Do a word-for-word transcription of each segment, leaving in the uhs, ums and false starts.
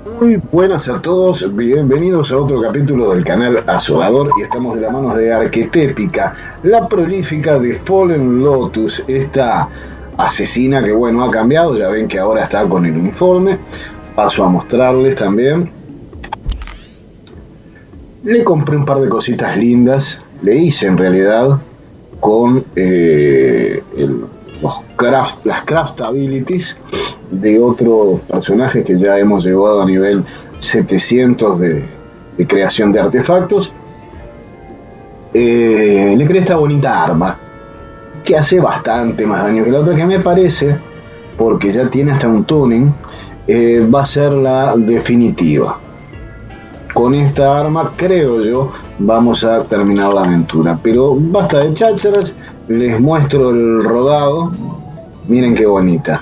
Muy buenas a todos, bienvenidos a otro capítulo del canal Asolador y estamos de la mano de Arquetépica, la prolífica de Fallen Lotus, esta asesina que bueno ha cambiado, ya ven que ahora está con el uniforme, paso a mostrarles también. Le compré un par de cositas lindas, le hice en realidad con eh, el, los craft, las craft abilities de otros personajes que ya hemos llevado a nivel setecientos de, de creación de artefactos. Eh, le creé esta bonita arma que hace bastante más daño que la otra, que me parece, porque ya tiene hasta un tuning, eh, va a ser la definitiva. Con esta arma, creo yo, vamos a terminar la aventura. Pero basta de chácharas, les muestro el rodado. Miren qué bonita.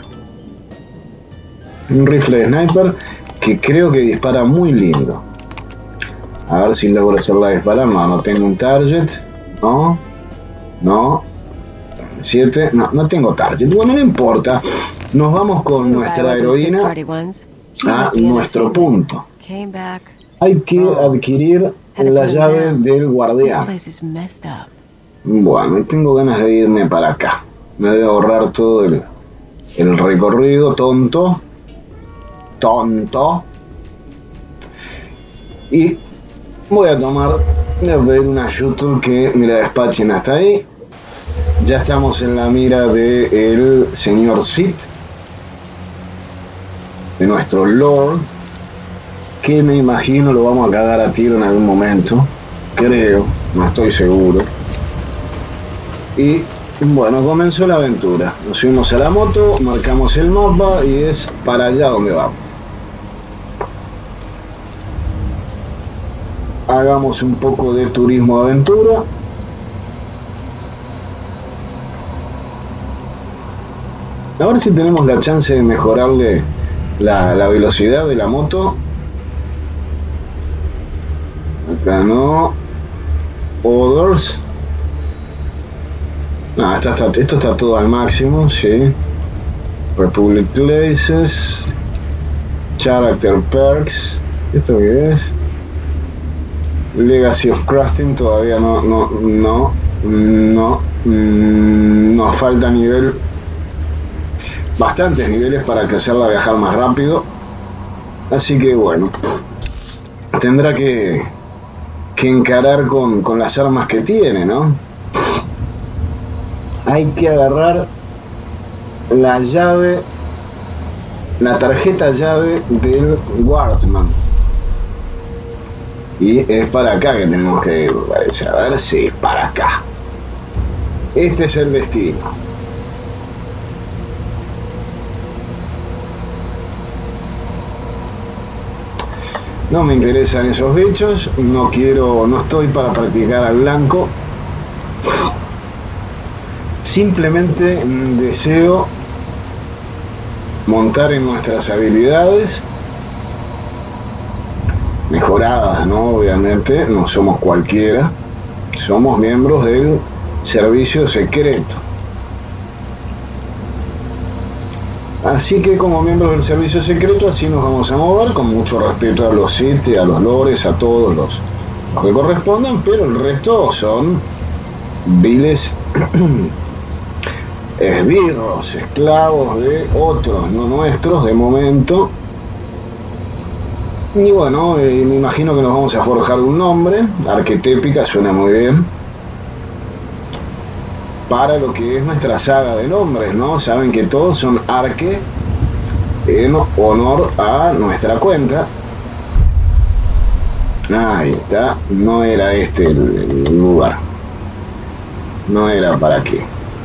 Un rifle de sniper que creo que dispara muy lindo. A ver si logro hacerla disparar. No, no tengo un target. No, no. siete. No, no tengo target. Bueno, no importa. Nos vamos con nuestra heroína a nuestro punto. Hay que adquirir la llave del guardián. Bueno, tengo ganas de irme para acá. Me voy a ahorrar todo el, el recorrido tonto. Tonto. Y voy a tomar, voy a pedir una shuttle que me la despachen hasta ahí. Ya estamos en la mira del señor Sith, de nuestro Lord, que me imagino lo vamos a cagar a tiro en algún momento. Creo, no estoy seguro. Y bueno, comenzó la aventura. Nos subimos a la moto, marcamos el mapa y es para allá donde vamos. Hagamos un poco de turismo aventura. A ver si tenemos la chance de mejorarle la, la velocidad de la moto. Acá no. Others. No, esta está, esto está todo al máximo, sí. Republic Places. Character Perks. ¿Esto qué es? Legacy of Crafting, todavía no, no, no, no, mm, nos falta nivel, bastantes niveles para que hacerla viajar más rápido, así que bueno, tendrá que, que encarar con, con las armas que tiene, ¿no? Hay que agarrar la llave, la tarjeta llave del Guardsman. Y es para acá que tenemos que ir, parece. A ver si es para acá. Este es el destino. No me interesan esos bichos. No quiero, no estoy para practicar al blanco. Simplemente deseo montar en nuestras habilidades mejoradas, ¿no? Obviamente, no somos cualquiera, somos miembros del servicio secreto. Así que como miembros del servicio secreto, así nos vamos a mover, con mucho respeto a los Sith, a los lores, a todos los, los que correspondan, pero el resto son viles esbirros, esclavos de otros, no nuestros, de momento. Y bueno, eh, me imagino que nos vamos a forjar un nombre. Arquetépica suena muy bien para lo que es nuestra saga de nombres, ¿no? Saben que todos son Arque en honor a nuestra cuenta. Ahí está. No era este el, el lugar. No era para aquí.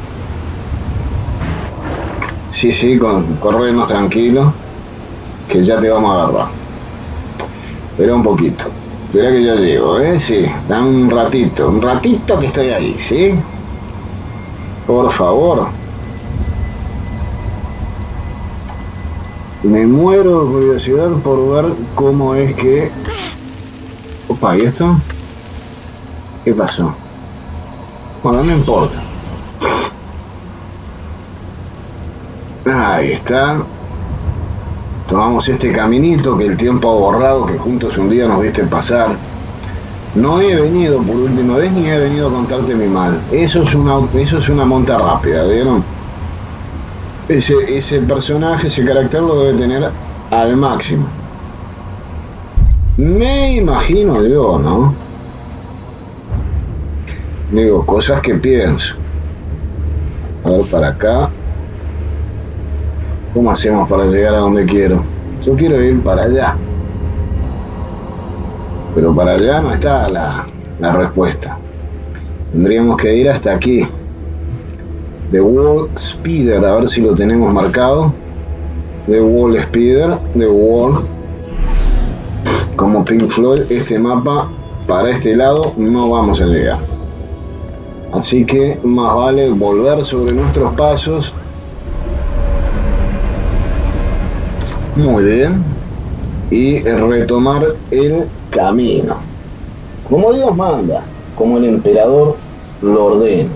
Sí, sí, con, corrernos tranquilo, que ya te vamos a agarrar. Espera un poquito. Espera que yo llego, ¿eh? Sí, dame un ratito. Un ratito que estoy ahí, ¿sí? Por favor. Me muero de curiosidad por ver cómo es que... Opa, ¿y esto? ¿Qué pasó? Bueno, no importa. Ahí está. Tomamos este caminito que el tiempo ha borrado, que juntos un día nos viste pasar. No he venido por última vez ni he venido a contarte mi mal. Eso es una, eso es una monta rápida, ¿vieron? Ese, ese personaje, ese carácter lo debe tener al máximo. Me imagino yo, ¿no? Digo, cosas que pienso. A ver, para acá. ¿Cómo hacemos para llegar a donde quiero? Yo quiero ir para allá. Pero para allá no está la, la respuesta. Tendríamos que ir hasta aquí. The Wall Speeder, a ver si lo tenemos marcado. The Wall Speeder, The Wall. Como Pink Floyd, este mapa, para este lado no vamos a llegar. Así que más vale volver sobre nuestros pasos. Muy bien. Y retomar el camino. Como Dios manda, como el emperador lo ordena.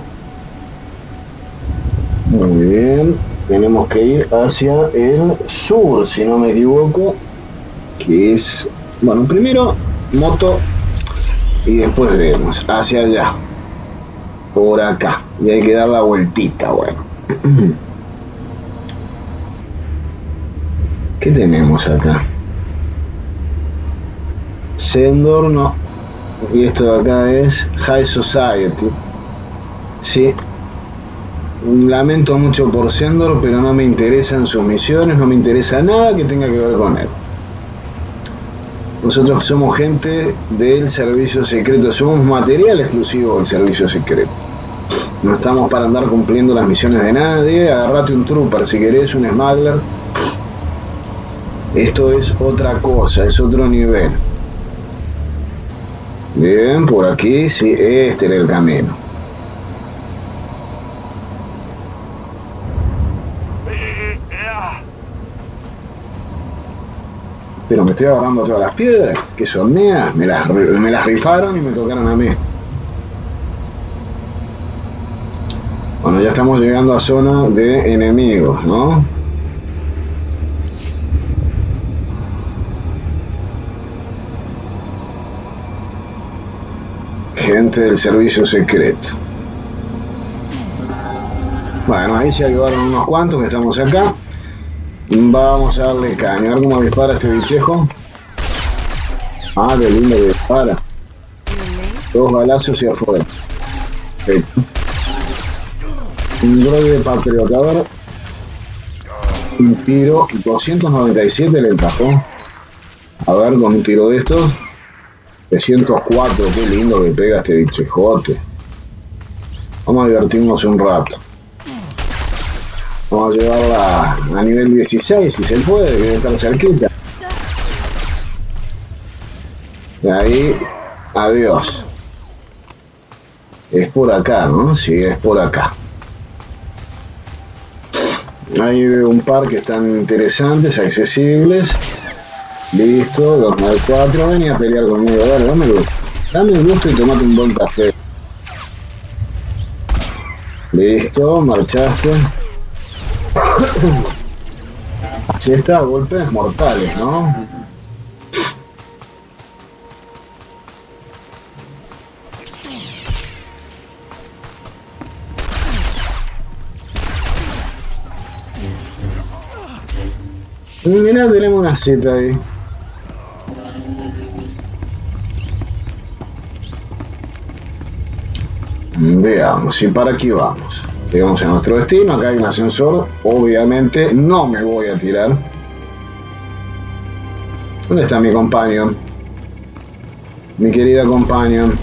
Muy bien. Tenemos que ir hacia el sur, si no me equivoco. Que es... Bueno, primero moto y después vemos hacia allá. Por acá. Y hay que dar la vueltita, bueno. ¿Qué tenemos acá? Sendor, no. Y esto de acá es High Society. Sí. Lamento mucho por Sendor, pero no me interesan sus misiones, no me interesa nada que tenga que ver con él. Nosotros somos gente del servicio secreto, somos material exclusivo del servicio secreto. No estamos para andar cumpliendo las misiones de nadie. Agarrate un trooper si querés, un smuggler. Esto es otra cosa, es otro nivel. Bien, por aquí, sí, este era el camino. Pero me estoy agarrando todas las piedras, que son mías, me las, me las rifaron y me tocaron a mí. Bueno, ya estamos llegando a zona de enemigos, ¿no? Gente del servicio secreto. Bueno, ahí se ayudaron unos cuantos que estamos acá. Vamos a darle caña. A ver cómo dispara este bichejo. Ah, qué lindo que dispara. Dos balazos y afuera. Perfecto. Un droide patriota. A ver. Un tiro. doscientos noventa y siete le encajó. A ver, con un tiro de estos. trescientos cuatro. Qué lindo que pega este bichejote. Vamos a divertirnos un rato. Vamos a llevarla a nivel dieciséis si se puede, que debe estar cerquita. Y ahí, adiós. Es por acá, ¿no? Sí, es por acá. Ahí veo un par que están interesantes, accesibles. Listo, dos nueve cuatro. Ven a pelear conmigo, dale, dame el gusto. Dame el gusto y tomate un buen café. Listo, marchaste. Así está, golpes mortales, ¿no? Mirá, tenemos una cita ahí. Veamos, y para aquí vamos. Llegamos a nuestro destino, acá hay un ascensor, obviamente no me voy a tirar. ¿Dónde está mi companion? Mi querida companion.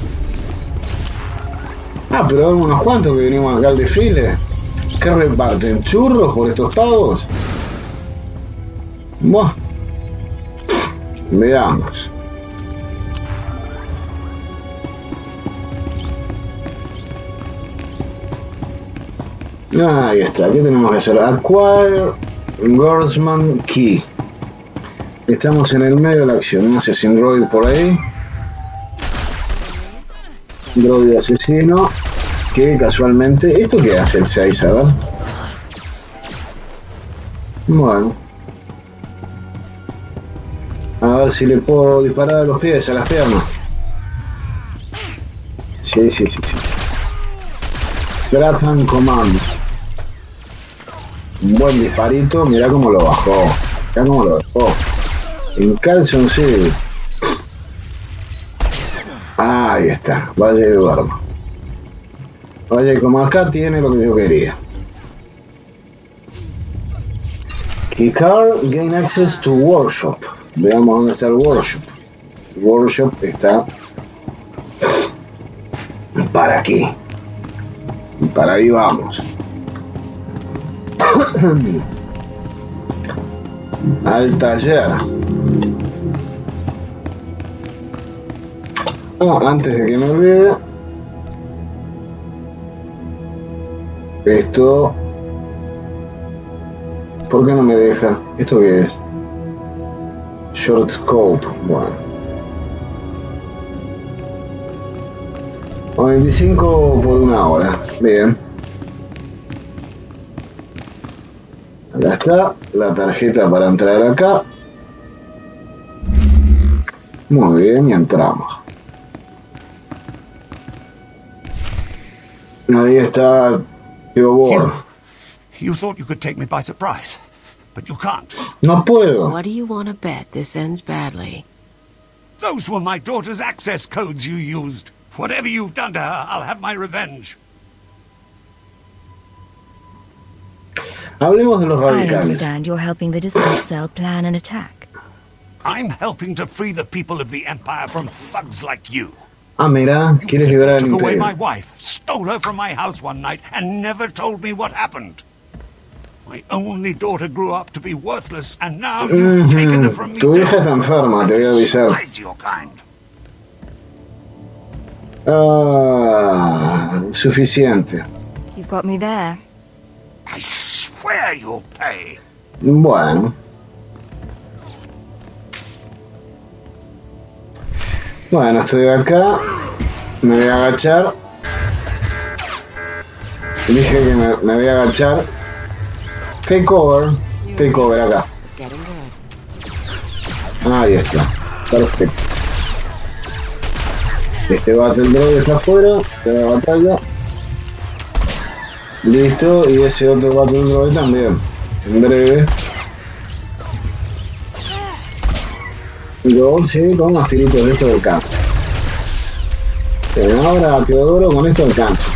Ah, pero hay unos cuantos que venimos acá al desfile. ¿Qué reparten? ¿Churros por estos pagos? Buah. Veamos. Ahí está, ¿qué tenemos que hacer? Acquire Guardsman Key. Estamos en el medio de la acción. No sé si un droid por ahí. Droid asesino. Que casualmente... ¿Esto qué hace el seis? A ver. Bueno. A ver si le puedo disparar a los pies, a las piernas. Sí, sí, sí, sí. Gratan Command. Un buen disparito, mirá cómo lo bajó. Mirá cómo lo dejó. En calzoncillo. Ahí está, Valle de Duermo. Valle como acá tiene lo que yo quería. Keycard gain access to workshop. Veamos dónde está el workshop. El workshop está para aquí. Y para ahí vamos. Al taller. Oh, antes de que me olvide, esto, ¿por qué no me deja? ¿Esto qué es? Short scope, bueno. veinticinco por una hora, bien. Acá está la tarjeta para entrar acá. Muy bien, y entramos. Ahí está Theobald. You, you thought you could take me by surprise, but you can't. No puedo. What do you want to bet this ends badly? Those were my daughter's access codes you used. Whatever you've done to her, I'll have my revenge. Hablemos de los I radicales. understand you're helping the distant cell plan an attack. I'm helping to free the people of the Empire from thugs like you. Ah, mira, quieres liberar el Took away my imperio. wife, stole her from my house one night, and never told me what happened. My only daughter grew up to be worthless, and now you've taken her from me. Tu hija too. está enferma, te voy a avisar. Despise your kind. Ah, suficiente. You've got me there. I swear you'll pay. Bueno. Bueno, estoy acá. Me voy a agachar. Dije que me, me voy a agachar. Take over. Take over acá. Getting good. Ahí está. Perfecto. Este Battle Droid está afuera de la batalla. Listo. Y ese otro Battle Droid también. En breve. Yo sí, con unos tiritos de esto alcanza. Pero ahora Teodoro con esto alcanza.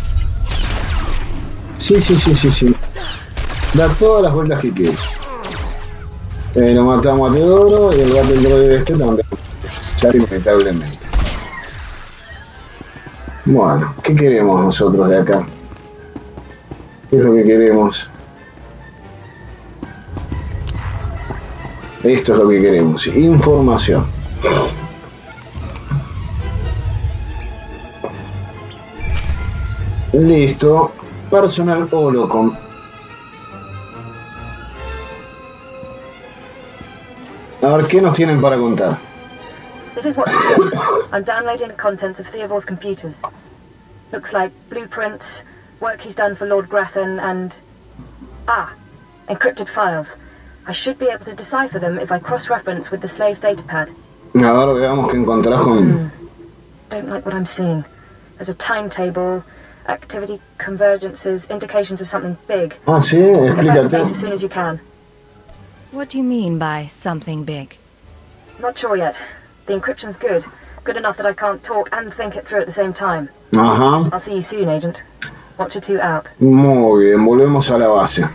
Sí, sí, sí, sí, sí. Da todas las vueltas que quiere. Eh, lo matamos a Teodoro y el Battle Droid de este también. Ya inevitablemente. Bueno, ¿qué queremos nosotros de acá? ¿Qué es lo que queremos? Esto es lo que queremos, información. Listo, personal holocom. A ver, ¿qué nos tienen para contar? This is what to do. I'm downloading the contents of Theobald's computers. Looks like blueprints, work he's done for Lord Grathan, and... Ah, encrypted files. I should be able to decipher them if I cross-reference with the slave's datapad. A ver, veamos qué encontrás con... Don't like what I'm seeing. There's a timetable, activity convergences, indications of something big. Ah, sí, Get back to explícate. base as soon as you can. What do you mean by something big? Not sure yet. The encryption's good. Good enough that I can't talk and think it through at the same time. Ajá. I'll see you soon, Agent. Watcher two out. Muy bien, volvemos a la base.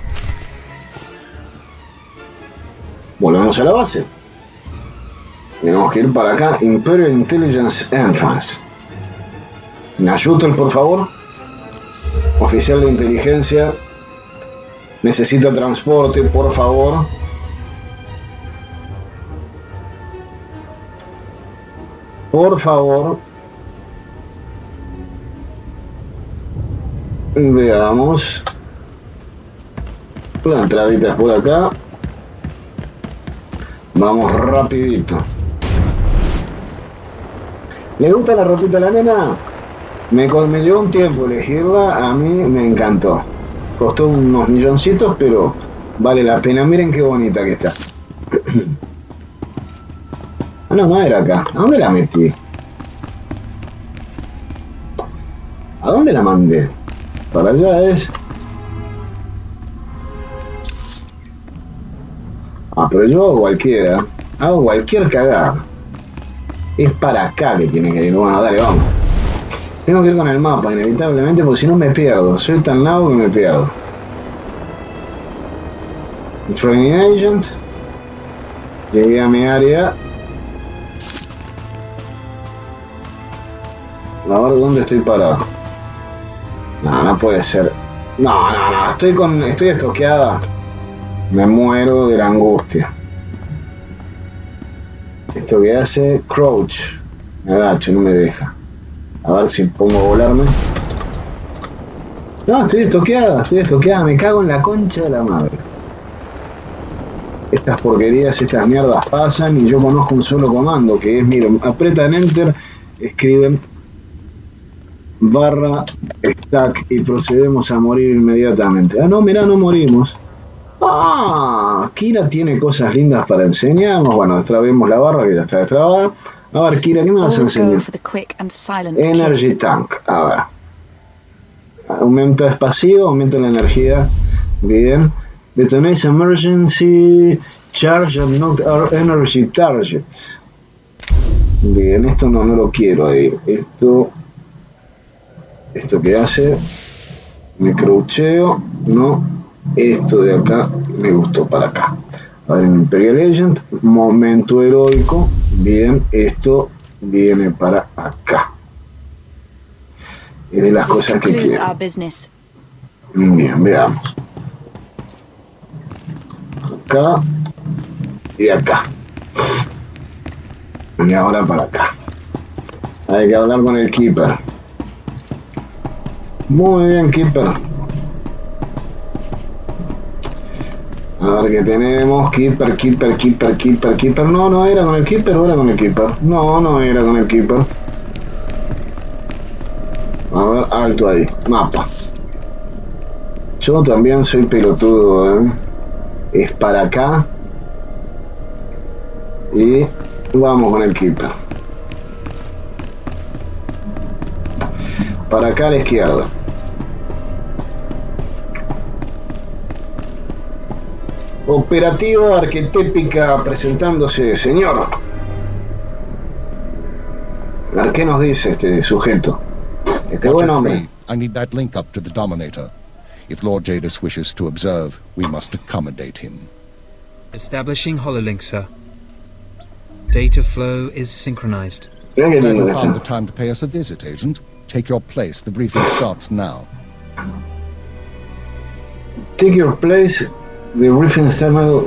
Volvemos a la base. Tenemos que ir para acá. Imperial Intelligence Entrance. Nayutel, por favor. Oficial de inteligencia. Necesita transporte, por favor. Por favor. Veamos. La entradita es por acá. Vamos rapidito. ¿Le gusta la ropita a la nena? Me, me llevó un tiempo elegirla, a mí me encantó. Costó unos milloncitos, pero vale la pena. Miren qué bonita que está. Ah, no, no era acá. ¿A dónde la metí? ¿A dónde la mandé? Para allá es... Ah, pero yo hago cualquiera. Hago cualquier cagada. Es para acá que tiene que ir. Bueno, dale, vamos. Tengo que ir con el mapa, inevitablemente, porque si no me pierdo. Soy tan nabo que me pierdo. Training Agent. Llegué a mi área. A ver dónde estoy parado. No, no puede ser. No, no, no. Estoy con. Estoy estoqueada. Me muero de la angustia. Esto que hace Crouch. Me agacho, no me deja. A ver si pongo a volarme. No, estoy estoqueada, estoy estoqueada. Me cago en la concha de la madre. Estas porquerías, estas mierdas pasan y yo conozco un solo comando que es, miren, apretan Enter, escriben barra stack y procedemos a morir inmediatamente. Ah, no, mirá, no morimos. Ah, Kira tiene cosas lindas para enseñarnos. Bueno, destrabemos la barra que ya está destrabada. A ver, Kira, ¿qué me vas a enseñar? Energy Tank. A ver. Aumenta es pasivo, aumenta la energía. Bien. Detonates emergency charge and not our energy targets. Bien, esto no, no lo quiero ahí. Esto. Esto que hace. Me croucheo. No. Esto de acá me gustó para acá. A ver, Imperial Agent, momento heroico. Bien, esto viene para acá. Es de las cosas que quiero. Bien, veamos. Acá y acá. Y ahora para acá. Hay que hablar con el Keeper. Muy bien, Keeper. A ver qué tenemos. Keeper, Keeper, Keeper, Keeper, Keeper. No, no era con el Keeper o era con el Keeper. No, no era con el Keeper. A ver, alto ahí. Mapa. Yo también soy pelotudo, ¿eh? Es para acá. Y vamos con el Keeper. Para acá a la izquierda. Operativa arquetípica presentándose, señor. A ver, ¿qué nos dice este sujeto? Este buen hombre. I need that link up to the Dominator. If Lord Jadis wishes to observe, we must accommodate him. Establishing hololink, sir. Data flow is synchronized. Glad you found the time to pay us a visit, Agent. Take your place. The briefing starts now. Take your place. The briefing starts now.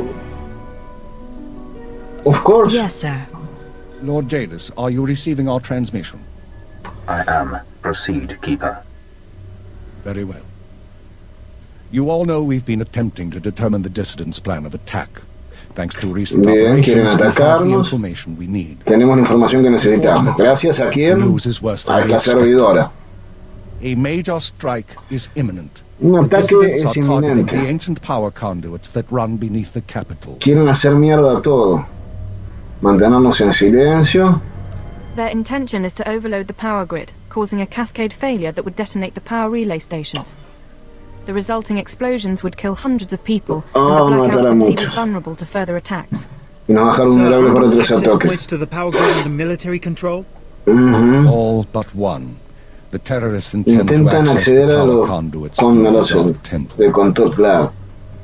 Of course. Yes, sir. Lord Jadis, are you receiving our transmission? I am. Proceed, Keeper. Very well. You all know we've been attempting to determine the dissidents' plan of attack. Thanks to recent Bien, quieren operations, we have the atacarnos. information we need. Tenemos la información que necesitamos. Gracias a quién? News is worse than A we esta expected. servidora. A major strike is imminent. Un The ataque dissidents es are targeting the inminente. ancient power conduits that run beneath the capital. Quieren hacer mierda todo. Mantenernos en silencio. Their intention is to overload the power grid, causing a cascade failure that would detonate the power relay stations. The resulting explosions would kill hundreds of people, Ah, and the blackout matar a would leave muchos. us vulnerable to further attacks. Y nos dejar vulnerables para otros access ataques. points to the power grid under military control? Ujú. All but one. The terrorists intend to Intentan access the acceder a power los conduits through the conductos Dark Temple. de control, claro.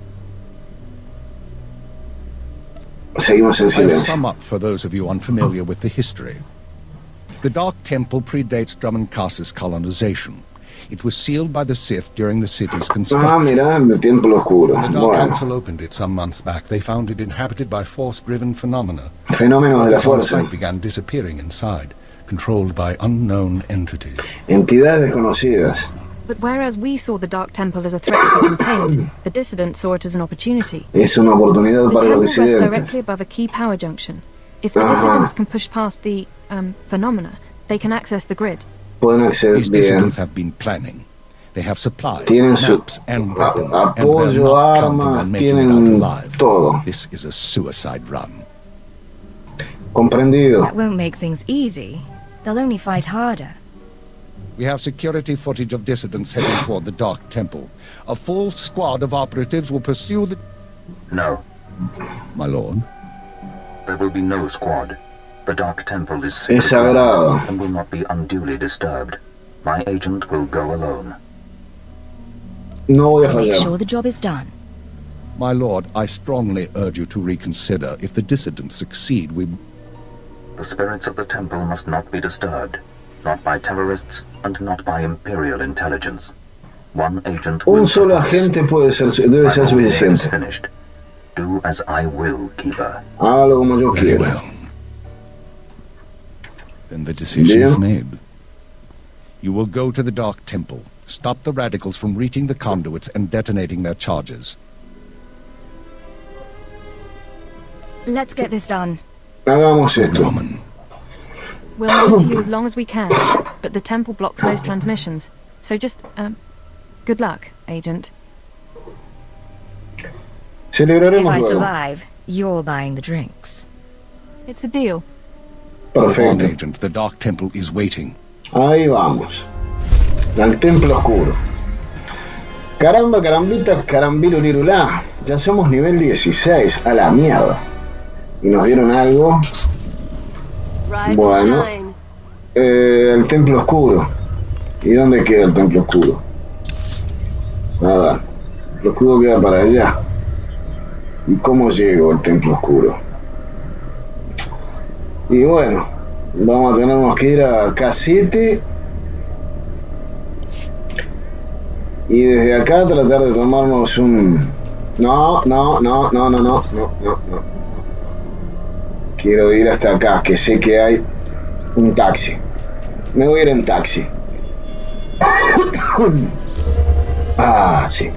Seguimos en I'll silencio. sum up for those of you unfamiliar with the history. The Dark Temple predates Drummond Cass's colonization. It was sealed by the Sith during the city's Ah, construction. mirá, el tiempo oscuro. The Dark Bueno, Council opened it some months back. They found it inhabited by force-driven phenomena. fenómenos de la Those on fuerza. site began disappearing inside, controlled by unknown entities. Entidades desconocidas. But whereas we saw the Dark Temple as a threat to be contained, the dissidents saw it as an opportunity. Es una oportunidad The para temple los rests disidentes. directly above a key power junction. If the Ajá. dissidents can push past the um, phenomena, they can access the grid. Pueden acceder These bien. dissidents have been planning. They have supplies, Tienen su maps, and a- weapons, and they're apoyo, not counting armas, on making it out tienen alive. todo. This is a suicide run. Comprendido. That won't make things easy. They'll only fight harder. We have security footage of dissidents heading toward the Dark Temple. A full squad of operatives will pursue the... No, My lord. there will be no squad. The Dark Temple is Es sacred sagrado. ground and will not be unduly disturbed. My agent will go alone. No voy a Make fallar. sure the job is done. My lord, I strongly urge you to reconsider. If the dissidents succeed, we... The spirits of the temple must not be disturbed. Not by terrorists and not by Imperial intelligence. One agent will Un solo suffice. agente puede ser, debe My ser role here is suficiente. finished. Do as I will, Keeper. Hágalo como yo Very quiero. well. Then the decision is made. You will go to the Dark Temple, stop the radicals from reaching the conduits and detonating their charges. Let's get this done. Hagamos esto. Woman. We'll monitor you as long as we can, but the temple blocks most transmissions. So just, um, good luck, Agent. If Celebraremos I luego. survive, you're buying the drinks. It's a deal. Go on, Perfecto. Agent. The Dark Temple is waiting. Ahí vamos. Al templo oscuro. Caramba, carambita, carambilulirulá. Ya somos nivel dieciséis. A la mierda. Y nos dieron algo. Bueno. Eh, el templo oscuro. ¿Y dónde queda el templo oscuro? Nada. El templo oscuro queda para allá. ¿Y cómo llego al templo oscuro? Y bueno, vamos a tenernos que ir a K-City. Y desde acá tratar de tomarnos un... No, no, no, no, no, no, no, no, no. Quiero ir hasta acá, que sé que hay un taxi. Me voy a ir en taxi. Ah, sí.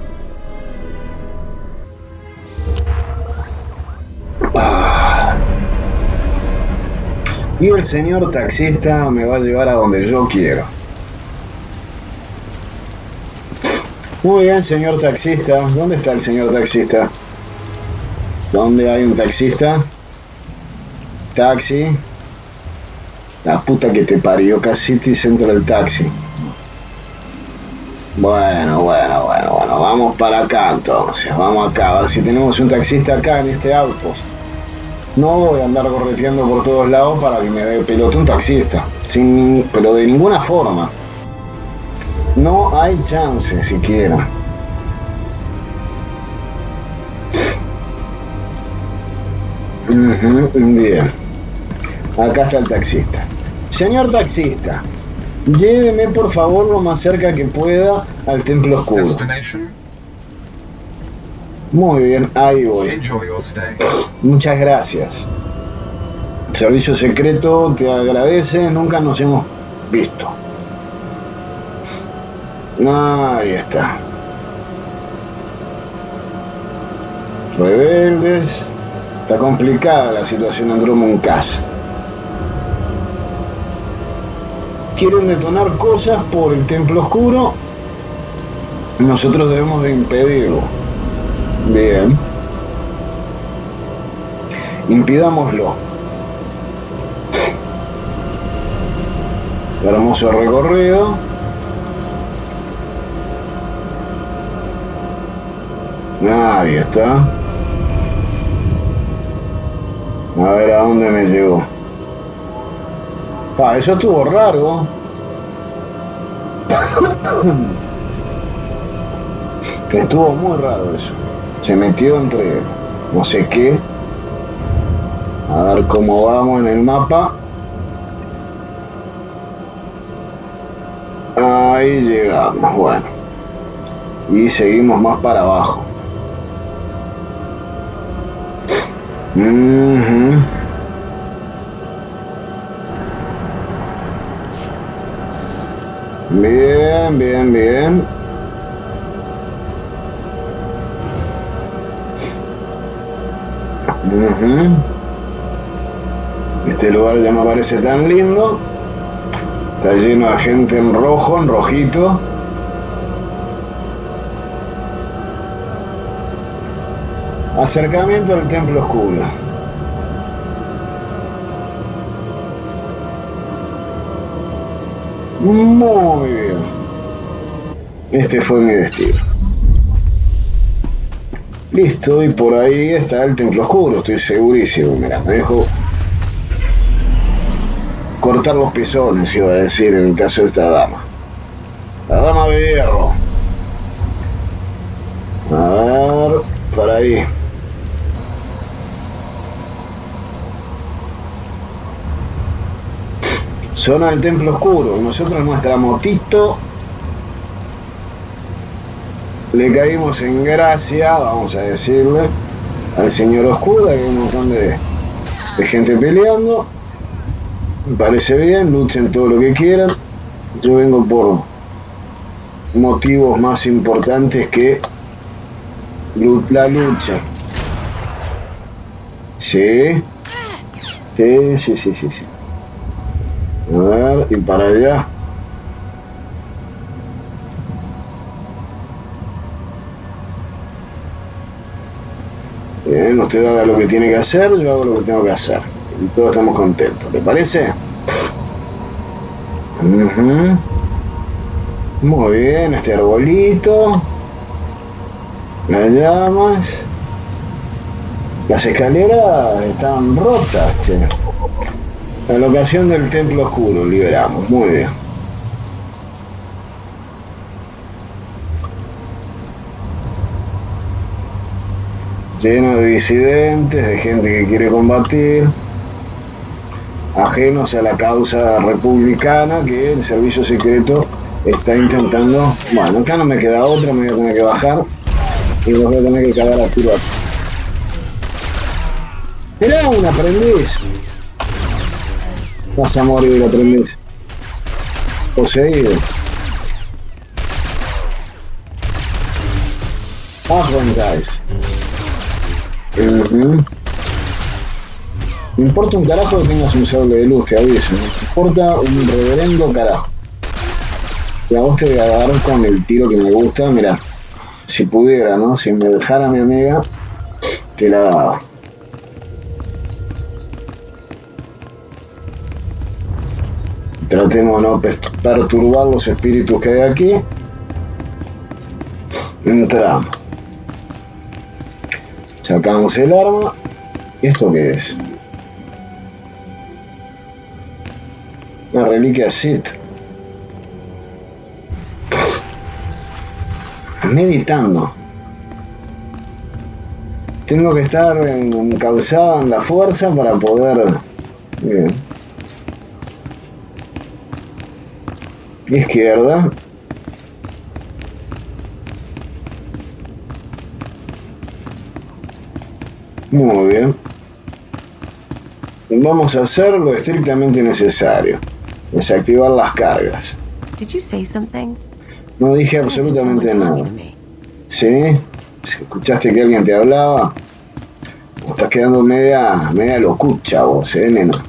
Ah. Y el señor taxista me va a llevar a donde yo quiero. Muy bien, señor taxista. ¿Dónde está el señor taxista? ¿Dónde hay un taxista? Taxi. La puta que te parió, K-City Central Taxi. Bueno, bueno, bueno, bueno. Vamos para acá entonces. Vamos acá. A ver si tenemos un taxista acá en este outpost. No voy a andar correteando por todos lados para que me dé pelote un taxista. Sin, pero de ninguna forma. No hay chance siquiera. Uh-huh, bien. Acá está el taxista. Señor taxista, lléveme por favor lo más cerca que pueda al templo oscuro. Muy bien, ahí voy. Muchas gracias. El servicio secreto te agradece, nunca nos hemos visto. Ahí está. Rebeldes. Está complicada la situación en Drummond Casa. Quieren detonar cosas por el templo oscuro. Nosotros debemos de impedirlo. Bien. Impidámoslo. Hermoso recorrido. Ahí está. A ver a dónde me llegó. Ah, eso estuvo raro. Estuvo muy raro eso. Se metió entre no sé qué. A ver cómo vamos en el mapa. Ahí llegamos, bueno. Y seguimos más para abajo. Uh-huh. Bien, bien, bien. Uh-huh. Este lugar ya no parece tan lindo. Está lleno de gente en rojo, en rojito. Acercamiento al templo oscuro. Muy bien. Este fue mi destino. Listo, y por ahí está el templo oscuro, estoy segurísimo. Mira, me dejo cortar los pezones, iba a decir, en el caso de esta dama. La dama de hierro. A ver, por ahí. Zona del templo oscuro. Nosotros nuestra motito le caímos en gracia, vamos a decirle, al señor oscuro. Hay un montón de, de gente peleando. Me parece bien, luchen todo lo que quieran. Yo vengo por motivos más importantes que la lucha. Sí. Sí, sí, sí, sí, sí. A ver, y para allá. Bien, usted haga lo que tiene que hacer, yo hago lo que tengo que hacer. Y todos estamos contentos, ¿le parece? Uh-huh. Muy bien, este arbolito. Las llamas. Las escaleras están rotas, che. La locación del templo oscuro, liberamos, muy bien. Lleno de disidentes, de gente que quiere combatir, ajenos a la causa republicana que el servicio secreto está intentando. Bueno, acá no me queda otra, me voy a tener que bajar y los voy a tener que cagar a tiro. Mirá, un aprendiz. Vas a morir el aprendiz. Poseído. Aprendiz. Uh-huh. Me importa un carajo que tengas un sable de luz, te aviso. Me importa un reverendo carajo. Y a vos te voy a dar con el tiro que me gusta. Mira, si pudiera, ¿no? Si me dejara mi amiga, te la daba. Tratemos de no perturbar los espíritus que hay aquí. Entramos. Sacamos el arma. ¿Esto qué es? Una reliquia Sith. Meditando. Tengo que estar encauzado en la fuerza para poder... Bien. Izquierda. Muy bien. Vamos a hacer lo estrictamente necesario. Desactivar las cargas. Did you say something? No dije absolutamente nada. ¿Sí? ¿Escuchaste que alguien te hablaba? Estás quedando media, media locucha vos, ¿eh, nena?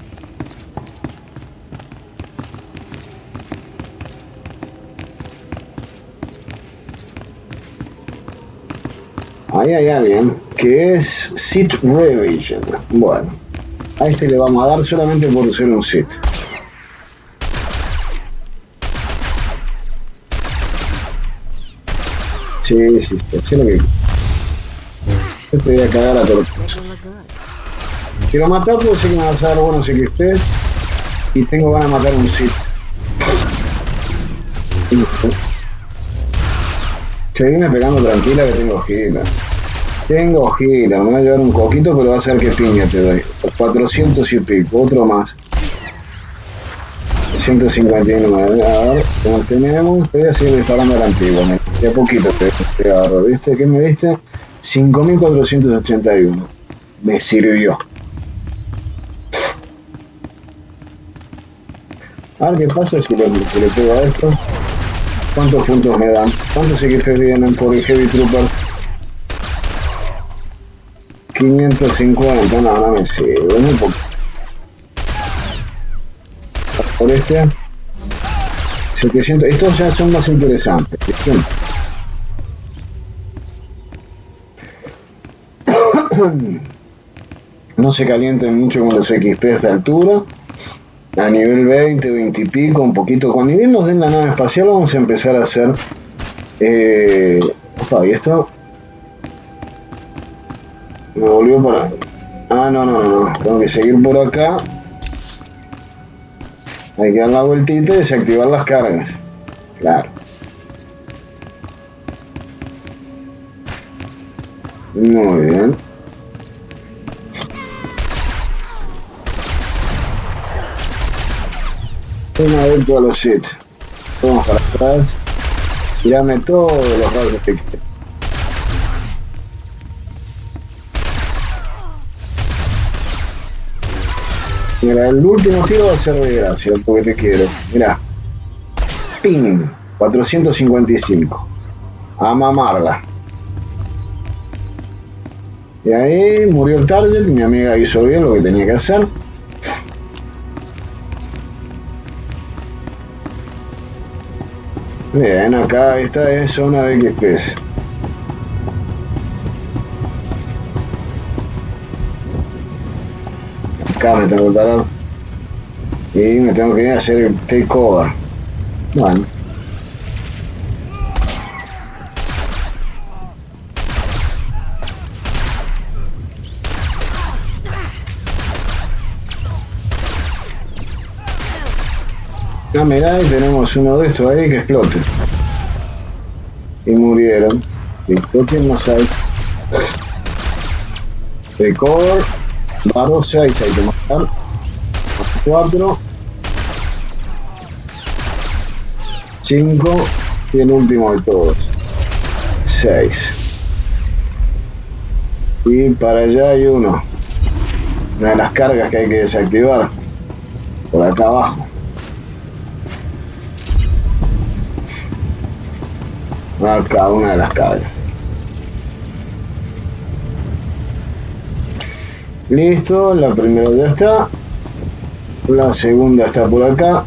Ahí hay alguien que es Sith Revision. Bueno, a este le vamos a dar solamente por ser un Sith. Sí, sí, sí, lo que... Yo te voy a cagar a todos. Quiero matar porque sé que me vas a dar buenos X P y tengo ganas de matar a un Sith. Seguime pegando tranquila que tengo gira. Tengo gira, me voy a llevar un coquito, pero va a ser que piña te doy. cuatrocientos y pico, otro más. ciento cincuenta y nueve, a ver, como tenemos, voy a seguir disparando a la antigua, de a poquito te, te agarro, ¿viste? ¿Qué me diste? cinco mil cuatrocientos ochenta y uno. Me sirvió. A ver qué pasa si le, si le pego a esto. ¿Cuántos puntos me dan? ¿Cuántos X P vienen por el Heavy Trooper? quinientos cincuenta, no, no me sirve, muy poco. Por este setecientos, estos ya son más interesantes. No se calienten mucho con los X P a esta altura. A nivel veinte, veinte y pico, un poquito. Cuando bien nos den la nave espacial, vamos a empezar a hacer. Eh... Opa, ¿y esto? Me volvió para. Ah, no, no, no, no. Tengo que seguir por acá. Hay que dar la vueltita y desactivar las cargas. Claro. Muy bien. Un adepto a los Sith. Vamos para atrás. Tirame todos los rayos que quieras. Mira, el último tiro va a ser de gracia, porque te quiero. Mira. ¡Ping! cuatrocientos cincuenta y cinco. A mamarla. Y ahí murió el target. Mi amiga hizo bien lo que tenía que hacer. Bien, acá esta es zona de X P S. Acá me tengo que parar. Y me tengo que ir a hacer el takeover. Bueno. Ah, mirá, y tenemos uno de estos ahí que explote. Y murieron. Listo, ¿quién más hay? Takeover. Barro seis hay que matar. cuatro. cinco. Y el último de todos. seis. Y para allá hay uno. Una de las cargas que hay que desactivar. Por acá abajo. Acá una de las cargas. Listo, la primera ya está. La segunda está por acá.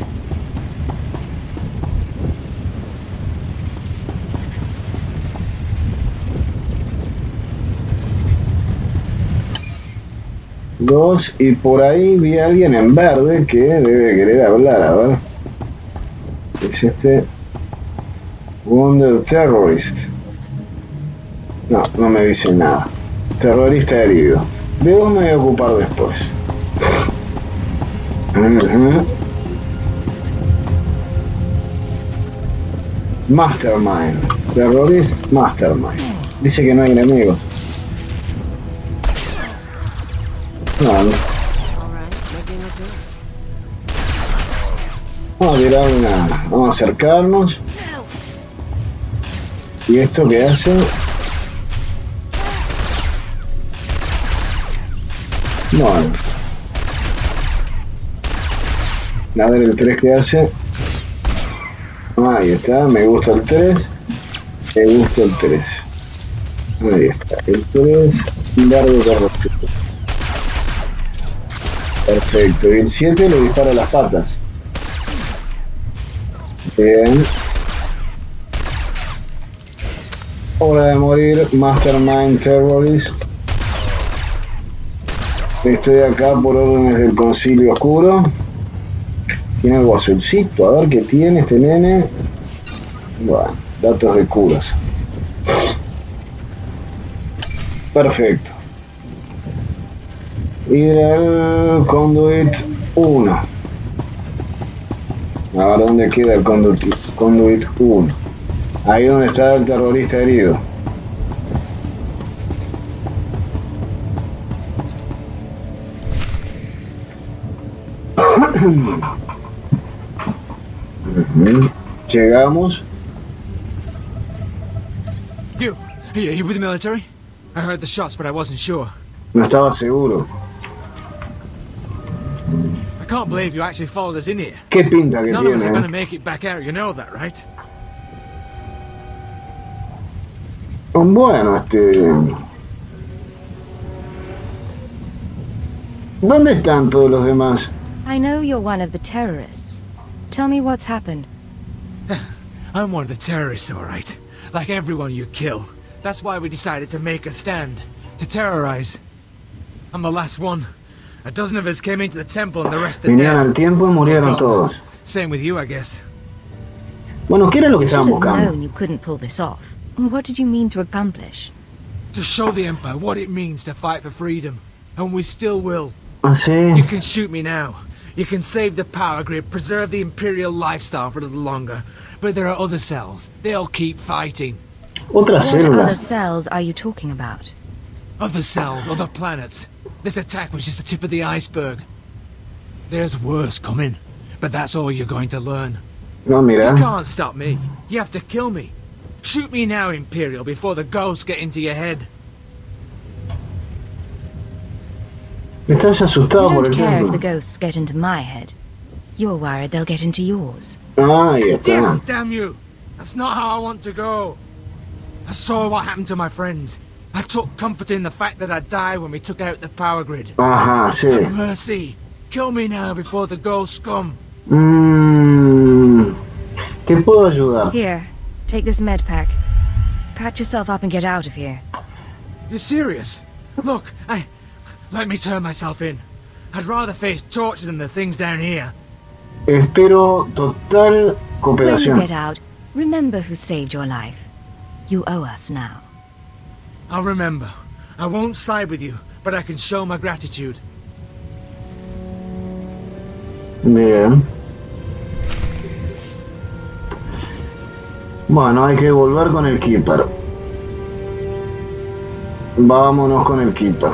Dos, y por ahí vi a alguien en verde que debe querer hablar, a ver. Es este. Wounded Terrorist. No, no me dice nada. Terrorista herido. De vos me voy a ocupar después. Uh-huh. Mastermind. Terrorist Mastermind. Dice que no hay enemigos. No, no. Vamos a tirar una. Vamos a acercarnos. ¿Y esto qué hace? Bueno. A ver el tres que hace. Ahí está, me gusta el tres. Me gusta el tres. Ahí está, el tres. Un dardo de rostro. Perfecto. Y el siete le dispara las patas. Bien. Hora de morir, Mastermind Terrorist. Estoy acá por órdenes del Concilio Oscuro. Tiene algo azulcito, a ver qué tiene este nene. Bueno, datos de curas. Perfecto. Y el Conduit uno. A ver dónde queda el Conduit, Conduit uno. Ahí donde está el terrorista herido. Llegamos. You, are you with the military? I heard the shots, but I wasn't sure. No estaba seguro. I can't believe you actually followed us in here. ¿Qué pinta que None of us are tiene? going to make it back out, you know that, right? Bueno, este... ¿Dónde están todos los demás? I know you're one of the terrorists. Tell me what's happened. I'm one of the terrorists, all right. Like everyone you kill. That's why we decided to make a stand. To terrorize. I'm the last one. A dozen of us came into the temple and the rest are Vinieron dead. al tiempo y murieron Well, todos. Same with you, I guess. Bueno, ¿qué era lo que You should estaban have buscando? known you couldn't pull this off. What did you mean to accomplish? To show the Empire what it means to fight for freedom. And we still will. Ah, You sí. can shoot me now. You can save the power grid, preserve the Imperial lifestyle for a little longer. But there are other cells. They'll keep fighting. Otras What other células. cells are you talking about? Other cells, other planets. This attack was just the tip of the iceberg. There's worse coming. But that's all you're going to learn. No, mira. You can't stop me. You have to kill me. Shoot me now, Imperial, before the ghosts get into your head. Estás You asustado por don't el care if the templo. ghosts get into my head. You're worried they'll get into yours. Ah, ahí está. Yes, damn you! That's not how I want to go. I saw what happened to my friends. I took comfort in the fact that I died when we took out the power grid. Ajá, sí. Have mercy. Kill me now before the ghosts come. Mmm. ¿Te puedo ayudar? Here, take this med pack. Patch yourself up and get out of here. You're serious? Look, I... Let me turn myself in. I'd rather face torture than the things down here. Espero total When you cooperación. get out, remember who saved your life. You owe us now. I'll remember. I won't side with you, but I can show my gratitude. Bien. Bueno, hay que volver con el Keeper. Vámonos con el Keeper.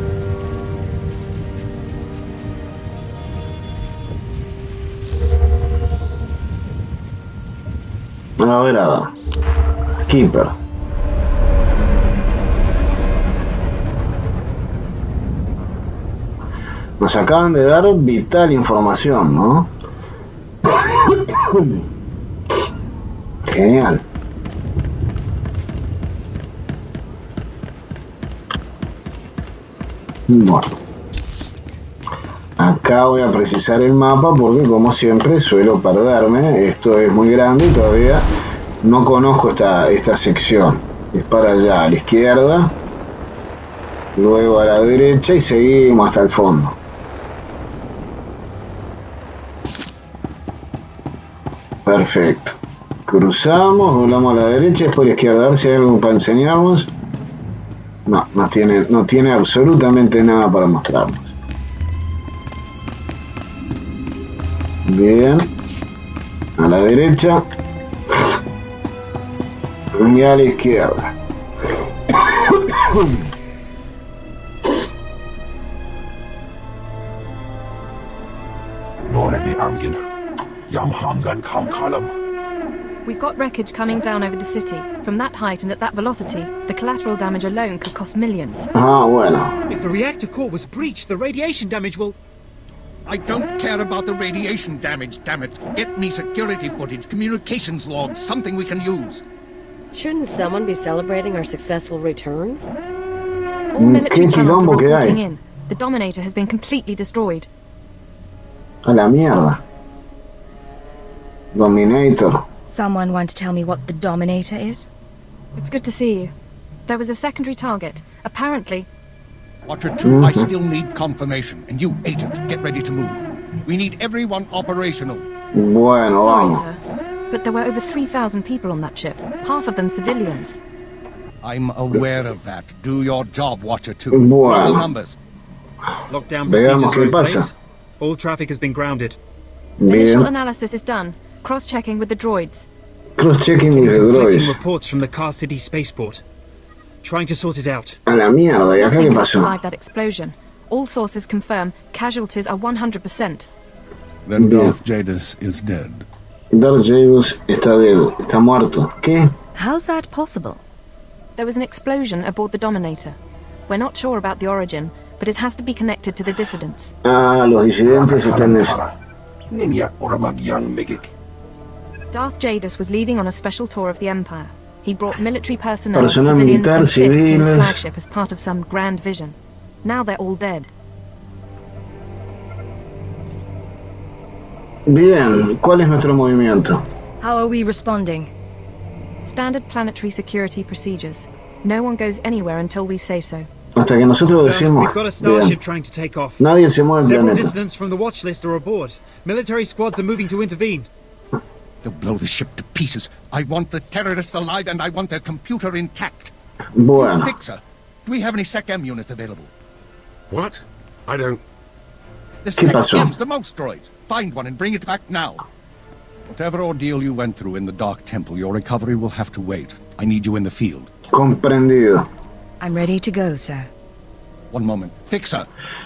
A ver, a ver. Keeper. Nos acaban de dar vital información, ¿no? Genial. Bueno. Acá voy a precisar el mapa porque como siempre suelo perderme. Esto es muy grande y todavía no conozco esta, esta sección. Es para allá, a la izquierda. Luego a la derecha y seguimos hasta el fondo. Perfecto. Cruzamos, doblamos a la derecha y después a la izquierda. A ver si hay algo para enseñarnos. No, no tiene, no tiene absolutamente nada para mostrarnos. Bien. A la derecha. Y a la izquierda. We've got wreckage coming down over the city. From that height and at that velocity, the collateral damage alone could cost millions. Ah, bueno. If the reactor core was breached, the radiation damage will... I don't care about the radiation damage, damn it. Get me security footage, communications logs, something we can use. Shouldn't someone be celebrating our successful return? All military ¿Qué channels are quilombo que reporting hay? in. The Dominator has been completely destroyed. A la mierda. Dominator. Someone want to tell me what the Dominator is? It's good to see you. There was a secondary target. Apparently, Watcher two, I still need confirmation. And you, Agent, get ready to move. We need everyone operational. Bueno, sorry, vamos. sir, but there were over three thousand people on that ship. Half of them civilians. I'm aware of that. Do your job, Watcher two. Bueno. Run the numbers. Lockdown Veamos procedures are qué in pasa. place. All traffic has been grounded. Initial Bien. analysis is done. Cross-checking with the droids. Cross-checking with the Conflicting droids. reports from the Car City spaceport. Trying to sort it out. A la mierda. ¿Y acá Nothing qué could pasó? survive that explosion. All sources confirm casualties are one hundred percent. Then Bien. Darth Jadis is dead. Darth Jadis está dead. Está muerto. ¿Qué? How's that possible? There was an explosion aboard the Dominator. We're not sure about the origin, but it has to be connected to the dissidents. Ah, los disidentes están en eso. Darth Jadis was leaving on a special tour of the Empire. He brought military personnel, Personal civilians, militar, and Sith to his civiles. flagship as part of some grand vision. Now they're all dead. Bien. ¿Cuál es nuestro movimiento? How are we responding? Standard planetary security procedures. No one goes anywhere until we say so. Hasta que nosotros Sir, decimos, we've got a starship bien, trying to take off. nadie se mueve en Several planeta. dissidents from the watch list are aboard. Military squads are moving to intervene. They'll blow the ship to pieces. I want the terrorists alive and I want their computer intact. Bueno, Fixer, do we have any SecM units available? What? I don't... The ¿Qué pasó? SecMs, the mouse droids. Find one and bring it back now. Whatever ordeal you went through in the Dark Temple, your recovery will have to wait. I need you in the field. comprendido. I'm ready to go, sir. One moment. Fixer!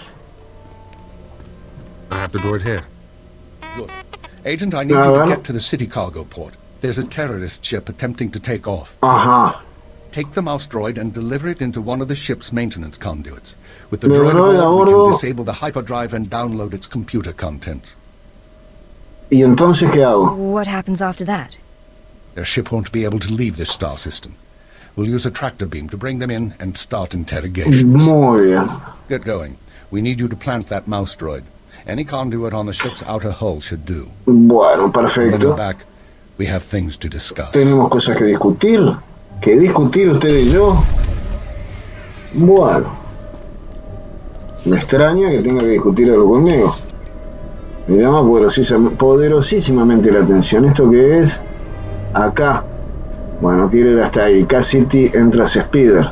I have the droid here. Good. Agent, I need Ah, you to bueno. get to the city cargo port. There's a terrorist ship attempting to take off. Ajá. Take the mouse droid and deliver it into one of the ship's maintenance conduits. With the Le droid droid a aboard, we bordo. can disable the hyperdrive and download its computer contents. ¿Y entonces qué hago? What happens after that? Their ship won't be able to leave this star system. We'll use a tractor beam to bring them in and start interrogations. Muy bien. Get going. We need you to plant that mouse droid. Any conduit on the ship's outer hull should do. Bueno, When you're perfecto. back, we have things to discuss. Tenemos cosas que discutir. Que discutir usted y yo. Bueno. Me extraña que tenga que discutir algo conmigo. Me llama poderosísima- poderosísimamente la atención. ¿Esto qué es? Acá. Bueno, quiero ir hasta ahí. K-City Entras Speeder.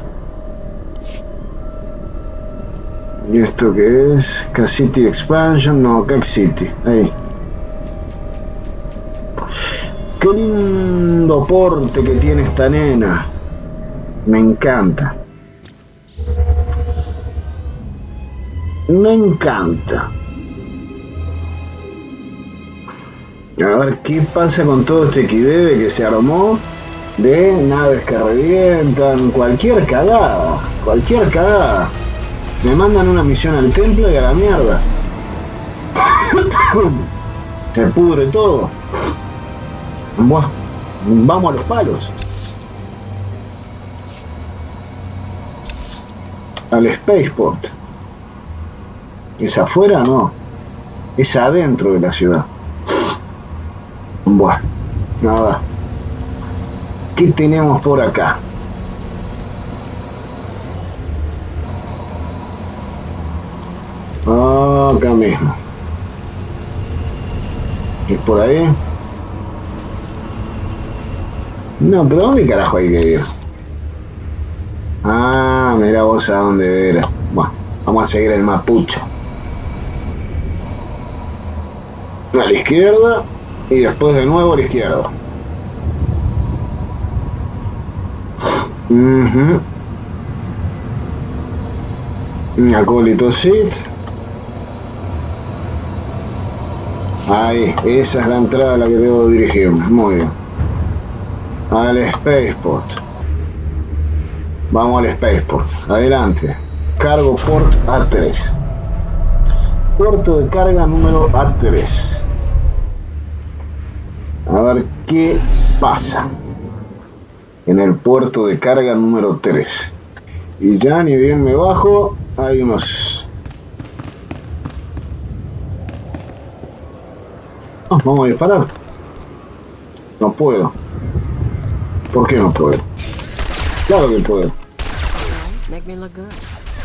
¿Y esto qué es? K-City Expansion. No, K-City. Ahí. Qué lindo porte que tiene esta nena. Me encanta. Me encanta. A ver qué pasa con todo este equidebe que se armó de naves que revientan, cualquier cagada, cualquier cagada. Me mandan una misión al templo y a la mierda. Se pudre todo. Buah, vamos a los palos. Al Spaceport. ¿Es afuera? No. Es adentro de la ciudad. Bueno, nada. ¿Qué tenemos por acá? Acá mismo. ¿Es por ahí? No, pero ¿dónde carajo hay que ir? Ah, mira vos a dónde era. Bueno, vamos a seguir el mapucho. A la izquierda y después de nuevo a la izquierda. Uh-huh. Acólito Sith. Ahí, esa es la entrada a la que debo dirigirme. Muy bien. Al Spaceport. Vamos al Spaceport. Adelante. Cargo Port A tres. Puerto de carga número A tres. A ver qué pasa en el puerto de carga número tres. Y ya ni bien me bajo, hay unos... Oh, vamos a disparar. No puedo. ¿Por qué no puedo? Claro que puedo. Make me look good.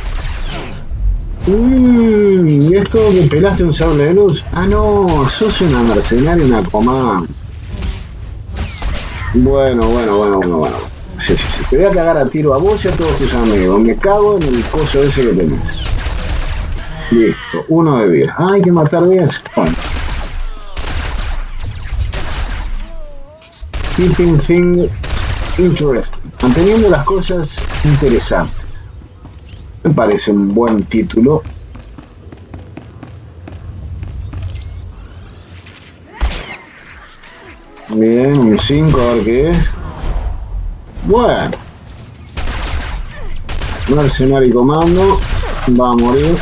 Mmm, ¿y esto que pelaste un sable de luz? Ah, no, sos una mercenaria, una comanda. Bueno, bueno, bueno, bueno, bueno. Sí, sí, sí. Te voy a cagar a tiro a vos y a todos tus amigos. Me cago en el coso ese que tenés. Listo, uno de diez. Ah, hay que matar diez. Bueno. Keeping things interesting. Manteniendo las cosas interesantes. Me parece un buen título. Bien, un cinco, a ver qué es. Bueno. Mercenario comando. Va a morir.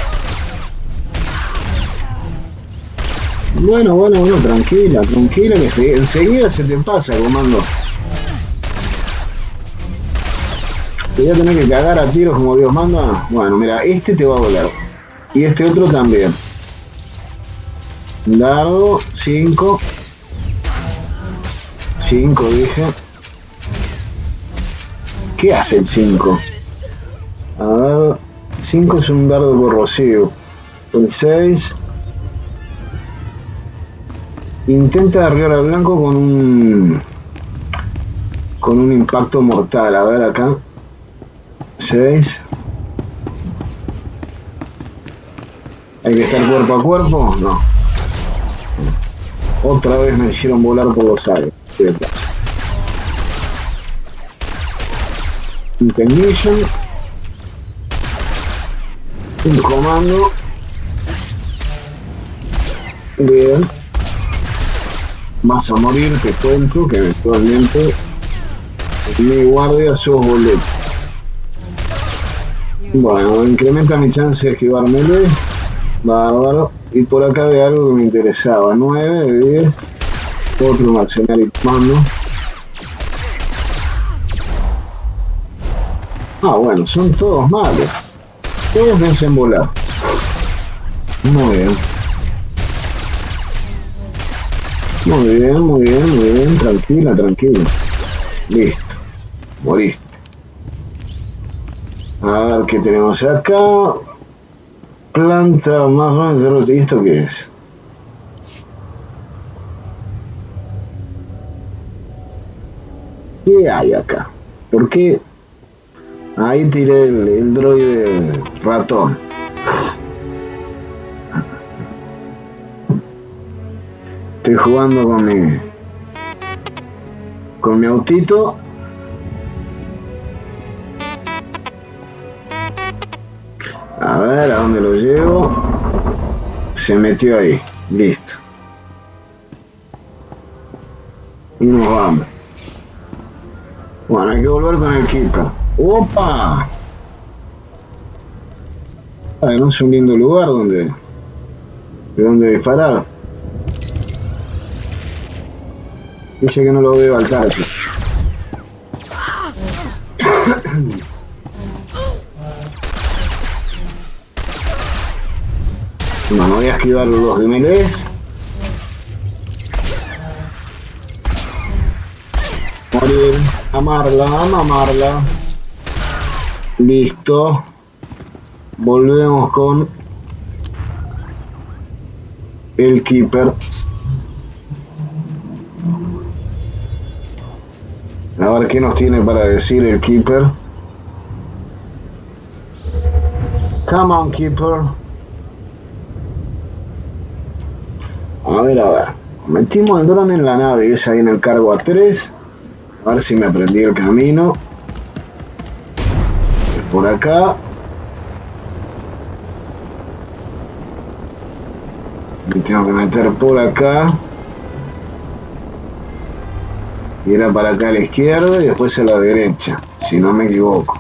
Bueno, bueno, bueno, tranquila, tranquila, que se, enseguida se te pasa, comando. Te voy a tener que cagar a tiros como Dios manda. Bueno, mira, este te va a volar. Y este otro también. Dardo, cinco. cinco dije. ¿Qué hace el cinco? A ver. cinco es un dardo corrosivo. El seis intenta derribar al blanco con un con un impacto mortal. A ver acá. seis. ¿Hay que estar cuerpo a cuerpo? No. Otra vez me hicieron volar por los aires. Intention. Un comando. Bien. Vas a morir, te cuento que eventualmente mi guardia sos boleto. Bueno, incrementa mi chance de esquivar melee. Bárbaro. Y por acá ve algo que me interesaba. nueve de diez. Otro mercenario mando. Ah, bueno, son todos malos. Todos vencen volar. Muy bien. Muy bien, muy bien, muy bien. Tranquila, tranquila. Listo. Moriste. A ver qué tenemos acá. Planta más o menos. ¿Y esto qué es? ¿Qué hay acá? ¿Por qué? Ahí tiré el, el droide ratón. Estoy jugando con mi con mi autito. A ver, ¿a dónde lo llevo? Se metió ahí. Listo. Y nos vamos. Bueno, hay que volver con el Keeper. ¡Opa! Ah, no es un lindo lugar donde... de donde disparar. Dice que no lo veo al tarde. Bueno, voy a esquivar los de melees. Morir, amarla, amarla. Listo. Volvemos con el Keeper. A ver qué nos tiene para decir el Keeper. Come on, Keeper. A ver, a ver. Metimos el dron en la nave, es ahí en el cargo A tres. A ver si me aprendí el camino. Es por acá. Me tengo que meter por acá. Y era para acá a la izquierda y después a la derecha, si no me equivoco.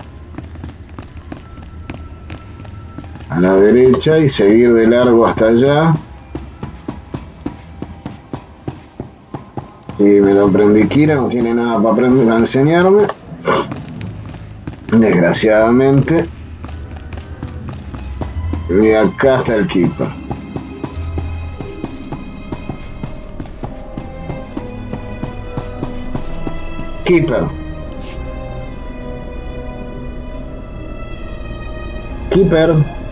A la derecha y seguir de largo hasta allá. Y me lo aprendí Kira, no tiene nada para aprender, para enseñarme. Desgraciadamente. Y acá está el Keeper. Keeper. Keeper.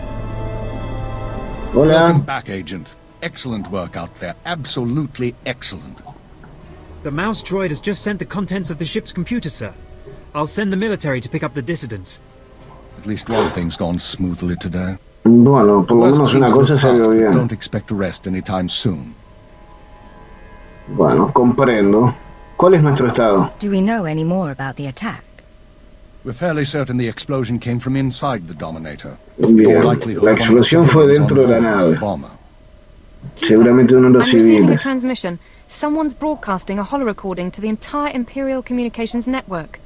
Hola. Welcome back, Agent. Excellent work out there. Absolutely excellent. The mouse droid has just sent the contents of the ship's computer, sir. I'll send the military to pick up the dissidents. At least one thing's gone smoothly today. Bueno, por lo menos una cosa salió bien. Don't expect to rest anytime soon. Bueno, comprendo. ¿Cuál es nuestro estado? Do we know any more about the attack? We're fairly certain the explosion came from inside the Dominator. Bien, la explosión fue dentro de la nave. Seguramente uno de los I'm receiving a civiles. transmission. Someone's broadcasting a holo-recording to the entire Imperial Communications network.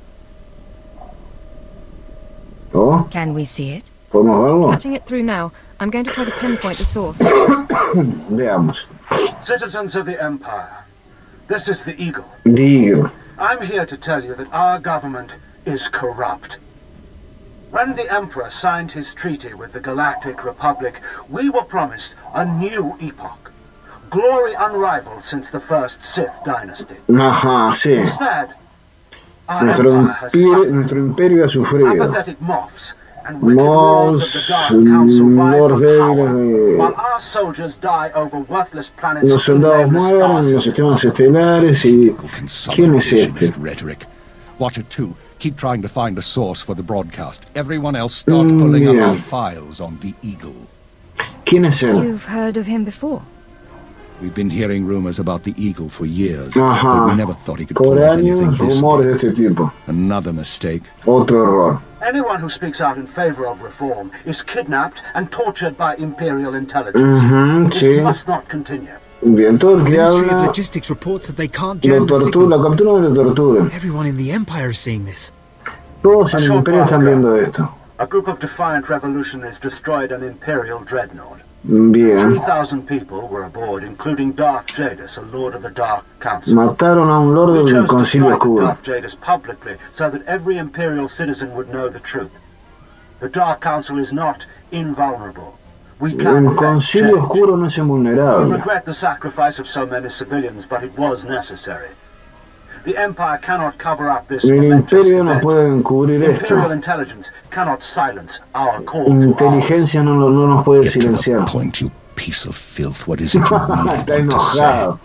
¿Oh? Can we see it? ¿Podemos verlo? Patching it through now. I'm going to try to pinpoint the source. Veamos. Citizens of the Empire, this is the Eagle. The Eagle. I'm here to tell you that our government is corrupt. When the Emperor signed his treaty with the Galactic Republic, we were promised a new epoch. Glory unrivaled since the first Sith dynasty. Ajá, sí. Instead, our Nuestro empire has imperio, suffered. nuestro imperio ha sufrido. Apathetic moffs and wicked lords of the Dark Council vie for power, while our soldiers die over worthless planets Los in soldados nameless mueren star en los systems. sistemas estelares y... ¿Quién es este? Rhetoric. Watcher two, keep trying to find a source for the broadcast. Everyone else start Mm, pulling yeah. up our files on the Eagle. ¿Quién es él? You've heard of him before? We've been hearing rumors about the Eagle for years, Ajá. but we never thought he could Por pull off anything años, this rumores de big. este tipo. Another mistake. Otro error. Anyone who speaks out in favor of reform is kidnapped and tortured by Imperial intelligence. Ujú, This sí. must not continue. Bien, todo el The que Ministry of habla Logistics reports that they can't lo jam the tortura, signal. lo capturan y lo torturan. Everyone in the Empire is seeing this. Todos en A el short Imperio while están ago, viendo esto. A group of defiant revolutionaries destroyed an Imperial dreadnought. Bien. three thousand people were aboard, including Darth Jadus, a Lord of the Dark Council. Mataron a un lord We del chose to Concilio strike at Oscuro. Darth Jadus publicly so that every Imperial citizen would know the truth. The Dark Council is not invulnerable. We can El effect Concilio change. Oscuro no es We invulnerable. regret the sacrifice of so many civilians, but it was necessary. The Empire cannot cover up this El momentous Imperio no event. puede encubrir Imperial esto. intelligence cannot silence our call to arms. Inteligencia no, lo- no nos puede Get to the silenciar. point, you piece of filth. What is it you really Está want to say? enojado.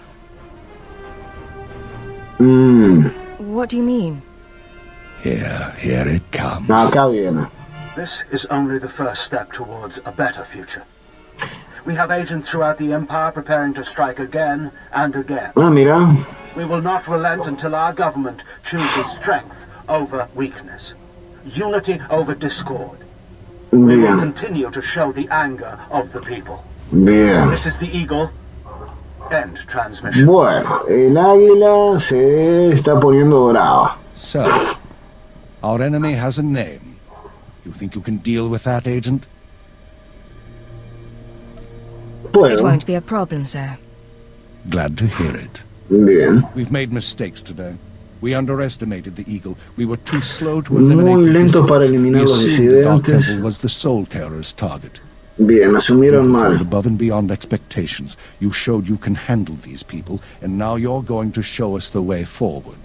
Mm, What do you mean? Here, here it comes. acá viene. This is only the first step towards a better future. We have agents throughout the Empire preparing to strike again and again. Ah, mira. We will not relent until our government chooses strength over weakness, unity over discord. We will Bien. continue to show the anger of the people. Bien. This is the Eagle. End transmission. Bueno, el águila se está poniendo brava. So, our enemy has a name. You think you can deal with that, Agent? It Puedo. won't be a problem, sir. Glad to hear it. Bien. We've made mistakes today. We underestimated the Eagle. We were too slow to eliminate Muy the lento para dissidents. eliminar We los assumed the Dark disidentes. Temple was the Soul Terror's target. Bien, asumieron You mal. performed above and beyond expectations. You showed you can handle these people, and now you're going to show us the way forward.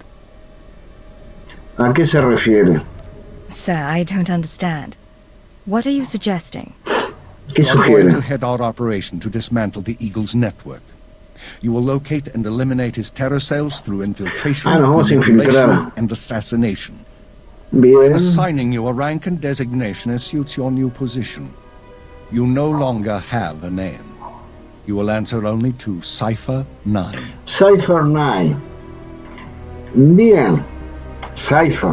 ¿A qué se refiere? Sir, I don't understand. What are you suggesting? ¿Qué You're going to sugiere? head our operation to dismantle the Eagle's network. You will locate and eliminate his terror cells through infiltration, Ah, nos vamos a manipulation, infiltrar. and assassination. Bien. Assigning you a rank and designation as suits your new position. You no longer have a name. You will answer only to Cypher nine. Cypher nueve. Bien. Cypher.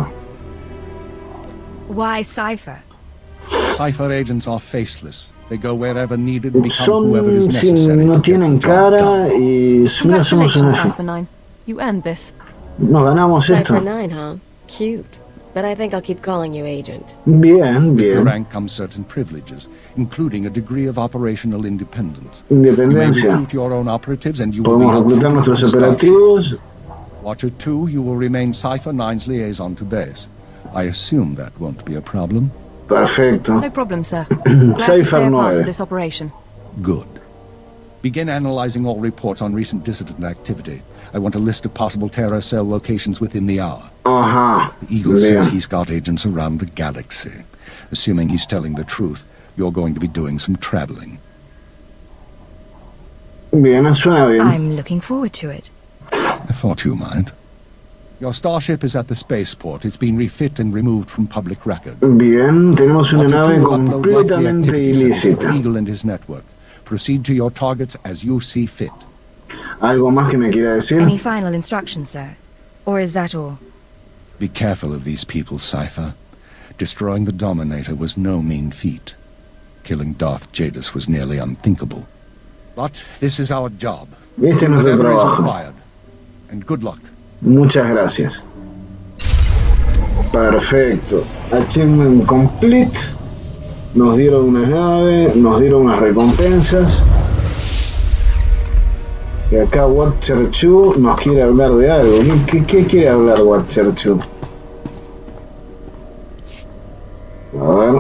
Why Cypher? Cypher agents are faceless. They go wherever needed and become Son, whoever is sí, necessary no to get tienen the job done. cara y mira, somos Congratulations, una- Cypher nine. You earned this. Nos ganamos Cypher esto. nine, huh? Cute. But I think I'll keep calling you Agent. Bien, With the bien. rank comes certain privileges, including a degree of operational independence. You may Independencia. recruit your own operatives and you will be Podemos reclutar outfitted nuestros with a starship. operativos. Watcher two, you will remain Cypher nine's liaison to base. I assume that won't be a problem. Perfecto. No problem, sir. Glad to Cypher stay a part nueve. of this operation. Good. Begin analyzing all reports on recent dissident activity. I want a list of possible terror cell locations within the hour. Ajá. The Eagle says Bien. he's got agents around the galaxy. Assuming he's telling the truth, you're going to be doing some traveling. Bien, suena bien. I'm looking forward to it. I thought you might. Your starship is at the spaceport. It's been refit and removed from public record. Bien, tenemos una Watcher nave two will upload likely completamente activity samples to the ilícita. Eagle and his network. Proceed to your targets as you see fit. ¿Algo más que me quiera decir? Any final instructions, sir? Or is that all? Be careful of these people, Cypher. Destroying the Dominator was no mean feat. Killing Darth Jadus was nearly unthinkable. But this is our job. Este es nuestro Whatever is trabajo. required. And good luck. Muchas gracias. Perfecto. Achievement complete. Nos dieron una nave, nos dieron unas recompensas. Y acá Watcher dos nos quiere hablar de algo. ¿Qué, qué, qué quiere hablar Watcher dos? A ver.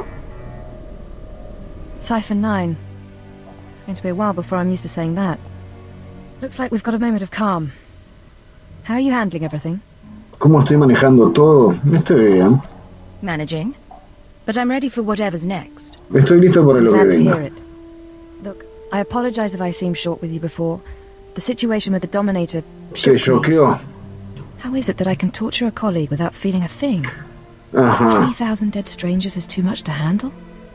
Cypher nine. It's going to be a while before I'm used to saying that. Looks like we've got a moment of calm. How are you handling everything? ¿Cómo estoy manejando todo? Estoy bien. Managing? but I'm ready for whatever's next. Estoy listo por lo que Glad to hear venga. it. Look, I apologize if I seemed short with you before. The situation with the Dominator ¿Te shook me. choqueó? How is it that I can torture a colleague without feeling a thing? Ajá. Three thousand dead strangers is too much to handle?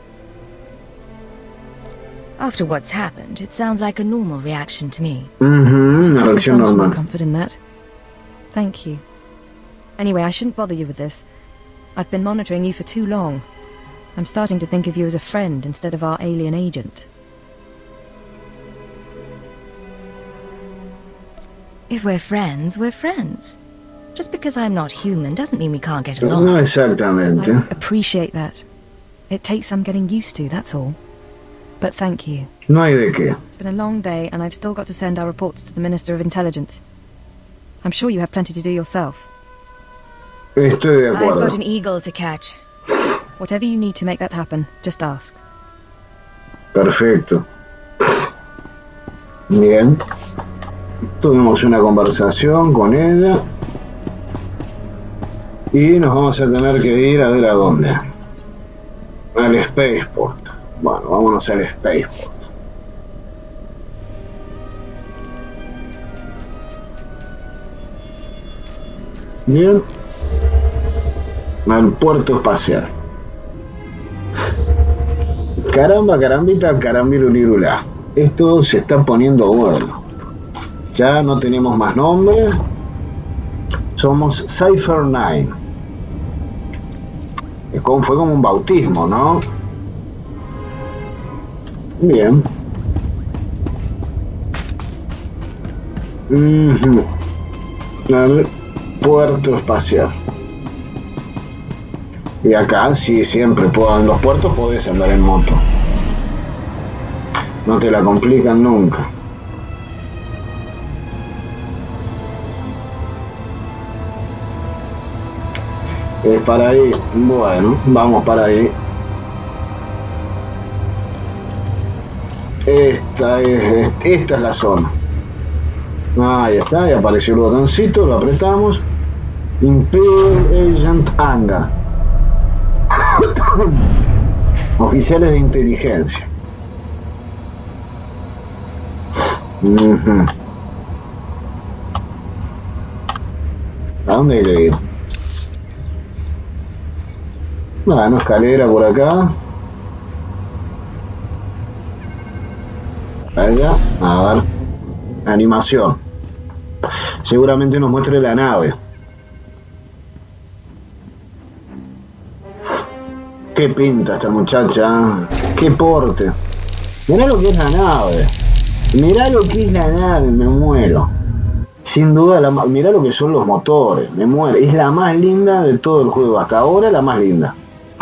After what's happened, it sounds like a normal reaction to me. Mhm, una There's reacción some small normal. comfort in that. Thank you. Anyway, I shouldn't bother you with this. I've been monitoring you for too long. I'm starting to think of you as a friend instead of our alien agent. If we're friends, we're friends. Just because I'm not human doesn't mean we can't get along. No exactamente. I appreciate that. It takes some getting used to, that's all. But thank you. No hay de qué. It's been a long day, and I've still got to send our reports to the Minister of Intelligence. I'm sure you have plenty to do yourself. Estoy de I've acuerdo. got an eagle to catch. Whatever you need to make that happen, just ask. Perfecto. Bien. Tuvimos una conversación con ella. Y nos vamos a tener que ir a ver a dónde. Al Spaceport. Bueno, vámonos al Spaceport. Bien. Al puerto espacial. Caramba, carambita, carambirulirula. Esto se está poniendo bueno. Ya no tenemos más nombres. Somos Cypher nueve. Es como, fue como un bautismo, ¿no? Bien. Uh-huh. Al puerto espacial. Y acá, sí, siempre puedo, en los puertos podés andar en moto. No te la complican nunca. Es para ahí. Bueno, vamos para ahí. Esta es, esta es la zona. Ahí está, y apareció el botoncito, lo apretamos. Imperial Agent Hangar. Oficiales de inteligencia. Uh-huh. ¿A dónde hay que ir? Bueno, escalera por acá. Allá, a ver. Animación. Seguramente nos muestre la nave. Qué pinta esta muchacha. Qué porte. Mirá lo que es la nave. Mirá lo que es la nave, me muero. Sin duda, la, mirá lo que son los motores, me muero. Es la más linda de todo el juego. Hasta ahora la más linda.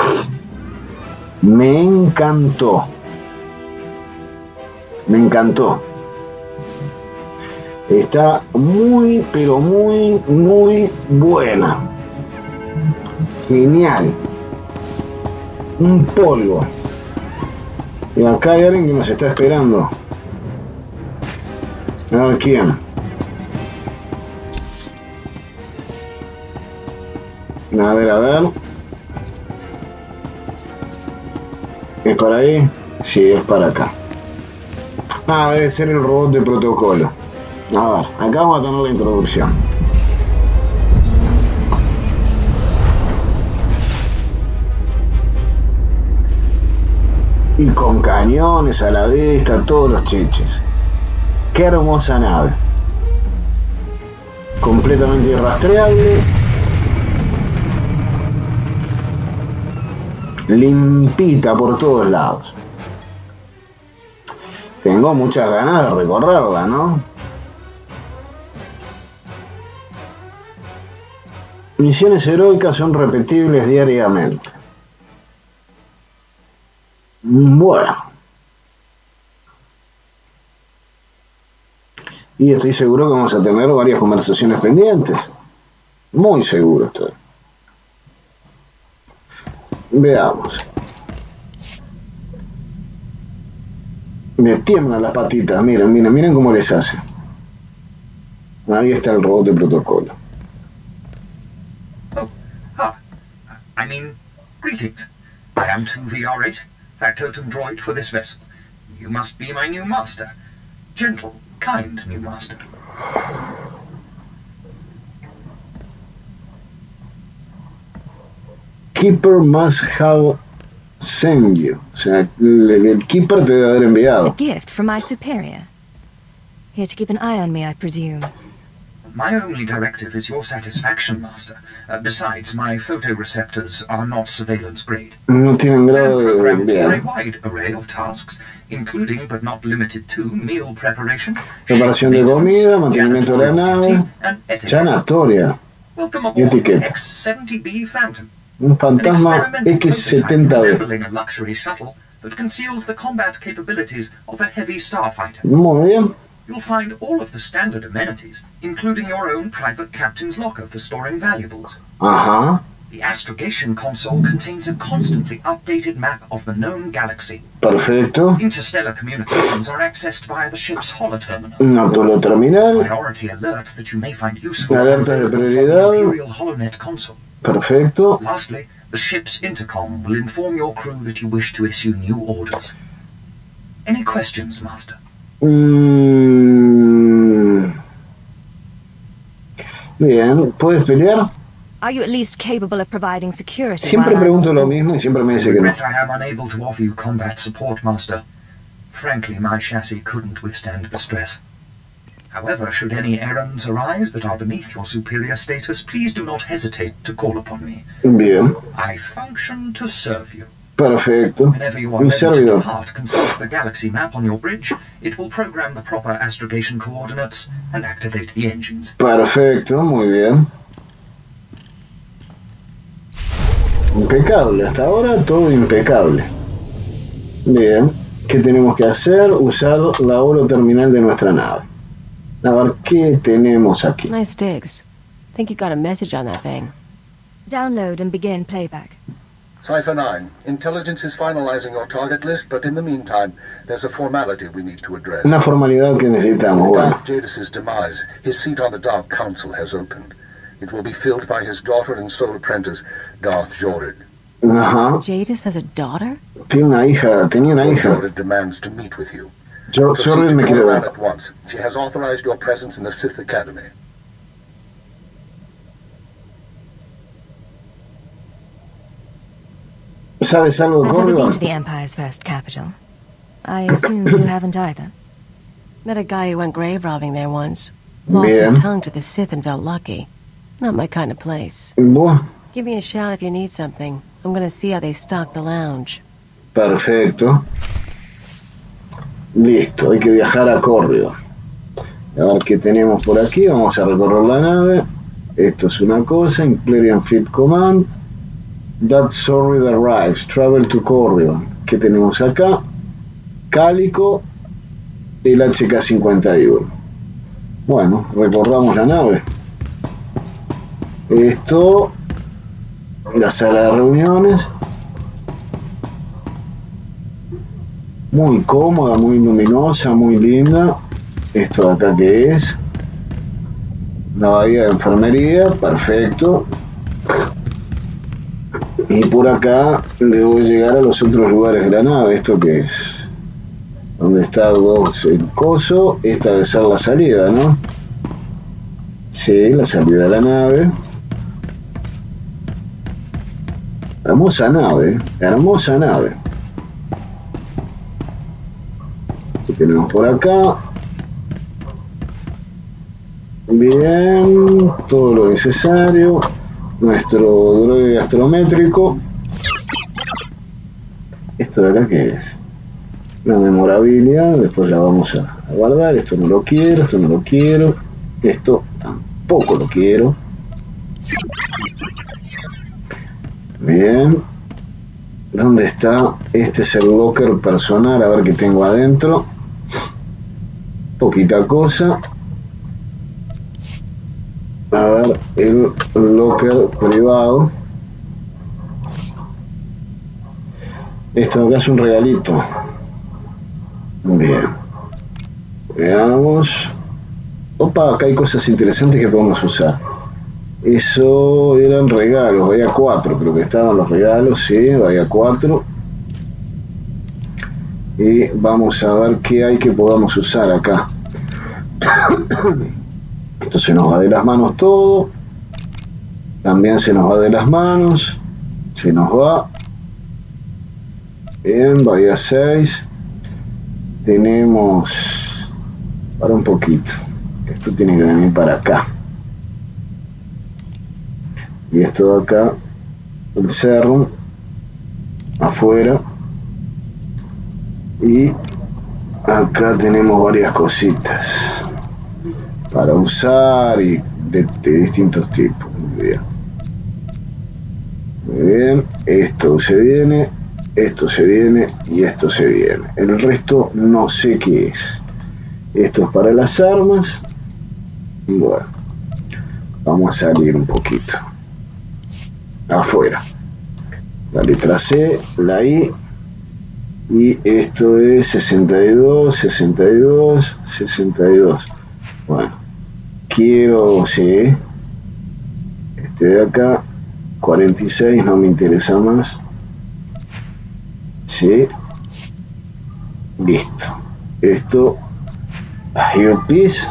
Me encantó. Me encantó. Está muy, pero muy, muy buena. Genial. Un polvo. Y acá hay alguien que nos está esperando. A ver quién. A ver, a ver. ¿Es para ahí? Sí, es para acá. Ah, debe ser el robot de protocolo. A ver, acá vamos a tener la introducción. Y con cañones a la vista, todos los chiches. Qué hermosa nave. Completamente irrastreable. Limpita por todos lados. Tengo muchas ganas de recorrerla, ¿no? Misiones heroicas son repetibles diariamente. Bueno. Y estoy seguro que vamos a tener varias conversaciones pendientes. Muy seguro estoy. Veamos. Me tiemblan las patitas, miren, miren, miren cómo les hace. Ahí está el robot de protocolo. Oh, ah, I mean, greetings. I am two V R eight, factotum droid for this vessel. You must be my new master. Gentle, kind new master. Keeper must have sent you. O sea, el, el Keeper te debe haber enviado. A gift from my superior. Here to keep an eye on me, I presume. My only directive is your satisfaction, Master. Uh, besides, my photoreceptors are not surveillance grade. No tienen grado de Programmed for a enviar. wide array of tasks, including but not limited to meal preparation, Preparación de comida, mantenimiento de la nave, janatoria welcome y aboard etiqueta. X seventy B Phantom. Un fantasma X setenta B. Resembling a luxury shuttle that conceals the combat capabilities of a heavy starfighter. Muy bien. You'll find all of the standard amenities, including your own private captain's locker for storing valuables. Ajá. The astrogation console contains a constantly updated map of the known galaxy. Perfecto. Interstellar communications are accessed via the ship's holoterminal. Un holoterminal. Priority alerts that you may find useful Alertas de from the prioridad. Imperial HoloNet console. Perfecto. Lastly, the ship's intercom will inform your crew that you wish to issue new orders. Any questions, Master? Mm. Bien, ¿puedes pelear? Are you at least capable of providing security? Siempre while I'm pregunto on lo board? mismo y siempre me dice que no. Regret I am unable to offer you combat support, Master. Frankly, my chassis couldn't withstand the stress. However, should any errands arise that are beneath your superior status, please do not hesitate to call upon me. Bien, I function to serve you. perfecto. Whenever you are Un ready to servidor. depart, consult the galaxy map on your bridge. It will program the proper astrogation coordinates and activate the engines. Perfecto, muy bien. Impecable, hasta ahora todo impecable. Bien, ¿qué tenemos que hacer? Usar la holoterminal de nuestra nave. A ver, ¿qué tenemos aquí? Nice digs. Think you got a message on that thing. Download and begin playback. Cipher nine, intelligence is finalizing your target list, but in the meantime, there's a formality we need to address. Una formalidad que necesitamos, With bueno. Darth Jadis' demise, his seat on the Dark Council has opened. It will be filled by his daughter and sole apprentice, Darth Jorad. Ajá. Jadis has a daughter? Tiene una hija, tenía una hija. Jorad demands to meet with you. Yo, Proceed Jorad to me quiere Corellan ver. at once. She has authorized your presence in the Sith Academy. ¿Sabes algo, I've never been Corrigan? to the Empire's first capital. I assume you haven't either. Met a guy who went grave robbing there once. Lost Bien. his tongue to the Sith and felt lucky. Not my kind of place. Bueno, Give me a shout if you need something. I'm gonna see how they stock the lounge. perfecto. Listo, hay que viajar a Corrigan. A ver qué tenemos por aquí. Vamos a recorrer la nave. Esto es una cosa. Imperial Fleet Command. That Sorry that arrives. Travel to Corrigan. ¿Qué tenemos acá? Cálico. El H K cincuenta y uno. Bueno, recorramos la nave. Esto. La sala de reuniones. Muy cómoda, muy luminosa, muy linda. Esto de acá que es la bahía de enfermería, perfecto. Y por acá debo llegar a los otros lugares de la nave. Esto que es donde está dos el coso. Esta debe ser la salida, ¿no? Sí, la salida de la nave. Hermosa nave, hermosa nave. ¿Qué tenemos por acá? Bien, todo lo necesario. Nuestro droide astrométrico. ¿Esto de acá qué es? La memorabilia, después la vamos a, a guardar. Esto no lo quiero, esto no lo quiero. Esto tampoco lo quiero. Bien. ¿Dónde está? Este es el locker personal, a ver qué tengo adentro. Poquita cosa. A ver, el locker privado. Esto de acá es un regalito. Bien. Veamos. Opa, acá hay cosas interesantes que podemos usar. Eso eran regalos, había cuatro, creo que estaban los regalos, sí, había cuatro. Y vamos a ver qué hay que podamos usar acá. Esto se nos va de las manos todo. También se nos va de las manos. Se nos va. Bien, vaya seis. Tenemos... Para un poquito. Esto tiene que venir para acá. Y esto de acá, el cerro, afuera. Y acá tenemos varias cositas para usar y de, de distintos tipos. Muy bien. Muy bien. Esto se viene, esto se viene y esto se viene. El resto no sé qué es. Esto es para las armas. Bueno, vamos a salir un poquito afuera. La letra C, la I, y esto es sesenta y dos, sesenta y dos, sesenta y dos. Bueno, quiero, sí, este de acá, cuarenta y seis, no me interesa más. Sí, listo. Esto, earpiece.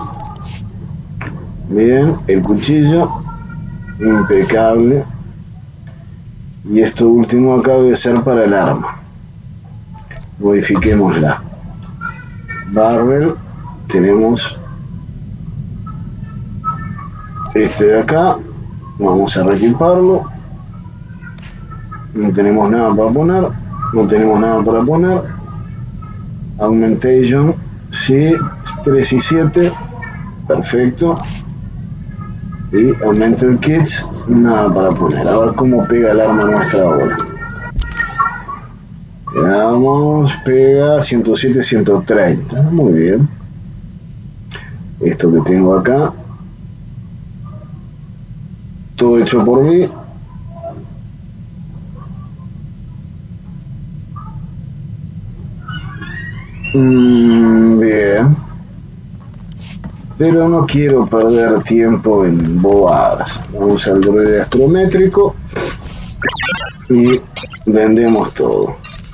Bien, el cuchillo, impecable. Y esto último acá debe ser para el arma. Modifiquémosla. Barrel, tenemos este de acá. Vamos a reequiparlo. No tenemos nada para poner. No tenemos nada para poner. Augmentation, sí, tres y siete. Perfecto. Y Augmented Kits, nada para poner. A ver cómo pega el arma nuestra ahora. Veamos, pega ciento siete, ciento treinta. Muy bien. Esto que tengo acá, todo hecho por mí. Mm, bien. Pero no quiero perder tiempo en bobadas. Vamos al droide astrométrico y vendemos todo.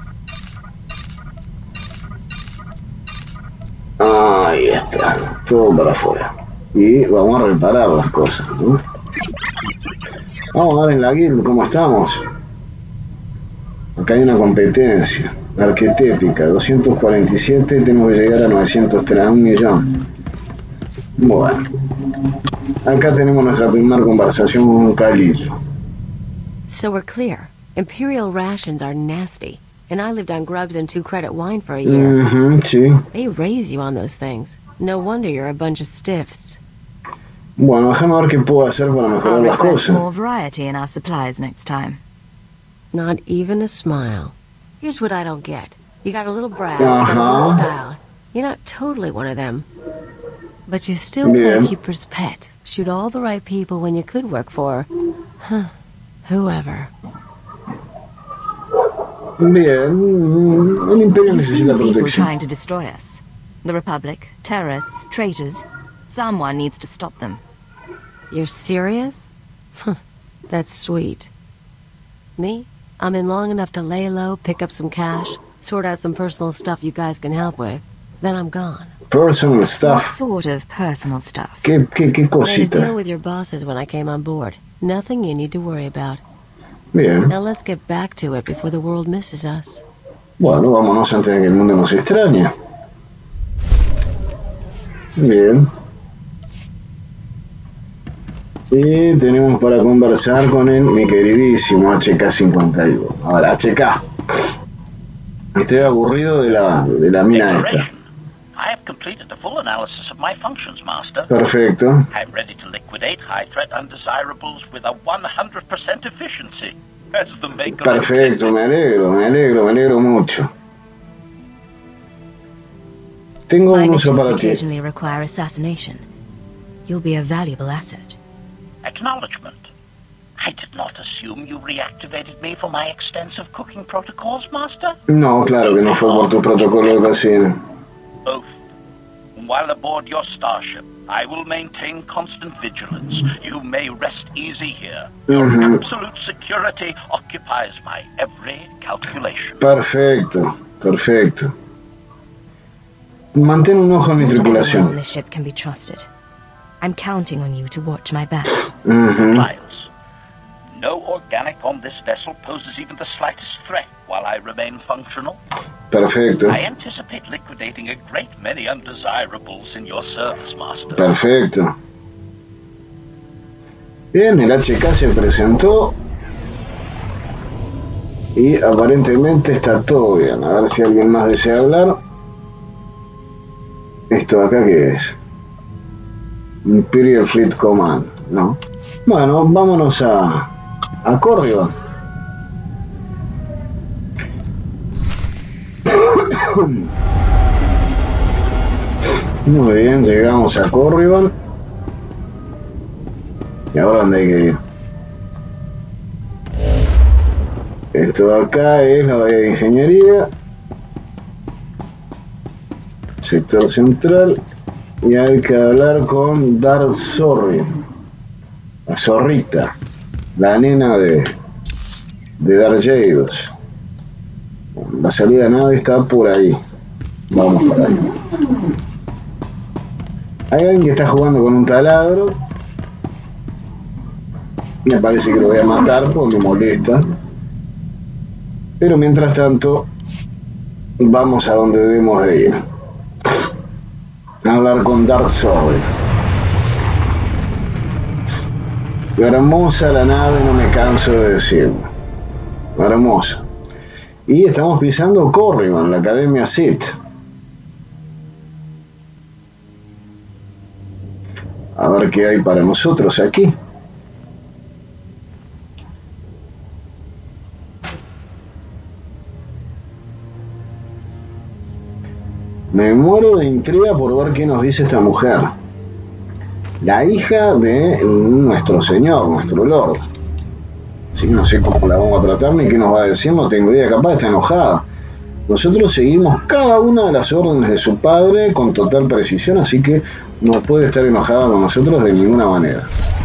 Ahí está, todo para afuera. Y vamos a reparar las cosas, ¿no? Vamos a ver en la guild cómo estamos. Acá hay una competencia. Arquetépica, doscientos cuarenta y siete, tenemos que llegar a novecientos tres, un millón. Bueno, acá tenemos nuestra primera conversación con Calillo. So we're clear. Imperial rations are nasty, and I lived on grubs and two credit wine for a year. Mm-hmm, sí. They raise you on those things. No wonder you're a bunch of stiffs. Bueno, déjame ver qué puedo hacer para mejorar las cosas. More variety in our supplies next time. Not even a smile. Here's what I don't get. You got a little brass, you got a little style. You're not totally one of them. But you still play keeper's pet. Shoot all the right people when you could work for... Huh, whoever. Bien, el Imperio necesita people protección. trying to destroy us. The Republic, terrorists, traitors. Someone needs to stop them. You're serious? That's sweet. Me? I'm in long enough to lay low, pick up some cash, sort out some personal stuff you guys can help with. Then I'm gone. Personal stuff. What sort of personal stuff? ¿Qué, qué, qué I had a cosita? deal with your bosses when I came on board. Nothing you need to worry about. Bien. Now let's get back to it before the world misses us. Bueno, vámonos antes de que el mundo nos extrañe. Bien. Y tenemos para conversar con el mi queridísimo H K cincuenta y uno. Ahora, H K. Estoy aburrido de la, de la mina esta. I have completed a full analysis of my functions, Master. Perfecto. I'm ready to liquidate high-threat undesirables with a one hundred percent efficiency. As the maker Perfecto, me alegro, me alegro, me alegro mucho. Tengo My un uso missions para ti. occasionally require assassination. You'll be a valuable asset. Acknowledgement. I did not assume you reactivated me for my extensive cooking protocols, Master. No, claro que no fue por tu protocolo de cocina. Oath. While aboard your starship, I will maintain constant vigilance. You may rest easy here. Your Uh-huh. absolute security occupies my every calculation. Perfecto, perfecto. Mantén un ojo en mi Not everyone on tripulación. this ship can be trusted. I'm counting on you to watch my back. Uh-huh. Miles, no organic on this vessel poses even the slightest threat while I remain functional. Perfecto, I anticipate liquidating a great many undesirables in your service, Master. perfecto. Bien, el H K se presentó y aparentemente está todo bien. A ver si alguien más desea hablar. ¿Esto de acá qué es? Imperial Fleet Command, ¿no? Bueno, vámonos a, a Corriban. Muy bien, llegamos a Corriban. ¿Y ahora dónde hay que ir? Esto de acá es la área de ingeniería. Sector central. Y hay que hablar con Darth Zorri. La zorrita. La nena de, de Darth Jadus. La salida de nave está por ahí. Vamos para ahí. Hay alguien que está jugando con un taladro. Me parece que lo voy a matar porque me molesta. Pero mientras tanto, vamos a donde debemos de ir. A hablar con Darth Zorri. Hermosa la nave, no me canso de decirlo. Hermosa. Y estamos pisando Corriban, la Academia Sith. A ver qué hay para nosotros aquí. Me muero de intriga por ver qué nos dice esta mujer. La hija de nuestro señor, nuestro lord. Sí, no sé cómo la vamos a tratar ni qué nos va a decir, no tengo idea, capaz está enojada. Nosotros seguimos cada una de las órdenes de su padre con total precisión, así que no puede estar enojada con nosotros de ninguna manera.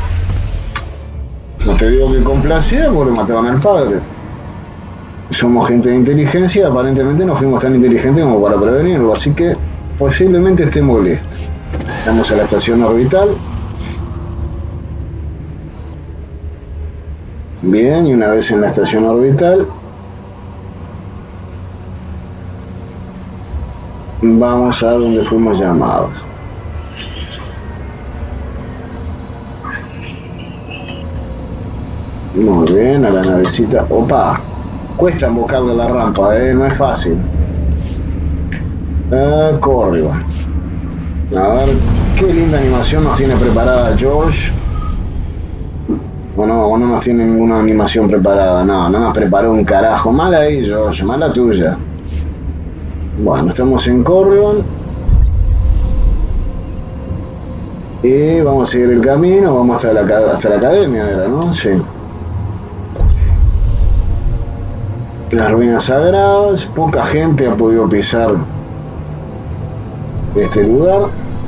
No te digo que complacida porque mataron al padre. Somos gente de inteligencia, aparentemente no fuimos tan inteligentes como para prevenirlo, así que posiblemente esté molesta. Estamos a la estación orbital. Bien, y una vez en la estación orbital, vamos a donde fuimos llamados. Muy bien, a la navecita. Opa, cuesta embocarle la rampa, eh, no es fácil. Ah, Corriban. A ver, qué linda animación nos tiene preparada George. O no, o no nos tiene ninguna animación preparada. No, no nos preparó un carajo. Mal ahí, George, mala tuya. Bueno, estamos en Corriban. Y vamos a seguir el camino. Vamos hasta la, hasta la academia, ¿era, no? Sí. Las ruinas sagradas. Poca gente ha podido pisar este lugar.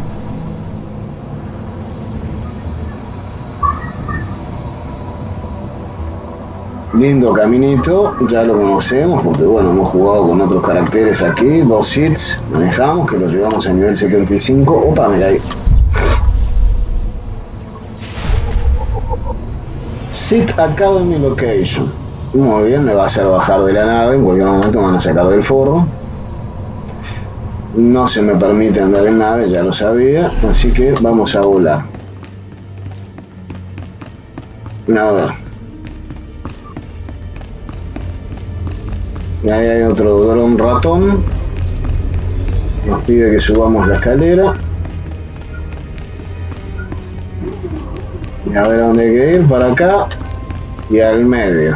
Lindo caminito, ya lo conocemos porque bueno, hemos jugado con otros caracteres aquí, dos Siths manejamos que los llevamos a nivel setenta y cinco. Opa, mira ahí. Sith Academy Location. Muy bien, me va a hacer bajar de la nave, en cualquier momento me van a sacar del foro. No se me permite andar en nave, ya lo sabía, así que vamos a volar. A ver. Y ahí hay otro dron ratón. Nos pide que subamos la escalera. Y a ver a dónde hay que ir, para acá y al medio.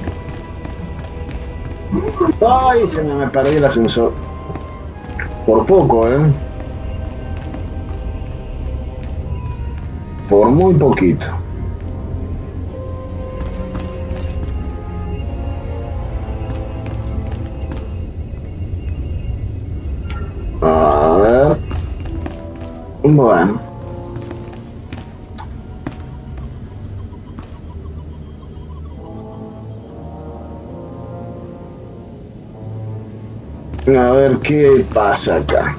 Ay, se me, me perdí el ascensor. Por poco, eh. Por muy poquito. A ver. Bueno. A ver qué pasa acá.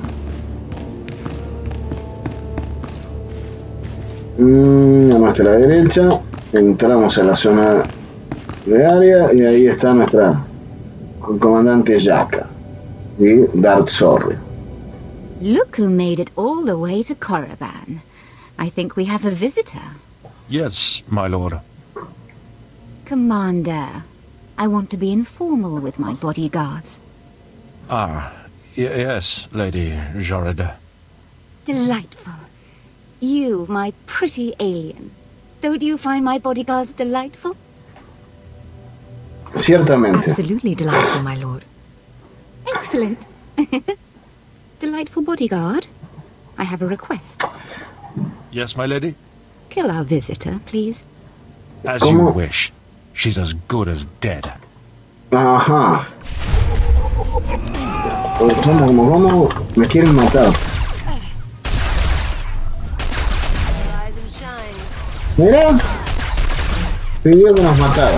Mm, a nuestra derecha entramos a la zona de área y ahí está nuestra comandante Yaka y Darth Sorry. Look who made it all the way to Korriban. I think we have a visitor. Yes, my lord. Commander, I want to be informal with my bodyguards. Ah, y yes, Lady Jorid. Delightful. You, my pretty alien. Don't you find my bodyguards delightful? Ciertamente. Absolutely delightful, my lord. Excellent. Delightful bodyguard, I have a request. Yes, my lady? Kill our visitor, please. As you wish. She's as good as dead. Ajá. ¿Cómo, cómo, cómo? Me quieren matar. Mira. Pidió que nos mataran.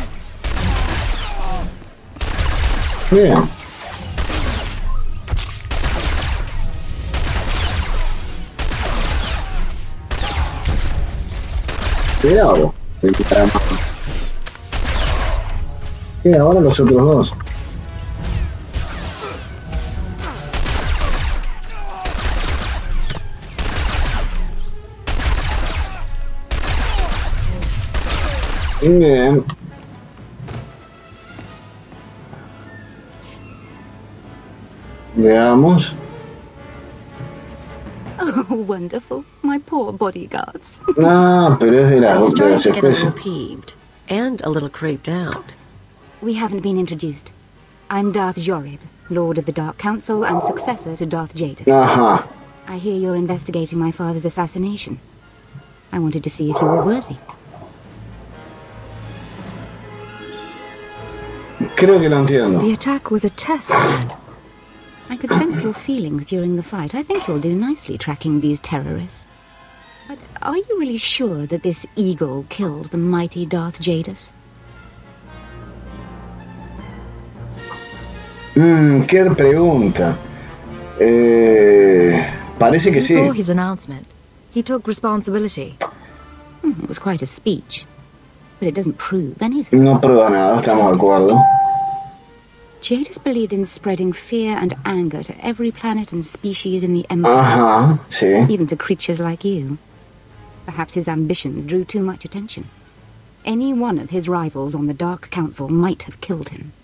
Bien. Cuidado. Y ahora los otros dos. Bien. Veamos. Oh, wonderful. My poor bodyguards. Ah, pero es de I'm las starting otras to get a little especies. peeved and a little creeped out. We haven't been introduced. I'm Darth Jorid, Lord of the Dark Council and successor to Darth Jadis. Ajá. I hear you're investigating my father's assassination. I wanted to see if you were worthy. Creo que lo entiendo. The attack was a test, then. I could sense your feelings during the fight. I think you'll do nicely tracking these terrorists. But are you really sure that this eagle killed the mighty Darth Jadis? Mmm, qué pregunta. Eh, parece que He sí. saw his announcement. He took responsibility. Hmm, it was quite a speech. But it doesn't prove anything. No prueba nada, estamos de acuerdo. Jadis believed in spreading fear and anger to every planet and species in the Empire. Ajá, sí. Even to creatures like you. Perhaps his ambitions drew too much attention. Any one of his rivals on the Dark Council might have killed him.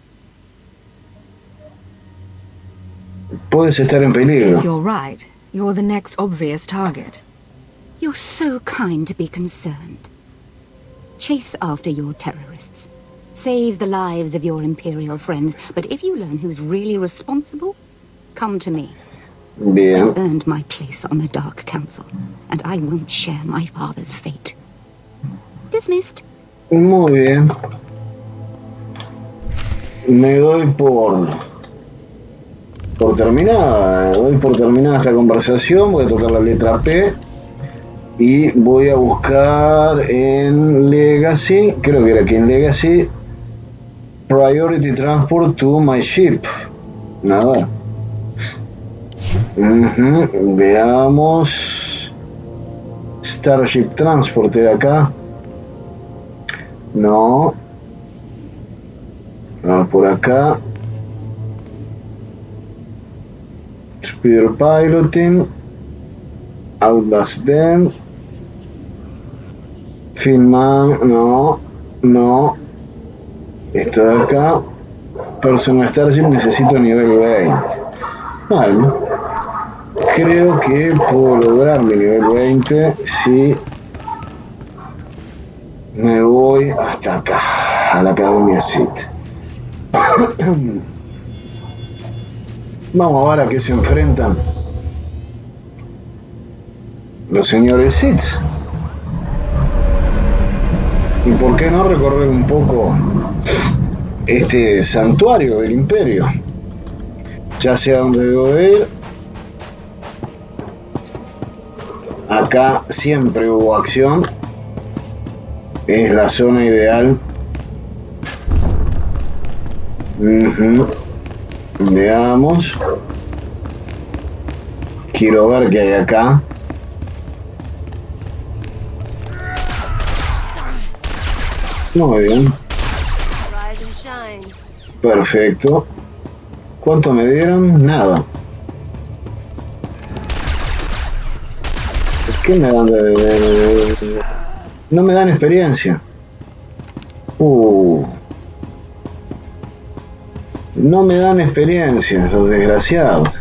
Puedes estar en peligro. If you're right, you're the next obvious target. You're so kind to be concerned. Chase after your terrorists. Save the lives of your Imperial friends. But if you learn who's really responsible, come to me. Bien. I've earned my place on the Dark Council, and I won't share my father's fate. Dismissed. Muy bien. Me doy por... por terminada. Doy por terminada esta conversación. Voy a tocar la letra P. Y voy a buscar en Legacy. Creo que era aquí en Legacy. Priority Transport to my ship. Nada. Uh-huh. Veamos. Starship Transport era acá. No. No, por acá. Speeder Piloting. Outlast Den. Finman. No. No. Esto de acá. Personal Starship necesito nivel veinte. Vale. Creo que puedo lograr mi nivel veinte si me voy hasta acá, a la Academia Sith. Vamos a ver a qué se enfrentan los señores Sith. Y por qué no recorrer un poco este santuario del Imperio. Ya sé a dónde debo ir. Acá siempre hubo acción. Es la zona ideal. Uh-huh. Veamos. Quiero ver qué hay acá. Muy bien. Perfecto. ¿Cuánto me dieron? Nada. ¿Qué me dan de, de, de, de... No me dan experiencia. Uh. No me dan experiencia, esos desgraciados.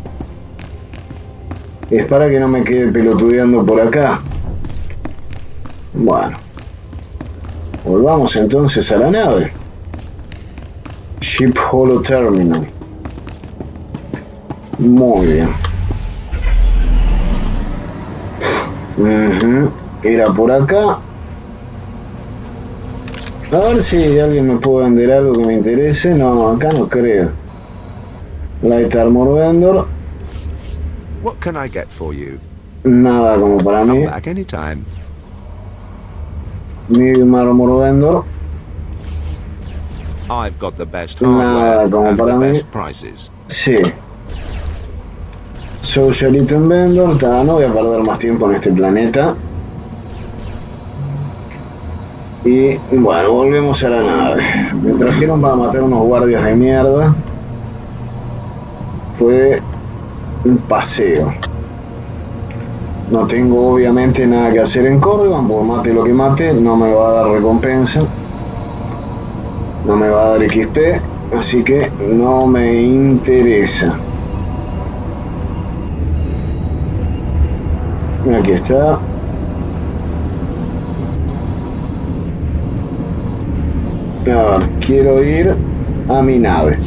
Es para que no me quede pelotudeando por acá. Bueno. Volvamos entonces a la nave. Ship Holo Terminal. Muy bien. Uh-huh. Era por acá. A ver si alguien me puede vender algo que me interese. No, acá no creo. Light Armor Vendor. What can I get for you? Nada como para mí. Come back anytime. Medium Armor Vendor. I've got the best Nada como and para the mí. best prices. Sí. Social Item Vendor. Ta, no voy a perder más tiempo en este planeta. Y bueno, volvemos a la nave. Me trajeron para matar unos guardias de mierda. Fue un paseo. No tengo obviamente nada que hacer en Corrigan, porque mate lo que mate, no me va a dar recompensa. No me va a dar X P, así que no me interesa. Aquí está. A ver, quiero ir a mi nave.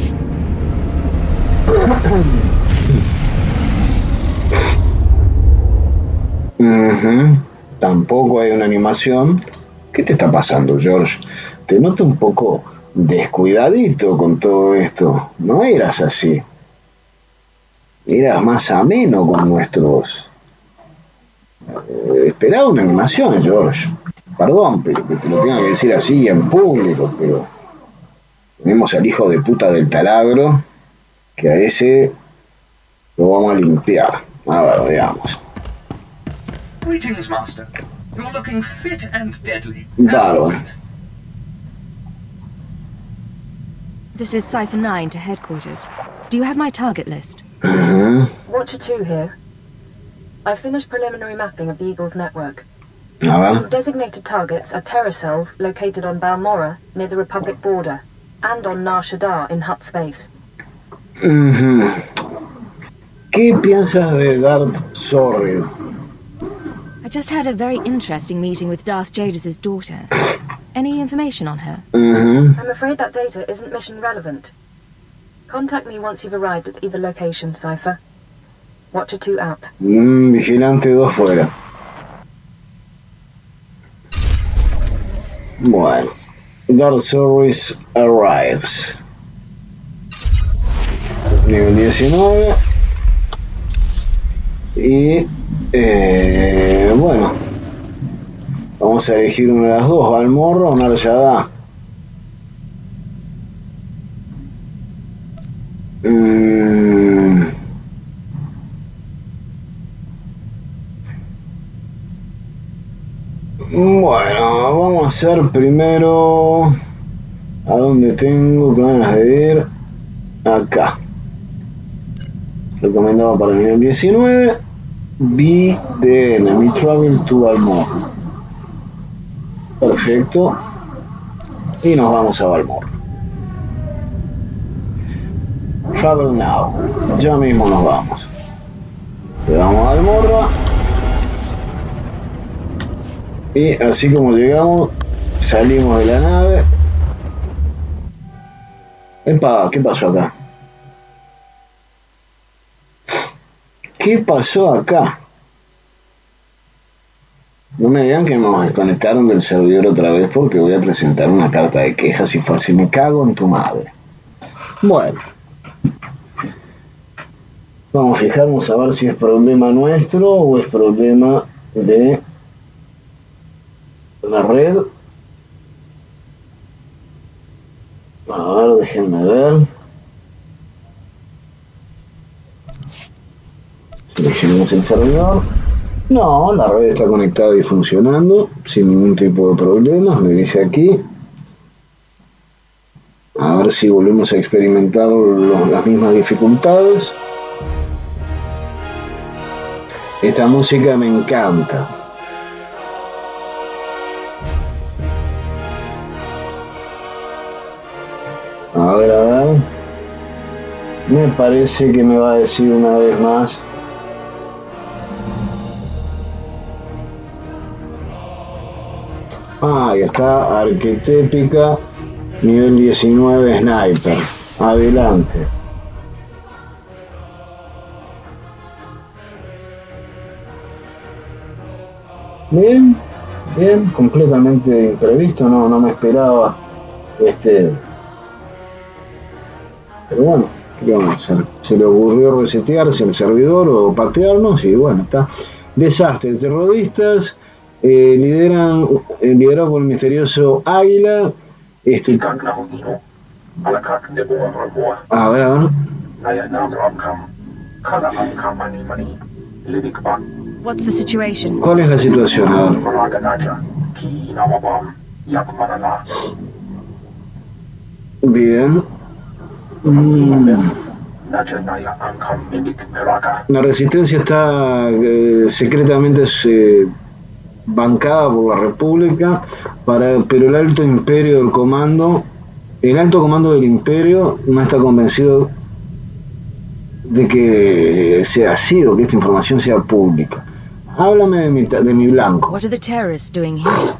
Uh-huh. Tampoco hay una animación. ¿Qué te está pasando, George? Te noto un poco descuidadito con todo esto. No eras así. Eras más ameno con nuestros... Eh, esperaba una animación, George. Perdón, pero que te lo tenga que decir así en público, pero... Tenemos al hijo de puta del taladro, que a ese lo vamos a limpiar. A ver, veamos. Greetings, Master. You're looking fit and deadly. Bárbaro. This is Cypher nine to headquarters. Do you have my target list? Uh-huh. Watcher two here. I finished preliminary mapping of the Eagle's network. Uh-huh. Your designated targets are terror cells located on Balmorra, near the Republic border, and on Nar Shaddaa in Hutt space. Uh-huh. ¿Qué piensas de Darth Sorrid? I just had a very interesting meeting with Darth Jadis' daughter. Any information on her? Uh-huh. I'm afraid that data isn't mission relevant. Contact me once you've arrived at either location, Cypher. Watcher two out. Mm, vigilante dos fuera. Bueno. Darth Sorrid arrives. Nivel diecinueve. Y... Eh, bueno. Vamos a elegir una de las dos. Balmorra o Nar Shaddaa. Mm. Bueno, vamos a hacer primero... ¿A dónde tengo ganas de ir? Acá. Recomendado para el nivel diecinueve. B D N, mi travel to Balmorra. Perfecto. Y nos vamos a Balmorra. Travel now. Ya mismo nos vamos. Llegamos a Balmorra. Y así como llegamos, salimos de la nave. Epa, ¿qué pasó acá? ¿Qué pasó acá? No me digan que nos desconectaron del servidor otra vez porque voy a presentar una carta de quejas y fue así, me cago en tu madre. Bueno. Vamos a fijarnos a ver si es problema nuestro o es problema de la red. A ver, déjenme ver. Seleccionamos el servidor. No, la red está conectada y funcionando sin ningún tipo de problemas, me dice aquí. A ver si volvemos a experimentar los, las mismas dificultades. Esta música me encanta. A ver, a ver. Me parece que me va a decir una vez más. Ah, ahí está, arquetípica, nivel diecinueve sniper. Adelante. Bien, bien, completamente imprevisto, no, no me esperaba este. Pero bueno, ¿qué vamos a hacer? Se le ocurrió resetearse el servidor o patearnos y bueno, está. Desastre, terroristas. Eh, lideran, eh, liderado por el misterioso Águila. Este. A ver, a ver. What's the situation? ¿Cuál es la situación? A ver. Bien. Mm. La resistencia está eh, secretamente eh, bancada por la República, para, pero el alto imperio del comando, el alto comando del imperio no está convencido de que sea así o que esta información sea pública. Háblame de mi, de mi blanco. What are the terrorists doing here?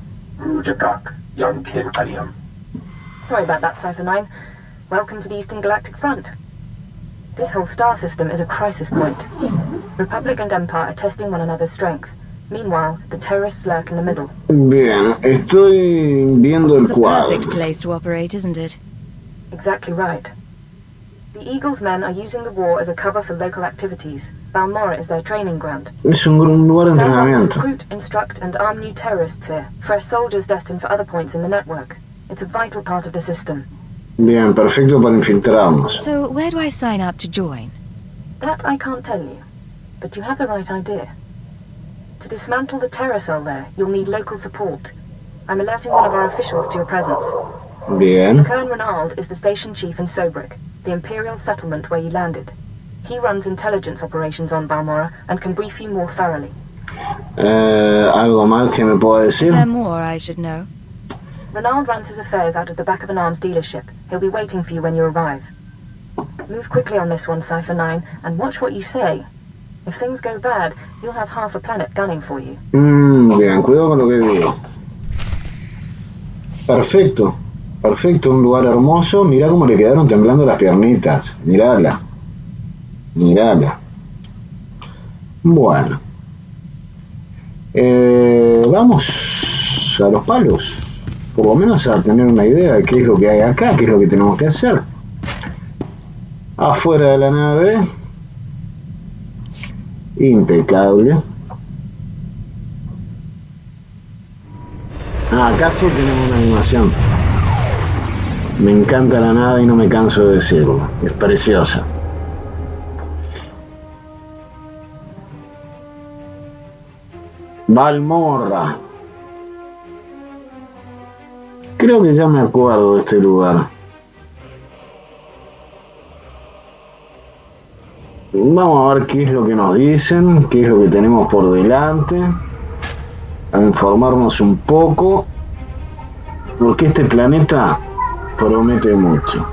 Sorry about that, Cypher nine. Welcome to the Eastern Galactic Front. This whole star system is a crisis point. Republic and Empire are testing one another's strength. Meanwhile, the terrorists lurk in the middle. Bien, estoy viendo el cuadro. It's a perfect place to operate, isn't it? Exactly right. The Eagle's men are using the war as a cover for local activities. Balmorra is their training ground. Es un gran lugar de entrenamiento. Recruit, instruct, and arm new terrorists here. Fresh soldiers destined for other points in the network. It's a vital part of the system. Bien, perfecto para infiltrarnos. So, where do I sign up to join? That I can't tell you, but you have the right idea. To dismantle the terror cell there, you'll need local support. I'm alerting one of our officials to your presence. Bien. Kern Renald is the station chief in Sobrik, the Imperial settlement where you landed. He runs intelligence operations on Balmorra and can brief you more thoroughly. Eh, ¿Algo más que me pueda decir? Is there more I should know? Renald runs his affairs out of the back of an arms dealership. He'll be waiting for you when you arrive. Move quickly on this one, Cypher nine, and watch what you say. If things go bad, you'll have half a planet gunning for you. Mm, bien, cuidado con lo que digo. Perfecto, perfecto, un lugar hermoso. Mirá cómo le quedaron temblando las piernitas. Mirala, mirala. Bueno, eh, vamos a los palos. Por lo menos a tener una idea de qué es lo que hay acá, qué es lo que tenemos que hacer. Afuera de la nave. Impecable. Ah, acá sí tenemos una animación. Me encanta la nave y no me canso de decirlo. Es preciosa. Balmorra. Creo que ya me acuerdo de este lugar. Vamos a ver qué es lo que nos dicen, qué es lo que tenemos por delante. A informarnos un poco. Porque este planeta promete mucho.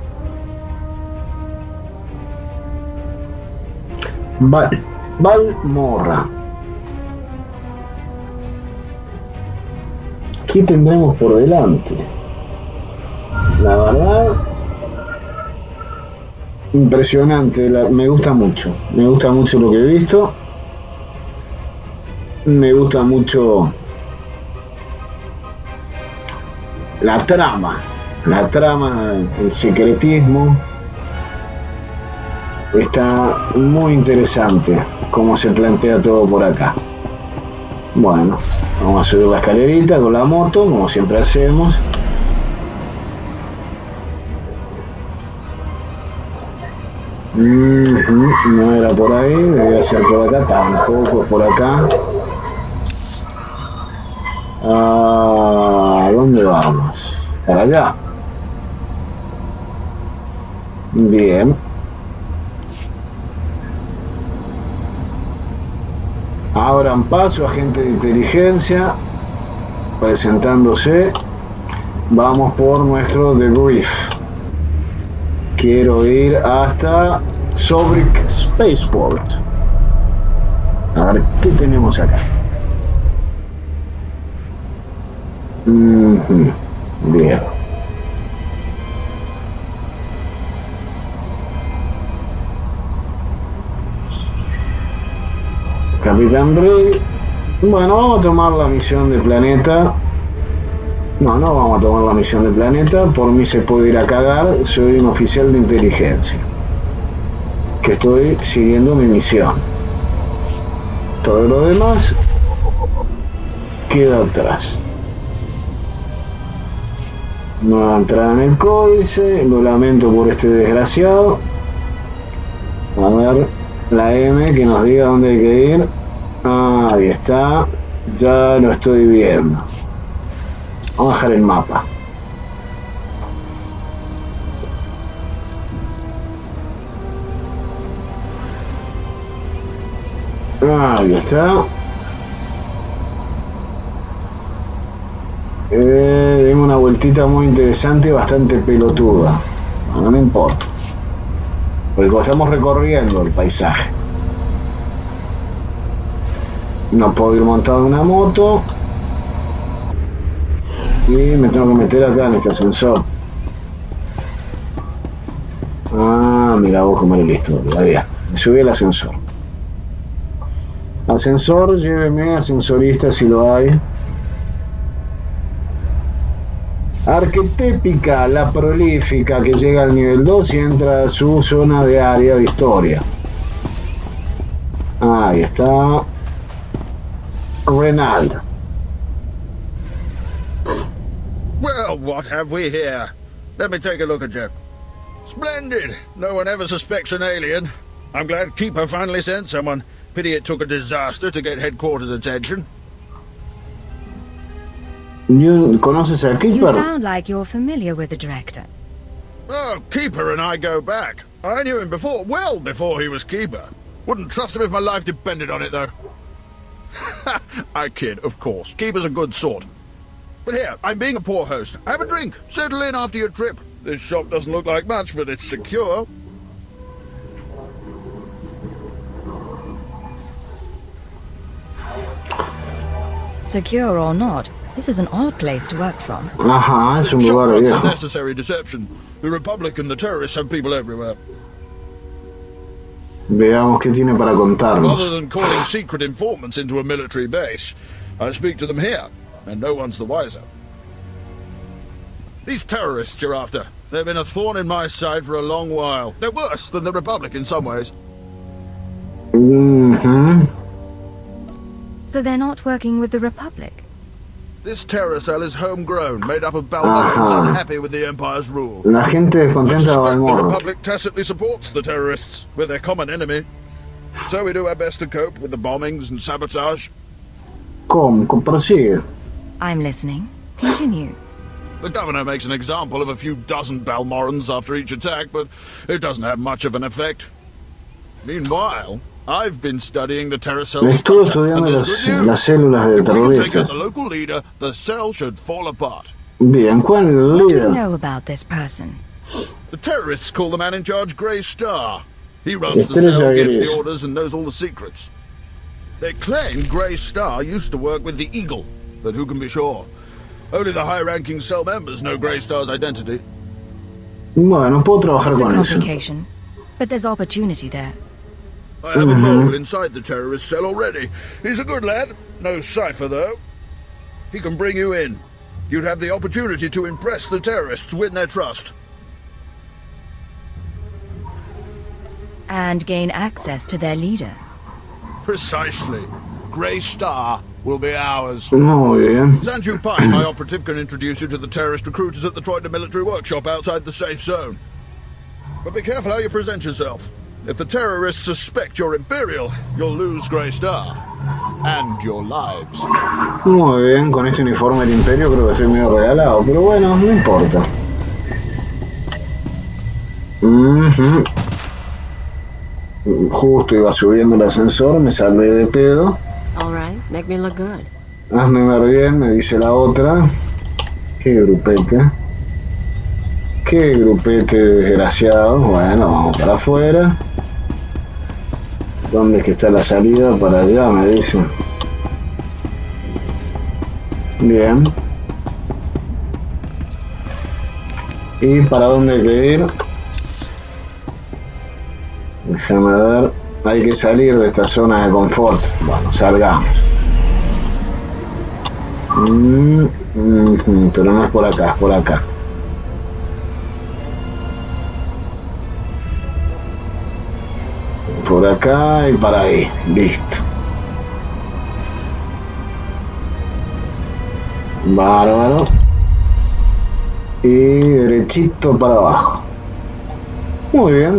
Val, Balmorra. ¿Qué tendremos por delante? La verdad, impresionante, la, me gusta mucho, me gusta mucho lo que he visto, me gusta mucho la trama, la trama, el secretismo, está muy interesante cómo se plantea todo por acá. Bueno, vamos a subir la escalerita con la moto, como siempre hacemos. Mm-hmm, no era por ahí, debía ser por acá, tampoco por acá. ¿A dónde vamos? Para allá. Bien. Abran paso, agente de inteligencia, presentándose. Vamos por nuestro debrief. Quiero ir hasta Sobrik Spaceport. A ver, ¿qué tenemos acá? Mm-hmm. Bien. Capitán Bray. Bueno, vamos a tomar la misión de planeta. No, no vamos a tomar la misión de planeta. Por mí se puede ir a cagar. Soy un oficial de inteligencia que estoy siguiendo mi misión. Todo lo demás queda atrás. Nueva entrada en el códice. Lo lamento por este desgraciado. A ver, la M que nos diga dónde hay que ir. Ah, ahí está. Ya lo estoy viendo. Vamos a dejar el mapa. Ahí está. Eh, dimos una vueltita muy interesante y bastante pelotuda. No, no me importa. Porque estamos recorriendo el paisaje. No puedo ir montado en una moto. Y me tengo que meter acá en este ascensor. Ah, mira vos cómo eres listo. Ya, me subí al ascensor. Ascensor, lléveme, ascensorista si lo hay. Arquetípica, la prolífica que llega al nivel dos y entra a su zona de área de historia. Ahí está. Renald. Well, what have we here? Let me take a look at you. Splendid! No one ever suspects an alien. I'm glad Keeper finally sent someone. Pity it took a disaster to get headquarters attention. You ¿Conoces a Keeper? You sound like you're familiar with the director. Oh, Keeper and I go back. I knew him before, well before he was Keeper. Wouldn't trust him if my life depended on it, though. I kid, of course. Keeper's a good sort. But here, I'm being a poor host. Have a drink. Settle in after your trip. This shop doesn't look like much, but it's secure. Secure or not, this is an odd place to work from. Ajá, es un lugar Shopfront's viejo. a necessary deception. The Republic and the terrorists have people everywhere. Veamos qué tiene para contarnos. Rather than calling secret informants into a military base, I speak to them here, and no one's the wiser. These terrorists you're after, they've been a thorn in my side for a long while. They're worse than the Republic in some ways. Mm-hmm. So they're not working with the Republic? This terror cell is homegrown, made up of Balmorans Ajá. unhappy with the Empire's rule. La gente I descontenta de suspect the Balmorra. Republic tacitly supports the terrorists. We're their common enemy. So we do our best to cope with the bombings and sabotage. ¿Cómo? ¿Cómo prosigue? I'm listening. Continue. The governor makes an example of a few dozen Balmorans after each attack, but it doesn't have much of an effect. Meanwhile, I've been studying the terror cell Estuve structure, and estudiando there's las, good news. las células de If we can take out terroristas. the local leader, the cell should fall apart. Bien, ¿cuál es el What do you líder? know about this person? The terrorists call the man in charge Grey Star. He runs the Estrella cell, gives Gris. the orders, and knows all the secrets. They claim Grey Star used to work with the Eagle, but who can be sure? Only the high-ranking cell members know Grey Star's identity. Bueno, puedo trabajar It's a con eso. complication, but there's opportunity there. I have a Mhm. mole inside the terrorist cell already. He's a good lad. No cipher, though. He can bring you in. You'd have the opportunity to impress the terrorists, win their trust. And gain access to their leader. Precisely. Grey Star will be ours. Muy bien. Sanju Pai, my operative, can introduce you to the terrorist recruiters at the Troita military workshop outside the safe zone. But be careful how you present yourself. If the terrorists suspect you're Imperial, you'll lose Grey Star. And your lives. Muy bien, con este uniforme del Imperio creo que estoy medio regalado, pero bueno, no importa. Uh-huh. Justo iba subiendo el ascensor, me salvé de pedo. All right, make me look good. Hazme ver bien, me dice la otra. Qué grupete. Qué grupete desgraciado. Bueno, vamos para afuera. ¿Dónde es que está la salida? Para allá, me dicen. Bien. ¿Y para dónde hay que ir? Déjame ver. Hay que salir de esta zona de confort. Bueno, salgamos. Mm, mm, pero no es por acá, es por acá. Por acá y para ahí. Listo. Bárbaro. Y derechito para abajo. Muy bien.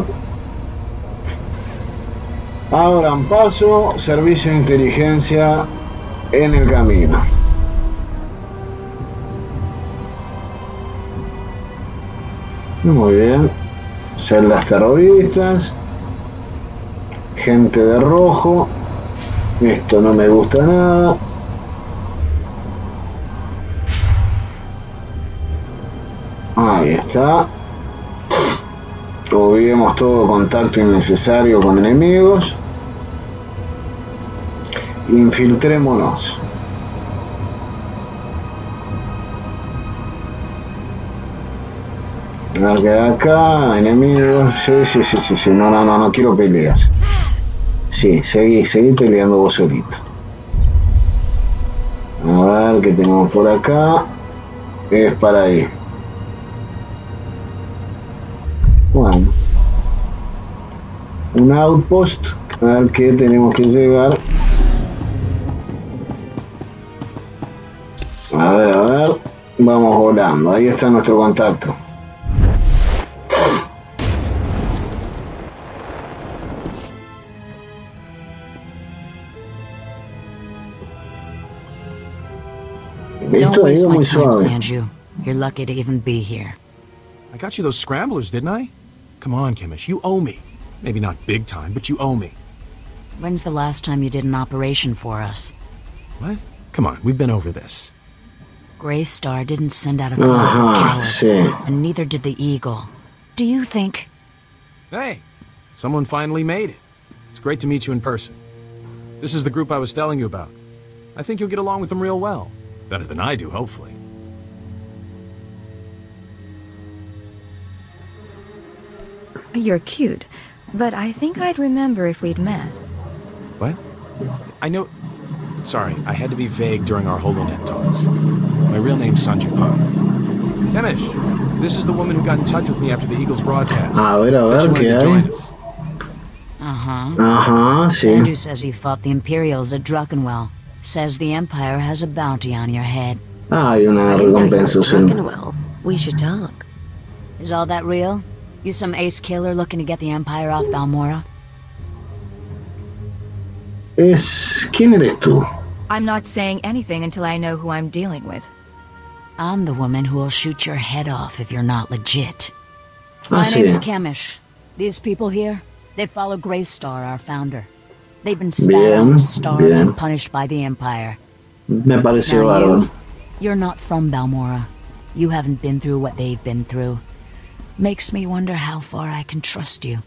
Abran paso. Servicio de inteligencia en el camino. Muy bien. Celdas terroristas. Gente de rojo. Esto no me gusta nada. Ahí está. Obviemos todo contacto innecesario con enemigos. Infiltrémonos. A ver qué hay acá. Enemigos. Sí, sí, sí, sí, sí. No, no, no, no quiero peleas. Sí, seguí, seguí peleando vos solito. A ver qué tenemos por acá. Es para ahí. Bueno. Un outpost al que tenemos que llegar. A ver, a ver. Vamos volando. Ahí está nuestro contacto. Don't waste my time, Sanju. You're lucky to even be here. I got you those scramblers, didn't I? Come on, Kimish, you owe me. Maybe not big time, but you owe me. When's the last time you did an operation for us? What? Come on, we've been over this. Grey Star didn't send out a call uh-huh, for cowards, sí. and neither did the Eagle. Do you think... Hey, someone finally made it. It's great to meet you in person. This is the group I was telling you about. I think you'll get along with them real well. Better than I do, hopefully. You're cute, but I think I'd remember if we'd met. What? I know... Sorry, I had to be vague during our HoloNet talks. My real name's Sanju Pai. Kemish, this is the woman who got in touch with me after the Eagles broadcast. A ver, a ver, ¿qué hay? Uh-huh. Uh-huh, sí. Sanju says you fought the Imperials at Druckenwell. Says the Empire has a bounty on your head. Ah, hay una recompensa. Druckenwell. We should talk. Is all that real? You some ace killer looking to get the Empire off Balmora? Es... ¿Quién eres tú? I'm not saying anything until I know who I'm dealing with. I'm the woman who will shoot your head off if you're not legit. Ah, My sí. name's Kemish. These people here, they follow Grey Star, our founder. They've been stabbed, Bien, starved, bien. and punished by the Empire. Me pareció Now bárbaro. you, you're not from Balmora. You haven't been through what they've been through. Makes me wonder how far I can trust you.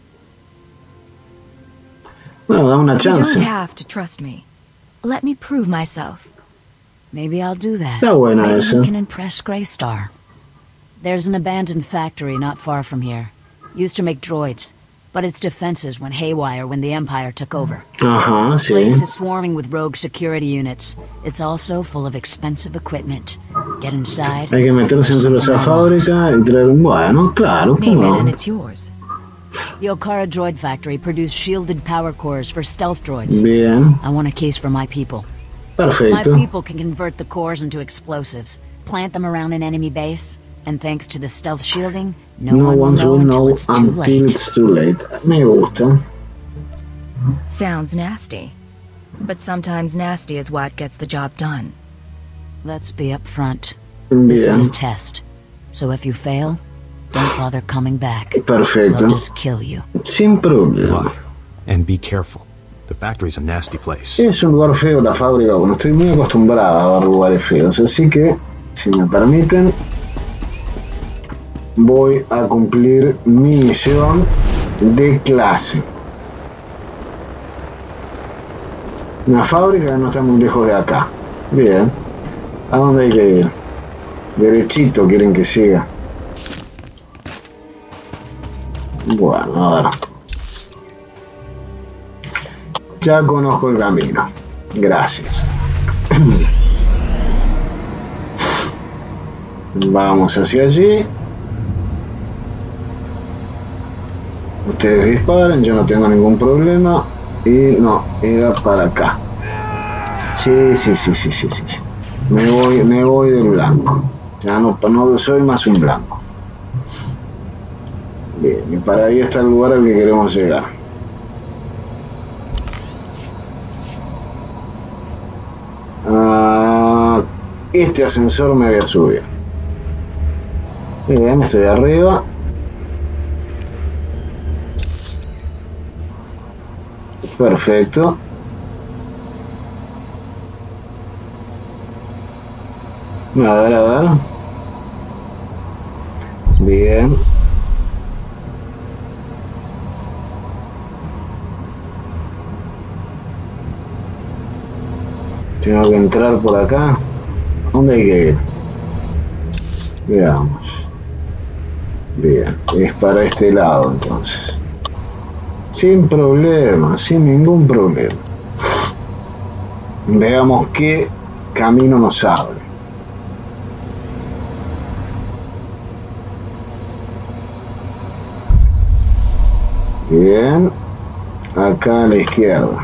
Bueno, da una You chance. don't have to trust me. Let me prove myself. Maybe I'll do that. Está buena Maybe esa. we can impress Grey Star. There's an abandoned factory not far from here. Used to make droids, but its defenses went haywire when the Empire took over. Ajá, The place sí. is swarming with rogue security units. It's also full of expensive equipment. Get inside. Hay que meterse entre esa fábrica y traer... Bueno, claro, Name ¿cómo it and no? it's yours. The Okara droid factory produced shielded power cores for stealth droids. Bien. I want a case for my people. Perfecto. My people can convert the cores into explosives, plant them around an enemy base, and thanks to the stealth shielding, no, No one will one know will until know it's too until late. it's too late. Me gusta. Sounds nasty. But sometimes nasty is what gets the job done. Let's be upfront. This is a Bien. test. So if you fail, don't bother coming back. Perfecto. We'll just kill you. Sin problema. And be careful. The factory's a nasty place. Es un lugar feo la fábrica, bueno, estoy muy acostumbrada a ver lugares feos, así que, si me permiten, voy a cumplir mi misión de clase. Una fábrica que no está muy lejos de acá. Bien. ¿A dónde hay que ir? Derechito quieren que siga. Bueno, a ver. Ya conozco el camino. Gracias. Vamos hacia allí. Ustedes disparen, yo no tengo ningún problema. Y no, era para acá. Sí, sí, sí, sí, sí, sí. Me voy, me voy del blanco. Ya no, no soy más un blanco. Bien, y para ahí está el lugar al que queremos llegar. Ah, este ascensor me voy a subir. Bien, estoy arriba. Perfecto. A ver, a ver. Bien. Tengo que entrar por acá. ¿Dónde hay que ir? Veamos. Bien, es para este lado entonces. Sin problema, sin ningún problema. Veamos qué camino nos abre. Bien, acá a la izquierda.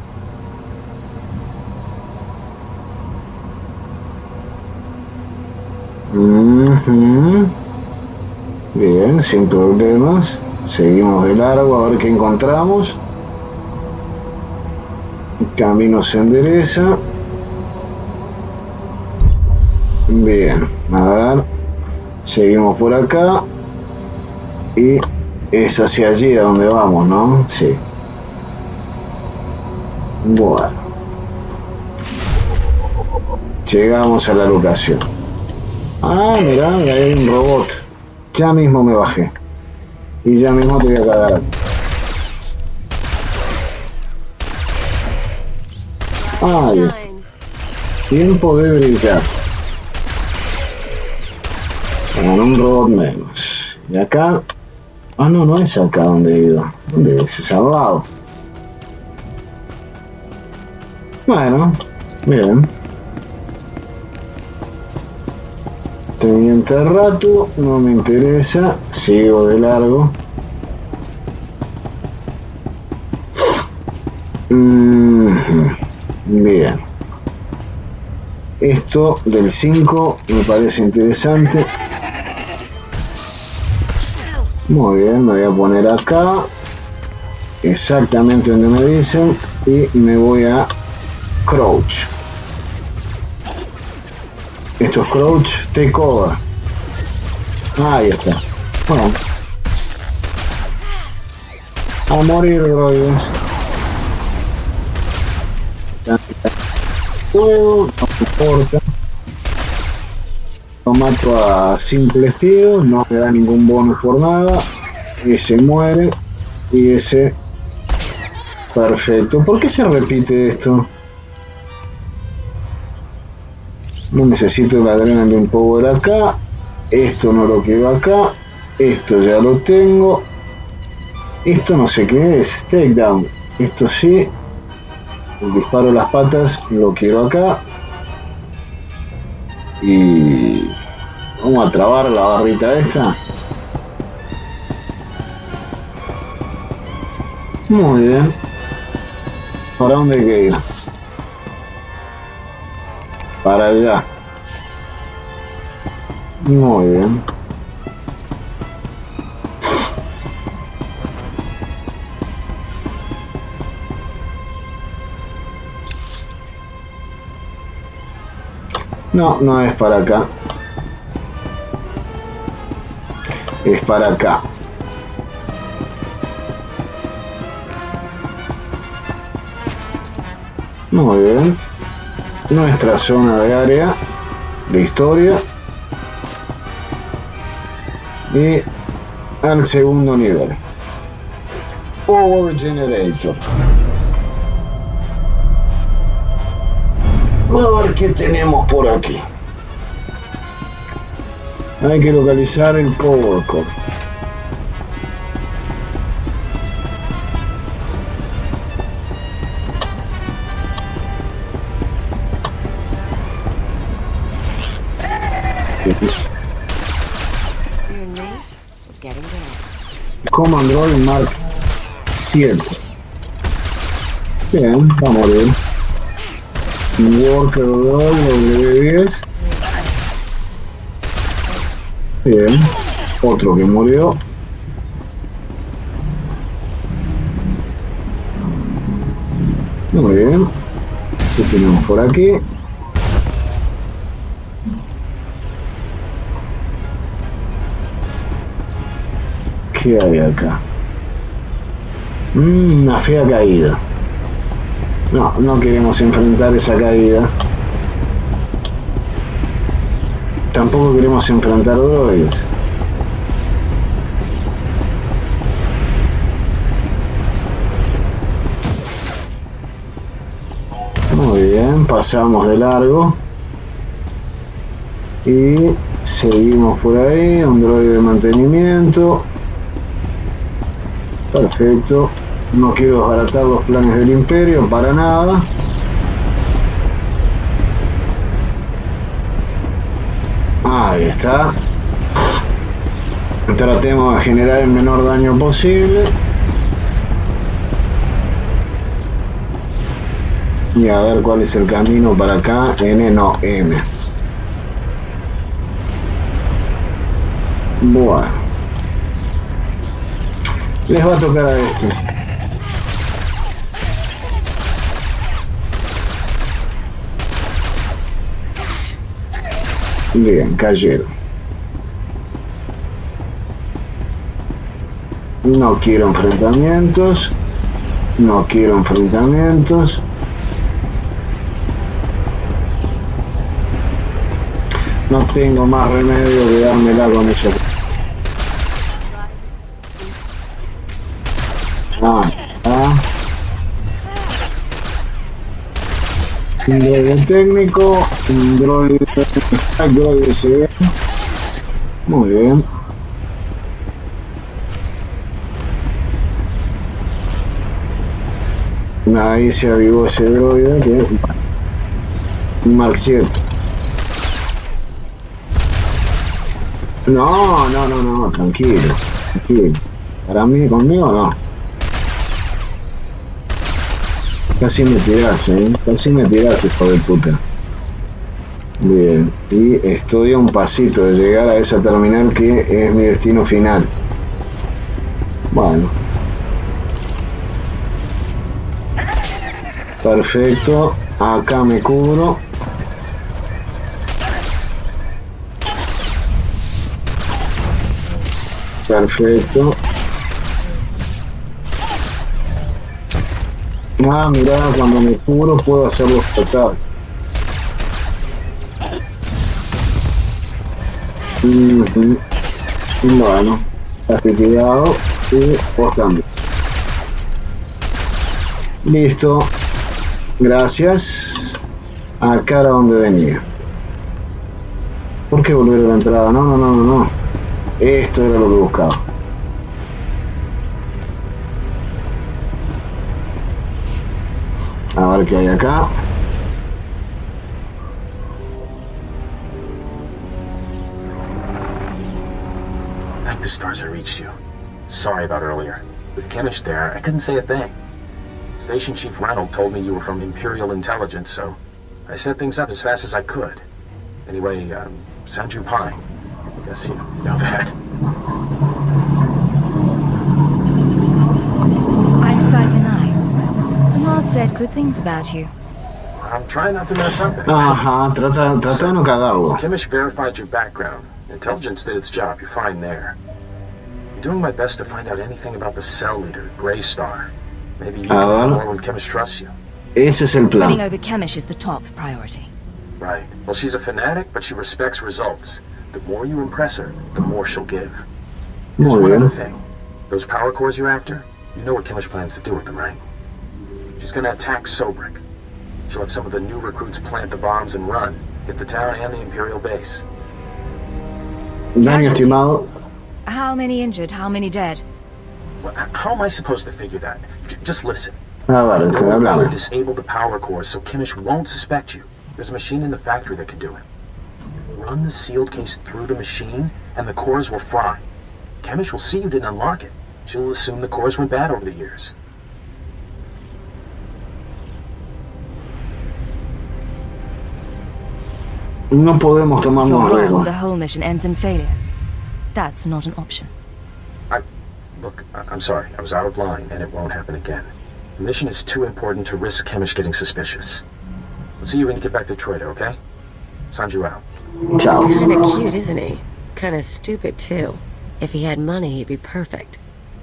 Uh-huh. Bien, sin problemas. Seguimos de largo a ver qué encontramos. El camino se endereza. Bien, a ver. Seguimos por acá. Y es hacia allí a donde vamos, ¿no? Sí. Bueno. Llegamos a la locación. Ah, mirá, ahí hay un robot. Ya mismo me bajé. Y ya mismo te voy a cagar. Ahí. Tiempo de brillar. Con un robot menos. Y acá. Ah, no, no es acá donde he ido. ¿Dónde es? Es al lado. Bueno, bien. Teniente rato, no me interesa, sigo de largo. Mm-hmm. Bien. Esto del cinco me parece interesante. Muy bien, me voy a poner acá, exactamente donde me dicen, y me voy a crouch. Esto es crouch, take over. Ahí está. Bueno. A morir, droides. Fuego, no me importa. Lo mato a simples tiros, no me da ningún bonus por nada. Ese muere. Y ese... Perfecto. ¿Por qué se repite esto? No necesito el Adrenaline Power acá. Esto no lo quiero acá. Esto ya lo tengo. Esto no sé qué es. Takedown. Esto sí. El disparo a las patas lo quiero acá. Y... vamos a trabar la barrita esta. Muy bien. ¿Para dónde hay que ir? Para allá. Muy bien. No, no es para acá. Es para acá. Muy bien. Nuestra zona de área de historia. Y al segundo nivel. Power Generator. A ver qué tenemos por aquí. Hay que localizar el Power Core. Command Droid Mark siete. Bien, vamos bien. Worker Droid W diez. Bien, otro que murió. Muy bien. ¿Qué tenemos por aquí? ¿Qué hay acá? Mm, una fea caída. No, no queremos enfrentar esa caída. Tampoco queremos enfrentar droides. Muy bien, pasamos de largo. Y seguimos por ahí, un droide de mantenimiento. Perfecto. No quiero desbaratar los planes del Imperio para nada. Ahí está. Tratemos de generar el menor daño posible. Y a ver cuál es el camino para acá. N, no, M. Bueno. Les va a tocar a esto. Bien, cayeron. No quiero enfrentamientos. No quiero enfrentamientos. No tengo más remedio que dármela con ella. Ah, ah. Un droide técnico, un droide, un droide se ve. Muy bien. Ahí se avivó ese droide que Mark siete. No, no, no, no, tranquilo, tranquilo. Para mí, conmigo no. Casi me tirás, eh. Casi me tirás, hijo de puta. Bien, y estoy a un pasito de llegar a esa terminal que es mi destino final. Bueno. Perfecto, acá me cubro. Perfecto. Ah, mirá, cuando me cubro puedo hacerlo explotar. Mm-hmm. Bueno, has liquidado y vos también. Listo. Gracias. Acá era donde venía. ¿Por qué volver a la entrada? No, no, no, no, no. Esto era lo que buscaba. A ver qué hay acá. Thank the stars I reached you. Sorry about earlier. With Kimmich there, I couldn't say a thing. Station Chief Reynolds told me you were from Imperial Intelligence, so I set things up as fast as I could. Anyway, um, Sanju Pine. Guess you know that. I'm Cypher nine. Walt said good things about you. I'm trying not to mess up anything. Ajá, trata, trata de no cagarlo. Kemish verified your background. Intelligence did its job. You're fine there. I'm doing my best to find out anything about the cell leader, Greystar. Maybe you can learn more when Kemish trusts you. Ese es el plan. Winning over Kemish is the top priority. Right. Well, she's a fanatic, but she respects results. The more you impress her, the more she'll give. There's Muy one bien. other thing. Those power cores you're after, you know what Kemish plans to do with them, right? She's gonna attack Sobrik. She'll have some of the new recruits plant the bombs and run, hit the town and the Imperial base. Daño estimado. How many injured? How many dead? Well, h- how am I supposed to figure that? J- just listen. Ah, vale, No one háblame. disable the power cores so Kemish won't suspect you. There's a machine in the factory that can do it. Run the sealed case through the machine, and the cores will fry. Kemish will see you didn't unlock it. She'll assume the cores went bad over the years. No podemos tomarnos You're wrong. riesgos. The whole mission ends in failure. That's not an option. I... Look, I- I'm sorry. I was out of line, and it won't happen again. The mission is too important to risk Kemish getting suspicious. I'll see you when you get back to Troida, okay? Sanju out. Ciao. Kinda cute, isn't he? Kinda stupid, too. If he had money, he'd be perfect.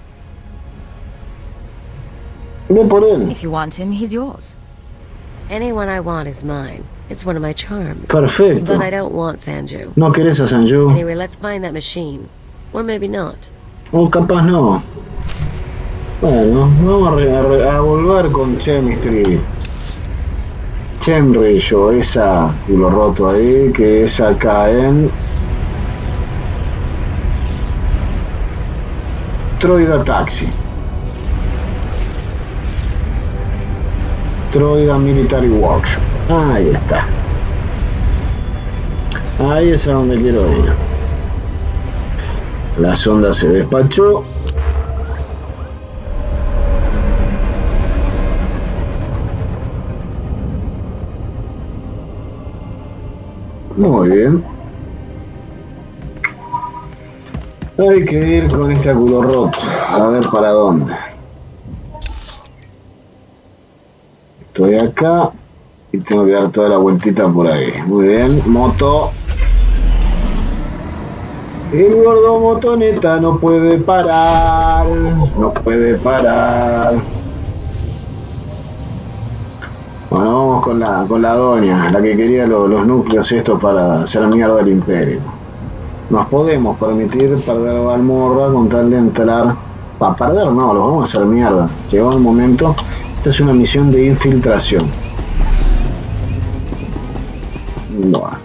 Ve por él. If you want him, he's yours. Anyone I want is mine. It's one of my charms. Perfecto. But I don't want Sanju. No querés a Sanju. Anyway, let's find that machine. Or maybe not. O capaz no. Bueno, vamos a, re- a re- a volver con Chemistry. Chemrillo, esa culo roto ahí, que es acá en Troida Taxi. Troida Military Workshop. Ahí está. Ahí es a donde quiero ir. La sonda se despachó. Muy bien. Hay que ir con este culo roto. A ver para dónde. Estoy acá. Y tengo que dar toda la vueltita por ahí. Muy bien. Moto. El gordo motoneta no puede parar. No puede parar. Bueno, vamos con la, con la doña, la que quería lo, los núcleos estos para hacer mierda al imperio. Nos podemos permitir perder Valmorra con tal de entrar. Para perder no, los vamos a hacer mierda. Llegó el momento. Esta es una misión de infiltración. Bueno.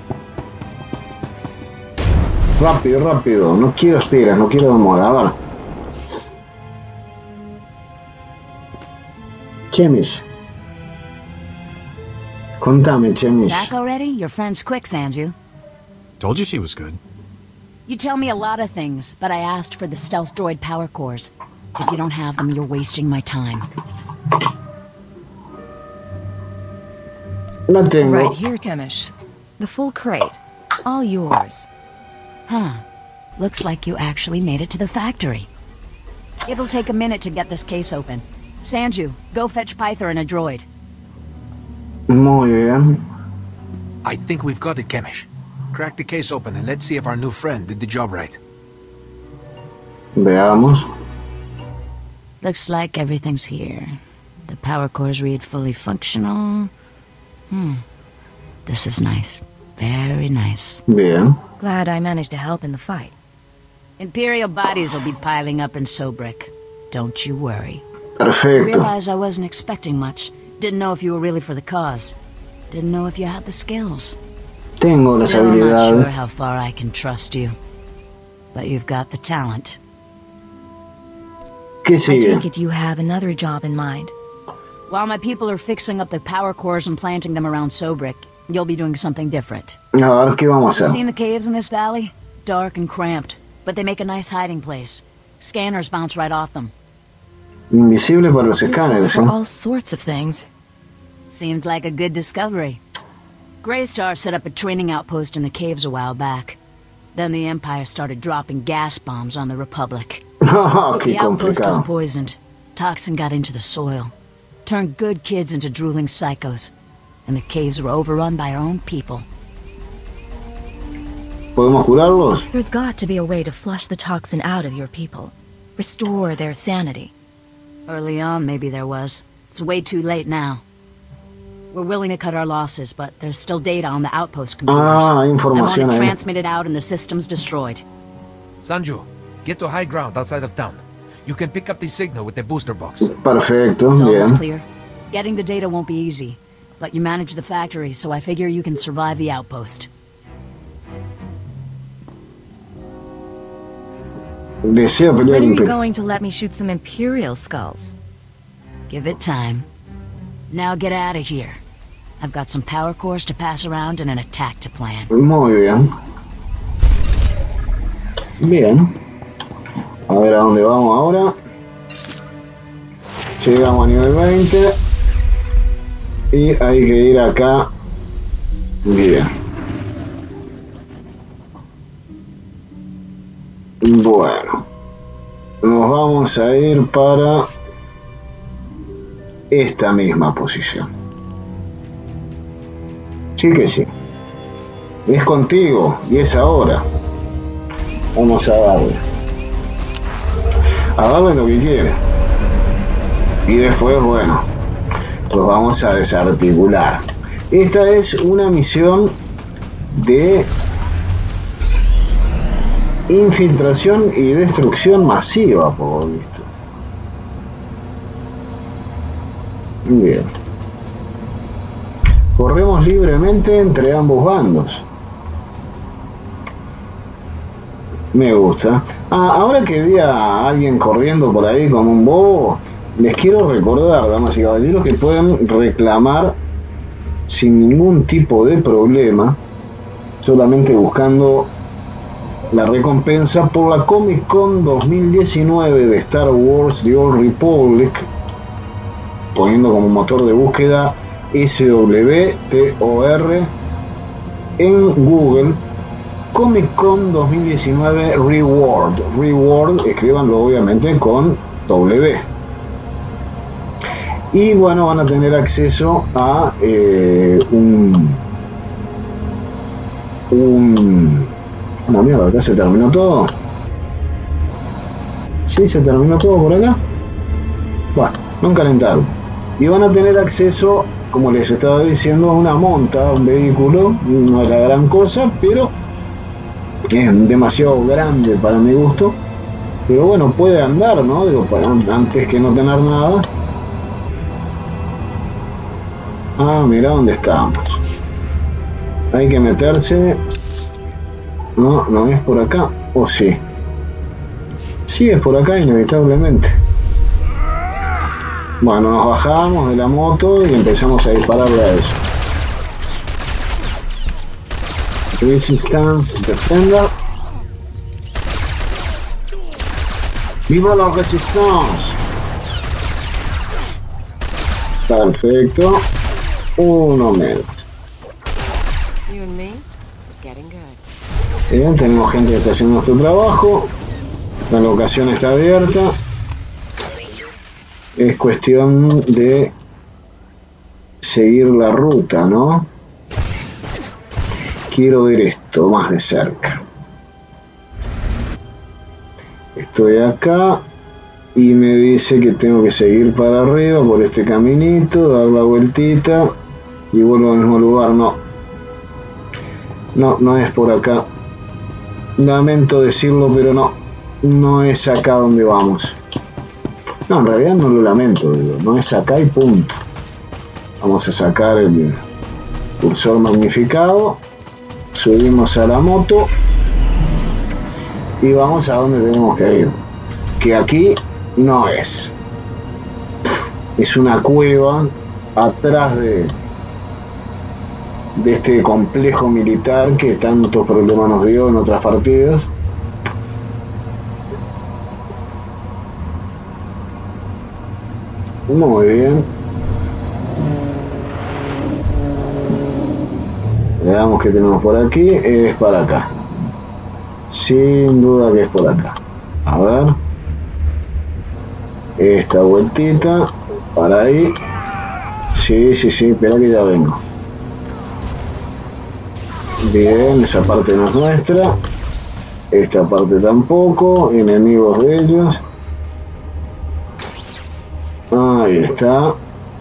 Rápido, rápido. No quiero esperas, no quiero demora. A ver. Chemish. Contame, Chemish. Back already? Your friend's quick, Sanju. Told you she was good. You tell me a lot of things, but I asked for the stealth droid power cores. If you don't have them, you're wasting my time. La tengo. Right here, Kemish. The full crate. All yours. Huh. Looks like you actually made it to the factory. It'll take a minute to get this case open. Sanju, go fetch Pyther and a droid. Muy bien. I think we've got it, Kemish. Crack the case open and let's see if our new friend did the job right. Veamos. Looks like everything's here. The power cores read fully functional. Hmm. This is nice. Very nice. Bien. Glad I managed to help in the fight. Imperial bodies will be piling up in Sobrik. Don't you worry. Perfecto. I realize I wasn't expecting much. Didn't know if you were really for the cause. Didn't know if you had the skills. Tengo las Still not habilidades. sure how far I can trust you. But you've got the talent. ¿Qué I sigue? take it you have another job in mind. While my people are fixing up the power cores and planting them around Sobrik, you'll be doing something different. A ver, ¿qué vamos a You hacer? seen the caves in this valley? Dark and cramped, but they make a nice hiding place. Scanners bounce right off them. Invisible para los Useful escáneres, for ¿eh? all sorts of things. Seemed like a good discovery. Greystar set up a training outpost in the caves a while back. Then the Empire started dropping gas bombs on the Republic. The outpost was poisoned. Toxin got into the soil. Turned good kids into drooling psychos. And the caves were overrun by our own people. ¿Podemos curarlos? There's got to be a way to flush the toxin out of your people. Restore their sanity. Early on, maybe there was. It's way too late now. We're willing to cut our losses, but there's still data on the outpost computers. Ah, I want información it ahí. transmitted out and the systems destroyed. Sanju, get to high ground outside of town. You can pick up the signal with the booster box. Perfecto, It's almost bien. clear. Getting the data won't be easy, but you manage the factory, so I figure you can survive the outpost. Deseo pelear When are you imper- going to let me shoot some Imperial skulls? Give it time. Now get out of here. I've got some power cores to pass around and an attack to plan. Muy bien. Bien. A ver a dónde vamos ahora. Llegamos a nivel veinte. Y hay que ir acá. Bien. Bueno. Nos vamos a ir para esta misma posición. Sí que sí. Es contigo y es ahora. Vamos a darle. A darle lo que quiere. Y después, bueno, los vamos a desarticular. Esta es una misión de infiltración y destrucción masiva, por lo visto. Bien. Corremos libremente entre ambos bandos. Me gusta. Ah, ahora que vi a alguien corriendo por ahí como un bobo, les quiero recordar, damas y caballeros, que pueden reclamar sin ningún tipo de problema, solamente buscando la recompensa por la Comic Con dos mil diecinueve de Star Wars The Old Republic, poniendo como motor de búsqueda S W T O R en Google. Comic Con dos mil diecinueve Reward. Reward, escríbanlo obviamente con W. Y bueno, van a tener acceso a eh, un... Un... No, mierda, acá se terminó todo. Sí, se terminó todo por acá. Bueno, no calentaron. Y van a tener acceso, como les estaba diciendo, a una monta, un vehículo. No es la gran cosa, pero es demasiado grande para mi gusto. Pero bueno, puede andar, ¿no? Digo, para, antes que no tener nada. Ah, mira dónde estamos. Hay que meterse. No, no es por acá. ¿O sí? Sí, es por acá inevitablemente. Bueno, nos bajamos de la moto y empezamos a dispararle a eso. Resistance Defender. ¡Viva la Resistance! Perfecto. Uno menos. You and me, getting good. Bien, tenemos gente que está haciendo nuestro trabajo. La locación está abierta. Es cuestión de seguir la ruta, ¿no? Quiero ver esto más de cerca. Estoy acá y me dice que tengo que seguir para arriba por este caminito, dar la vueltita y vuelvo al mismo lugar. No, no, no es por acá. Lamento decirlo, pero no, no es acá donde vamos. No, en realidad no lo lamento, digo, no es acá y punto. Vamos a sacar el cursor magnificado, subimos a la moto y vamos a donde tenemos que ir. Que aquí no es. Es una cueva atrás de, de este complejo militar que tantos problemas nos dio en otras partidas. Muy bien. Veamos qué tenemos por aquí. Es para acá. Sin duda que es por acá. A ver. Esta vueltita. Para ahí. Sí, sí, sí. Espera que ya vengo. Bien, esa parte no es nuestra. Esta parte tampoco. Enemigos de ellos. Ahí está.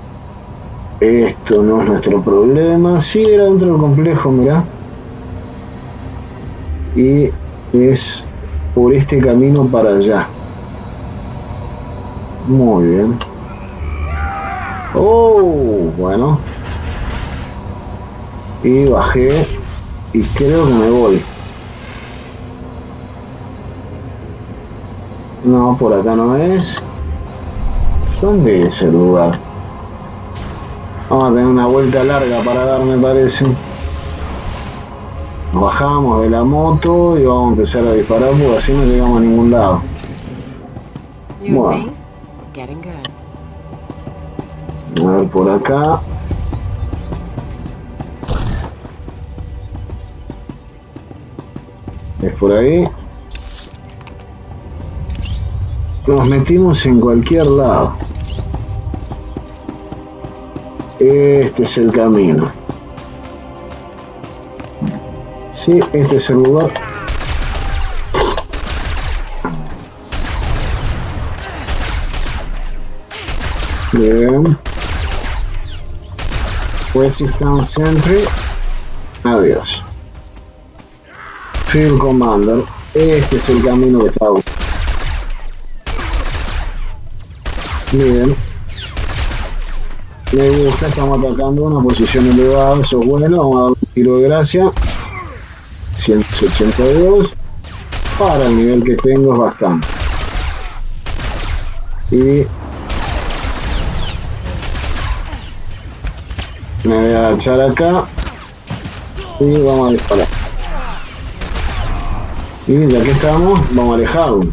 Esto no es nuestro problema. Sí, era dentro del complejo, mirá. Y es por este camino para allá. Muy bien. Oh, bueno. Y bajé. Y creo que me voy. No, por acá no es. ¿Dónde es el lugar? Vamos a tener una vuelta larga para dar, me parece. Nos bajamos de la moto y vamos a empezar a disparar porque así no llegamos a ningún lado. Bueno. A ver por acá. Es por ahí. Nos metimos en cualquier lado. Este es el camino. Sí, este es el lugar. Bien. Resistance Sentry. Adiós. Field Commander. Este es el camino que está. Bien. Me gusta, estamos atacando una posición elevada, eso es bueno. Vamos a dar un tiro de gracia. ciento ochenta y dos. Para el nivel que tengo es bastante. Y me voy a agachar acá. Y vamos a disparar. Y ya que estamos, vamos a alejarnos.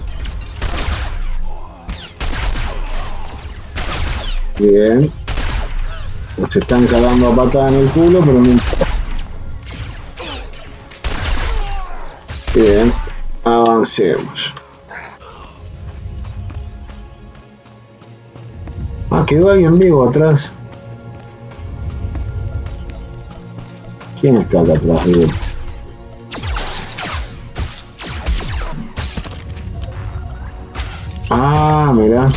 Bien. Nos están cagando a patada en el culo, pero no importa. Bien. Avancemos. Ah, quedó alguien vivo atrás. ¿Quién está acá atrás? Bien. Ah, mirá.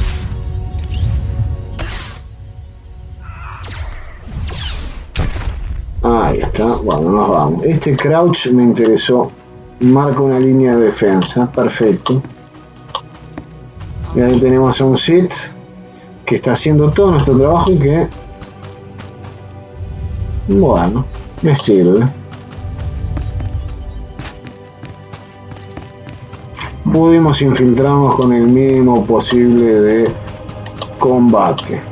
Ahí está, bueno, nos vamos. Este crouch me interesó. Marca una línea de defensa, perfecto. Y ahí tenemos a un Sith que está haciendo todo nuestro trabajo y que, bueno, me sirve. Pudimos infiltrarnos con el mínimo posible de combate,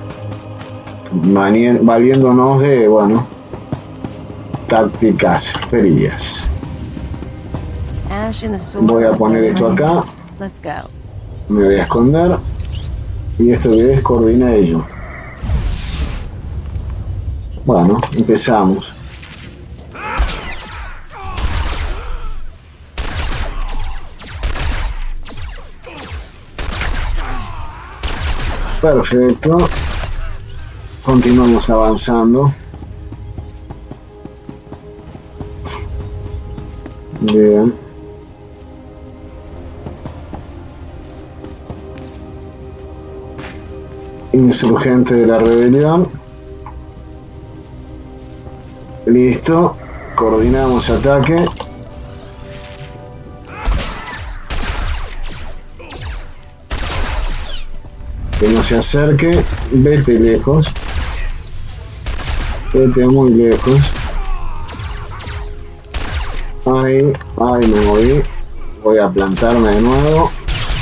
valiéndonos de, bueno, tácticas frías. Voy a poner esto acá. Me voy a esconder. Y esto que es Coordination. Bueno, empezamos. Perfecto. Continuamos avanzando. Bien. Insurgente de la rebelión. Listo. Coordinamos ataque. Que no se acerque. Vete lejos. Vete muy lejos. Ahí, ahí me moví. Voy a plantarme de nuevo.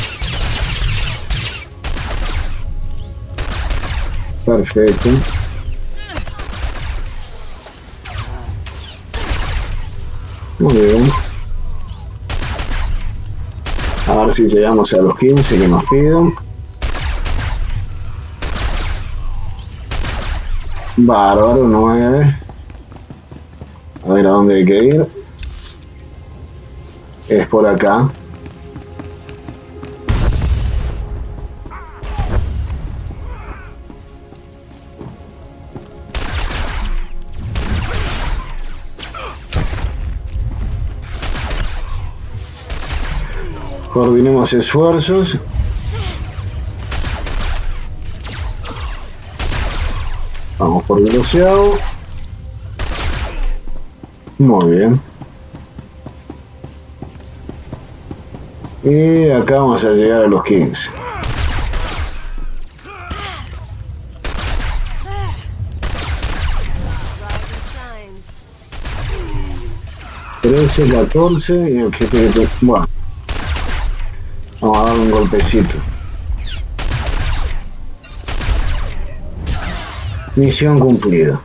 Perfecto. Muy bien. A ver si llegamos a los quince que nos piden. Bárbaro, nueve. A ver a dónde hay que ir. Es por acá. Coordinemos esfuerzos. Vamos por velocidad. Muy bien. Y acá vamos a llegar a los quince. trece, catorce y el que te... Bueno. Vamos a darle un golpecito. Misión cumplida.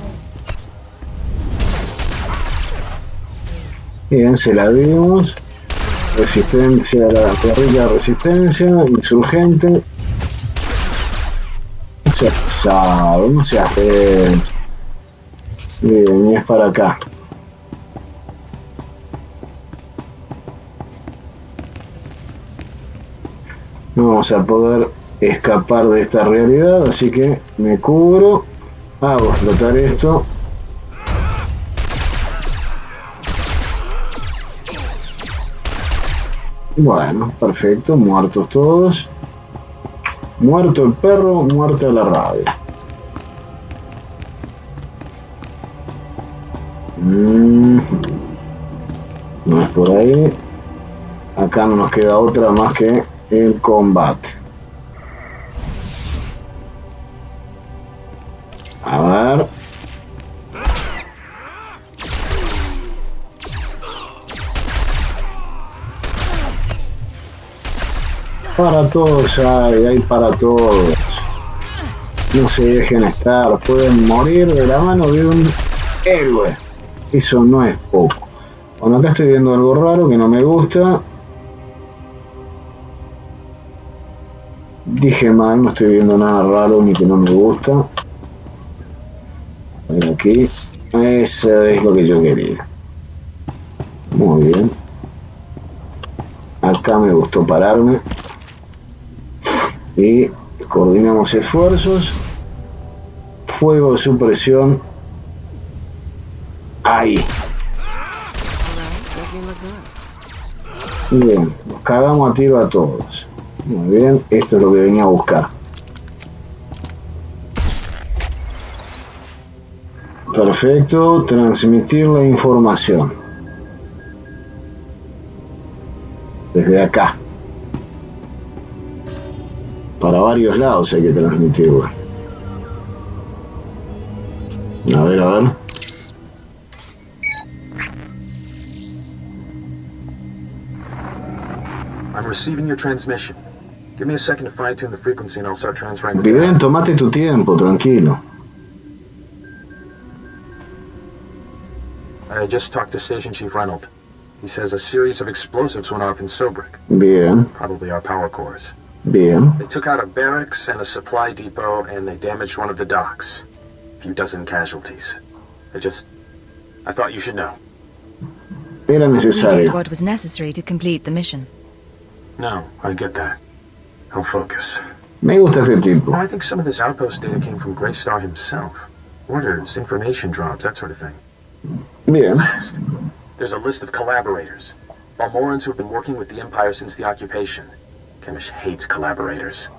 Bien, se la dimos. Resistencia, la guerrilla de resistencia, insurgente. No se ha pasado, no se hace. Bien, y es para acá. No vamos a poder escapar de esta realidad, así que me cubro. Hago explotar esto. Bueno, perfecto, muertos todos. Muerto el perro, muerta la rabia. Mm. No es por ahí. Acá no nos queda otra más que el combate. A ver. Para todos hay, hay para todos. No se dejen estar, pueden morir de la mano de un héroe. Eso no es poco. Bueno, acá estoy viendo algo raro que no me gusta. Dije mal, no estoy viendo nada raro ni que no me gusta. A ver aquí. Eso es lo que yo quería. Muy bien. Acá me gustó pararme. Y coordinamos esfuerzos. Fuego de supresión. Ahí. Bien, nos cagamos a tiro a todos. Muy bien, esto es lo que venía a buscar. Perfecto, transmitir la información. Desde acá. Para varios lados hay que transmitirla. A ver, a ver. I'm receiving your transmission. Give me a second to fine tune the frequency and I'll start transferring the Bien, tomate tu tiempo, tranquilo. I just talked to Station Chief Reynolds. He says a series of explosives went off in Sobrik. Bien. Probably our power cores. Bien. They took out a barracks and a supply depot and they damaged one of the docks. A few dozen casualties. I just... I thought you should know. Era necesario. You did what was necessary to complete the mission. No, I get that. I'll focus. Me gusta este tipo. I think some of this outpost data came from Greystar himself. Orders, information drops, that sort of thing. Bien. Last, there's a list of collaborators. Balmorans who've been working with the Empire since the occupation. Chemish hates collaborators.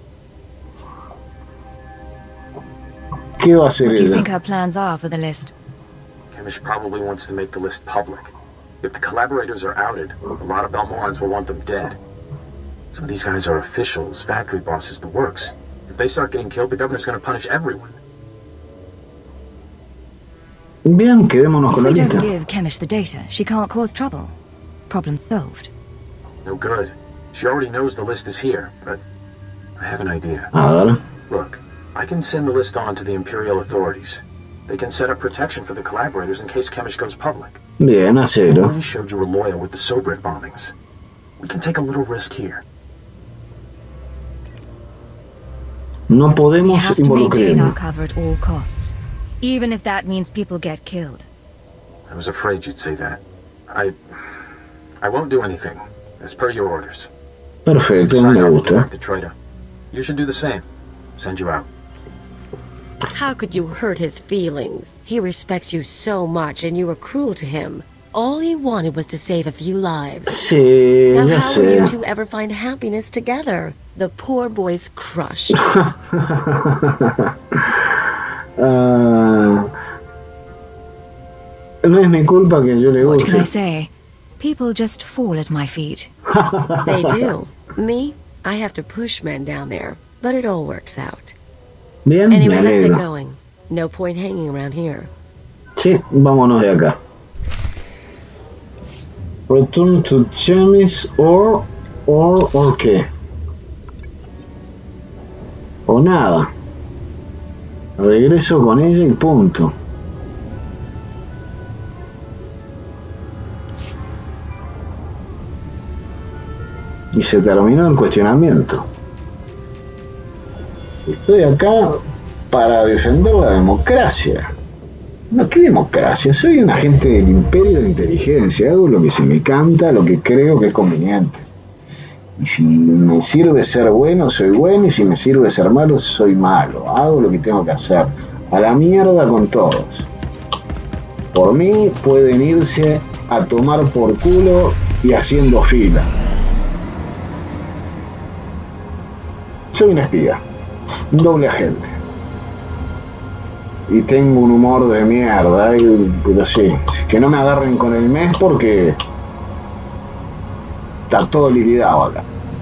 ¿Qué va a hacer What do you ella? think her plans are for the list? Chemish probably wants to make the list public. If the collaborators are outed, a lot of Balmorans will want them dead. Some of these guys are officials, factory bosses, the works. If they start getting killed, the governor's going to punish everyone. Bien, quedémonos If con la we don't lista. give Chemish the data, she can't cause trouble. Problem solved. No good. She already knows the list is here, but I have an idea. A ver. Look, I can send the list on to the Imperial authorities. They can set up protection for the collaborators in case Chemish goes public. Bien, I hacelo. already showed you were loyal with the Sobrik bombings. We can take a little risk here. No We podemos have to maintain our involucrarnos. cover at all costs, even if that means people get killed. I was afraid you'd say that. I... I won't do anything, as per your orders. Perfecto, me gusta. The traitor. You should do the same. Send you out. How could you hurt his feelings? He respects you so much and you were cruel to him. All he wanted was to save a few lives. Sí, now ya how sé. will you two ever find happiness together? The poor boy's crushed. uh, no es mi culpa que yo le guste. What can I say? People just fall at my feet. They do. Me? I have to push men down there, but it all works out. Bien, anyway, me let's get alegro. going. No point hanging around here. Sí, vámonos de acá. Return to Chemis or, or, or qué. O nada. Regreso con ella y punto. Y se terminó el cuestionamiento. Estoy acá para defender la democracia. No, ¿qué democracia? Soy un agente del imperio de inteligencia. Hago lo que se me canta, lo que creo que es conveniente. Y si me sirve ser bueno, soy bueno. Y si me sirve ser malo, soy malo. Hago lo que tengo que hacer. A la mierda con todos. Por mí pueden irse a tomar por culo y haciendo fila. Soy un espía. Un doble agente. Y tengo un humor de mierda, y, pero sí, que no me agarren con el mes porque está todo liquidado acá.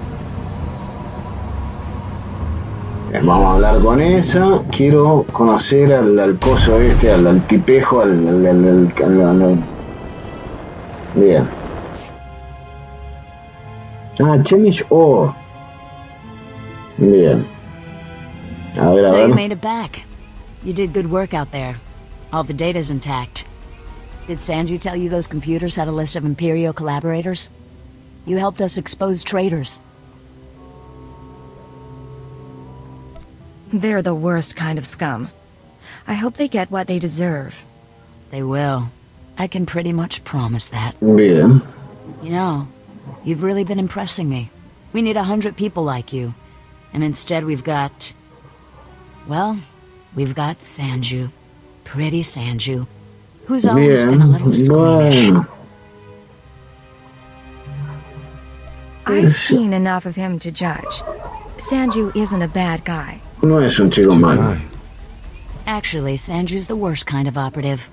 Bien, vamos a hablar con esa. Quiero conocer al, al coso este, al, al tipejo, al, al, al, al, al, al... Bien. Ah, Chemish Ore. Bien. A ver, a So ver. you made it back. You did good work out there. All the data's intact. Did Sanju tell you those computers had a list of Imperial collaborators? You helped us expose traitors. They're the worst kind of scum. I hope they get what they deserve. They will. I can pretty much promise that. Bien. You know, you've really been impressing me. We need a hundred people like you. And instead we've got... Well, we've got Sanju. Pretty Sanju. Who's always Bien. been a little squeamish. Bueno. I've seen enough of him to judge. Sanju isn't a bad guy. No es un chico malo. Actually, Sanju's the worst kind of operative.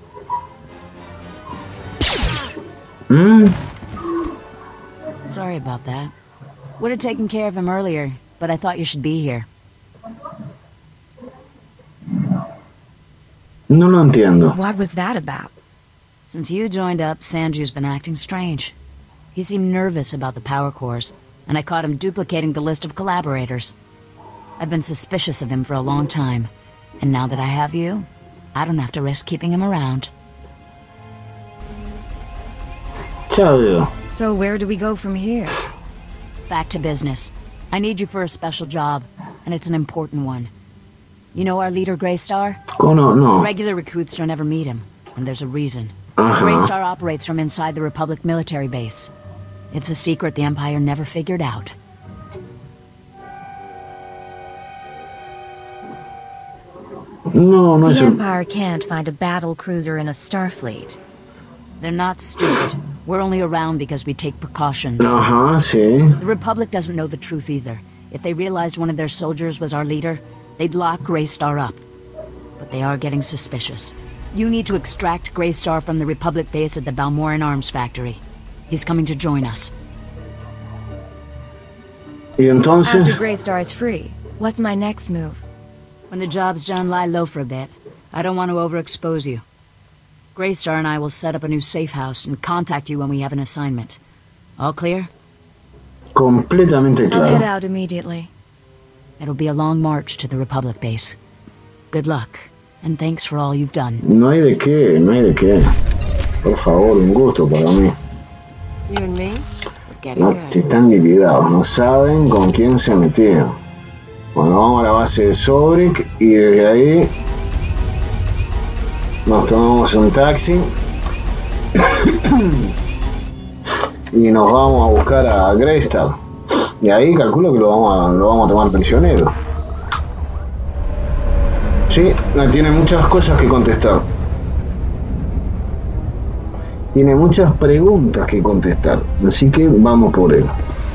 ¿Mm? Sorry about that. Would have taken care of him earlier, but I thought you should be here. No lo entiendo. What was that about? Since you joined up, Sanju's been acting strange. He seemed nervous about the power cores, and I caught him duplicating the list of collaborators. I've been suspicious of him for a long time, and now that I have you, I don't have to risk keeping him around. Chao. So where do we go from here? Back to business. I need you for a special job, and it's an important one. You know our leader, Greystar? ¿Cómo no? Regular recruits don't ever meet him, and there's a reason. Uh-huh. Greystar operates from inside the Republic military base. It's a secret the Empire never figured out. No, no The es un... Empire can't find a battle cruiser in a Starfleet. They're not stupid. We're only around because we take precautions. Ajá, sí. The Republic doesn't know the truth either. If they realized one of their soldiers was our leader, they'd lock Greystar up. But they are getting suspicious. You need to extract Greystar from the Republic base at the Balmoran Arms Factory. He's coming to join us. Y entonces... After Greystar is free, what's my next move? When the job's done, lie low for a bit. I don't want to overexpose you. Greystar and I will set up a new safe house and contact you when we have an assignment. All clear? Completamente I'll head claro. out immediately. It'll be a long march to the Republic base. Good luck, and thanks for all you've done. No hay de qué, no hay de qué. Por favor, un gusto para mí. You and me? We're getting No, good. están liquidados, no saben con quién se metieron. Bueno, vamos a la base de Sobrik y desde ahí nos tomamos un taxi Y nos vamos a buscar a Greystar. Y ahí calculo que lo vamos a, lo vamos a tomar prisionero. Sí, tiene muchas cosas que contestar. Tiene muchas preguntas que contestar. Así que vamos por él.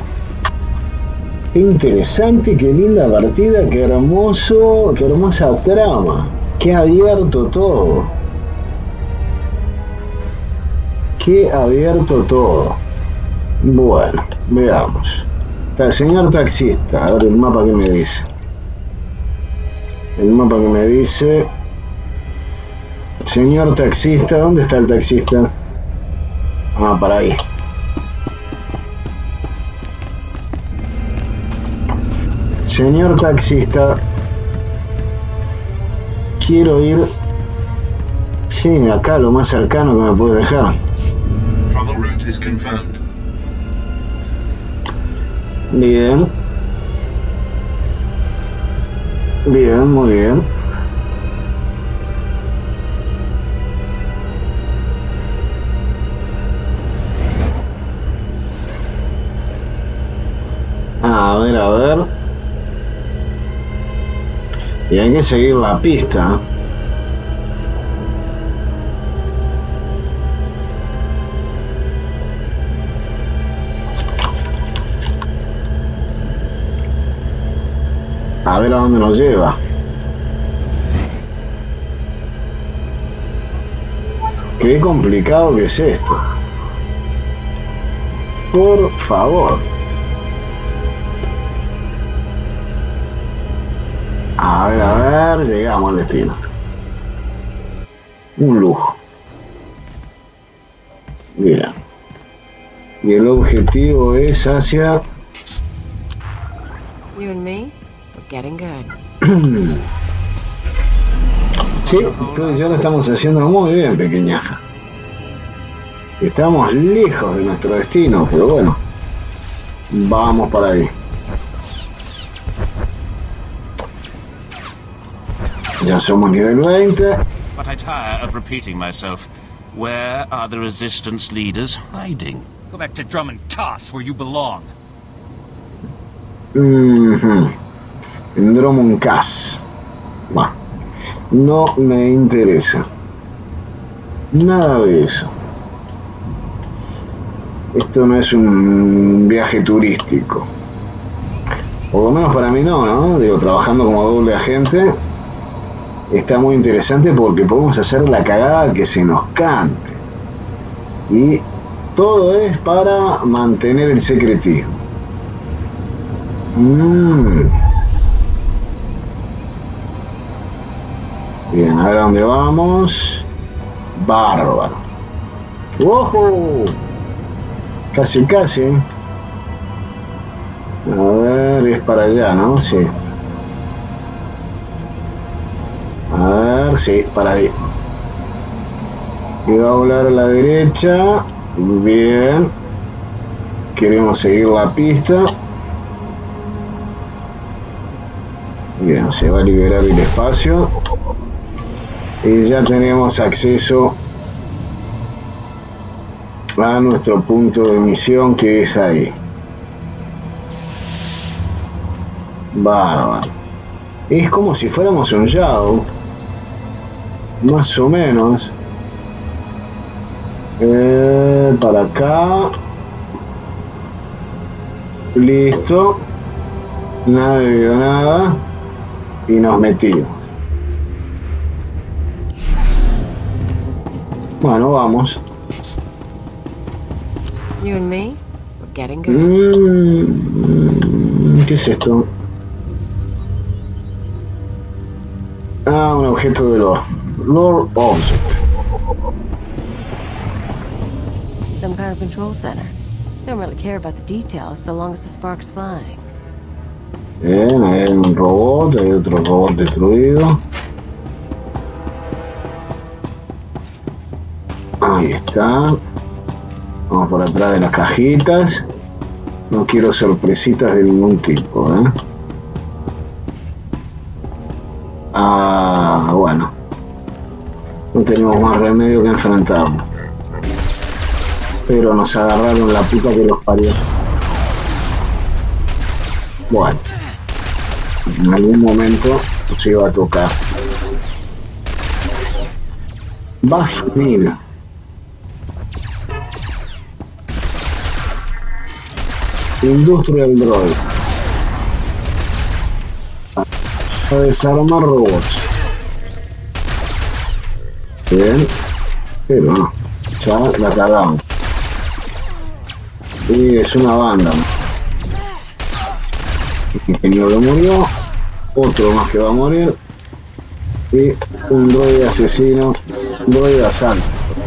Qué interesante, qué linda partida, qué hermoso, qué hermosa trama. Qué abierto todo. Qué abierto todo. Bueno, veamos. El señor taxista, a ver el mapa que me dice. El mapa que me dice. Señor taxista, ¿dónde está el taxista? Ah, para ahí. Señor taxista, quiero ir. Sí, acá lo más cercano que me puede dejar. Travel route is confirmed. Bien. Bien, muy bien. A ver, a ver. Y hay que seguir la pista. A ver a dónde nos lleva. Qué complicado que es esto. Por favor. A ver, a ver, llegamos al destino. Un lujo. Bien. Y el objetivo es hacia... You and me, we're getting good. Sí, entonces ya lo estamos haciendo muy bien, pequeñaja. Estamos lejos de nuestro destino, pero bueno. Vamos para ahí. Ya somos nivel veinte. But I tire of repeating myself. Where are the resistance leaders hiding? Go back to Drummond Toss, where you belong. Mm-hmm. En Drummond Cass. Bueno, no me interesa. Nada de eso. Esto no es un viaje turístico. Por lo menos para mí no, ¿no? Digo, trabajando como doble agente. Está muy interesante porque podemos hacer la cagada que se nos cante. Y todo es para mantener el secretismo. Mm. Bien, a ver a dónde vamos. Bárbaro. ¡Ojo! Casi, casi. A ver, es para allá, ¿no? Sí. A ver, sí, para ahí. Y va a volar a la derecha. Bien. Queremos seguir la pista. Bien, se va a liberar el espacio. Y ya tenemos acceso a nuestro punto de misión, que es ahí. Bárbaro. Es como si fuéramos un Shadow. Más o menos. Eh, para acá. Listo. Nadie vio nada. Y nos metimos. Bueno, vamos. You and me, we're getting good. Mm, ¿Qué es esto? Ah, un objeto de lore. Lore Object. Some kind of control center. Don't really care about the details so long as the spark's flying. Bien, hay un robot, hay otro robot destruido. Ahí está. Vamos por atrás de las cajitas. No quiero sorpresitas de ningún tipo, ¿eh? Ah, bueno. No tenemos más remedio que enfrentarlo. Pero nos agarraron la puta que los parió. Bueno, en algún momento se iba a tocar. Bafnil. Industrial Droid. A desarmar robots. Bien, pero no, ya la cagamos. Y es una banda. El ingeniero murió, otro más que va a morir, y un droide asesino, un droide asalto,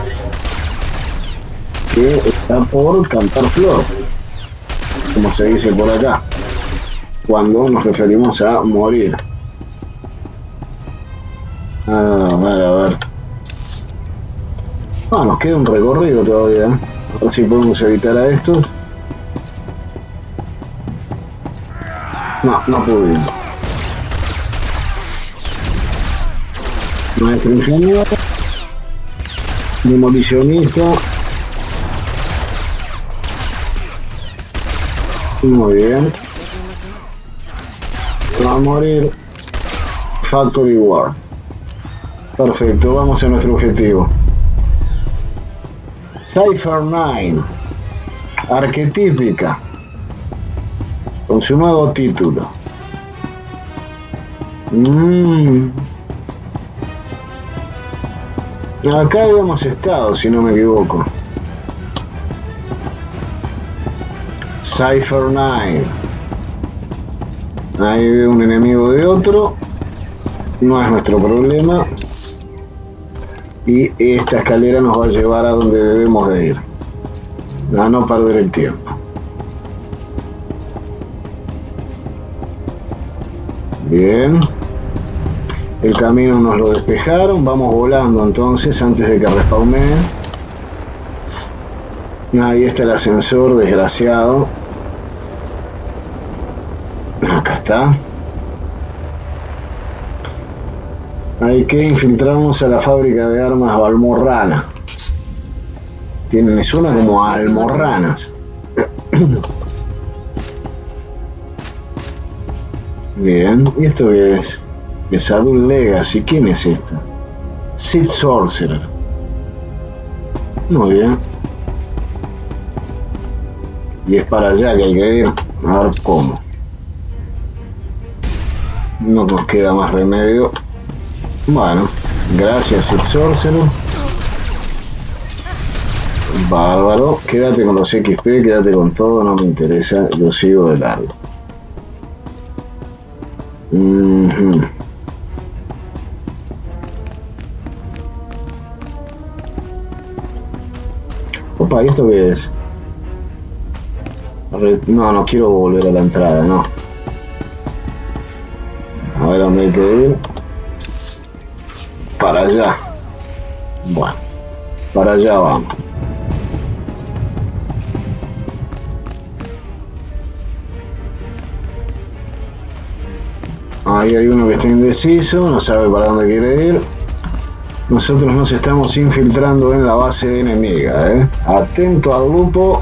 que está por cantar flor, como se dice por acá, cuando nos referimos a morir. A ver, a ver. Ah, nos queda un recorrido todavía, ¿eh? A ver si podemos evitar a estos. No, no pudimos. Maestro ingeniero. Demolicionista. Muy bien. Va a morir. Factory Ward. Perfecto, vamos a nuestro objetivo. Cypher nueve. Arquetípica. Con su nuevo título. Mm. Acá habíamos estado, si no me equivoco. Cypher nueve. Ahí veo un enemigo de otro. No es nuestro problema. Y esta escalera nos va a llevar a donde debemos de ir. A no perder el tiempo. Bien. El camino nos lo despejaron. Vamos volando entonces antes de que respawnee. Ahí está el ascensor, desgraciado. Acá está. Hay que infiltrarnos a la fábrica de armas Almorrana. Tiene, me suena como a almorranas. Bien, ¿y esto qué es? De Sadul Legacy, ¿quién es esta? Sith Sorcerer. Muy bien. Y es para allá que hay que ir. A ver cómo. No nos queda más remedio. Bueno, gracias Sith Sorcerer. Bárbaro. Quédate con los X P, quédate con todo, no me interesa. Yo sigo de largo. Mm-hmm. Opa, ¿y esto qué es? No, no quiero volver a la entrada, no. A ver dónde hay que ir. Para allá. Bueno, para allá vamos. Ahí hay uno que está indeciso, no sabe para dónde quiere ir. Nosotros nos estamos infiltrando en la base enemiga, ¿eh? Atento al lupo.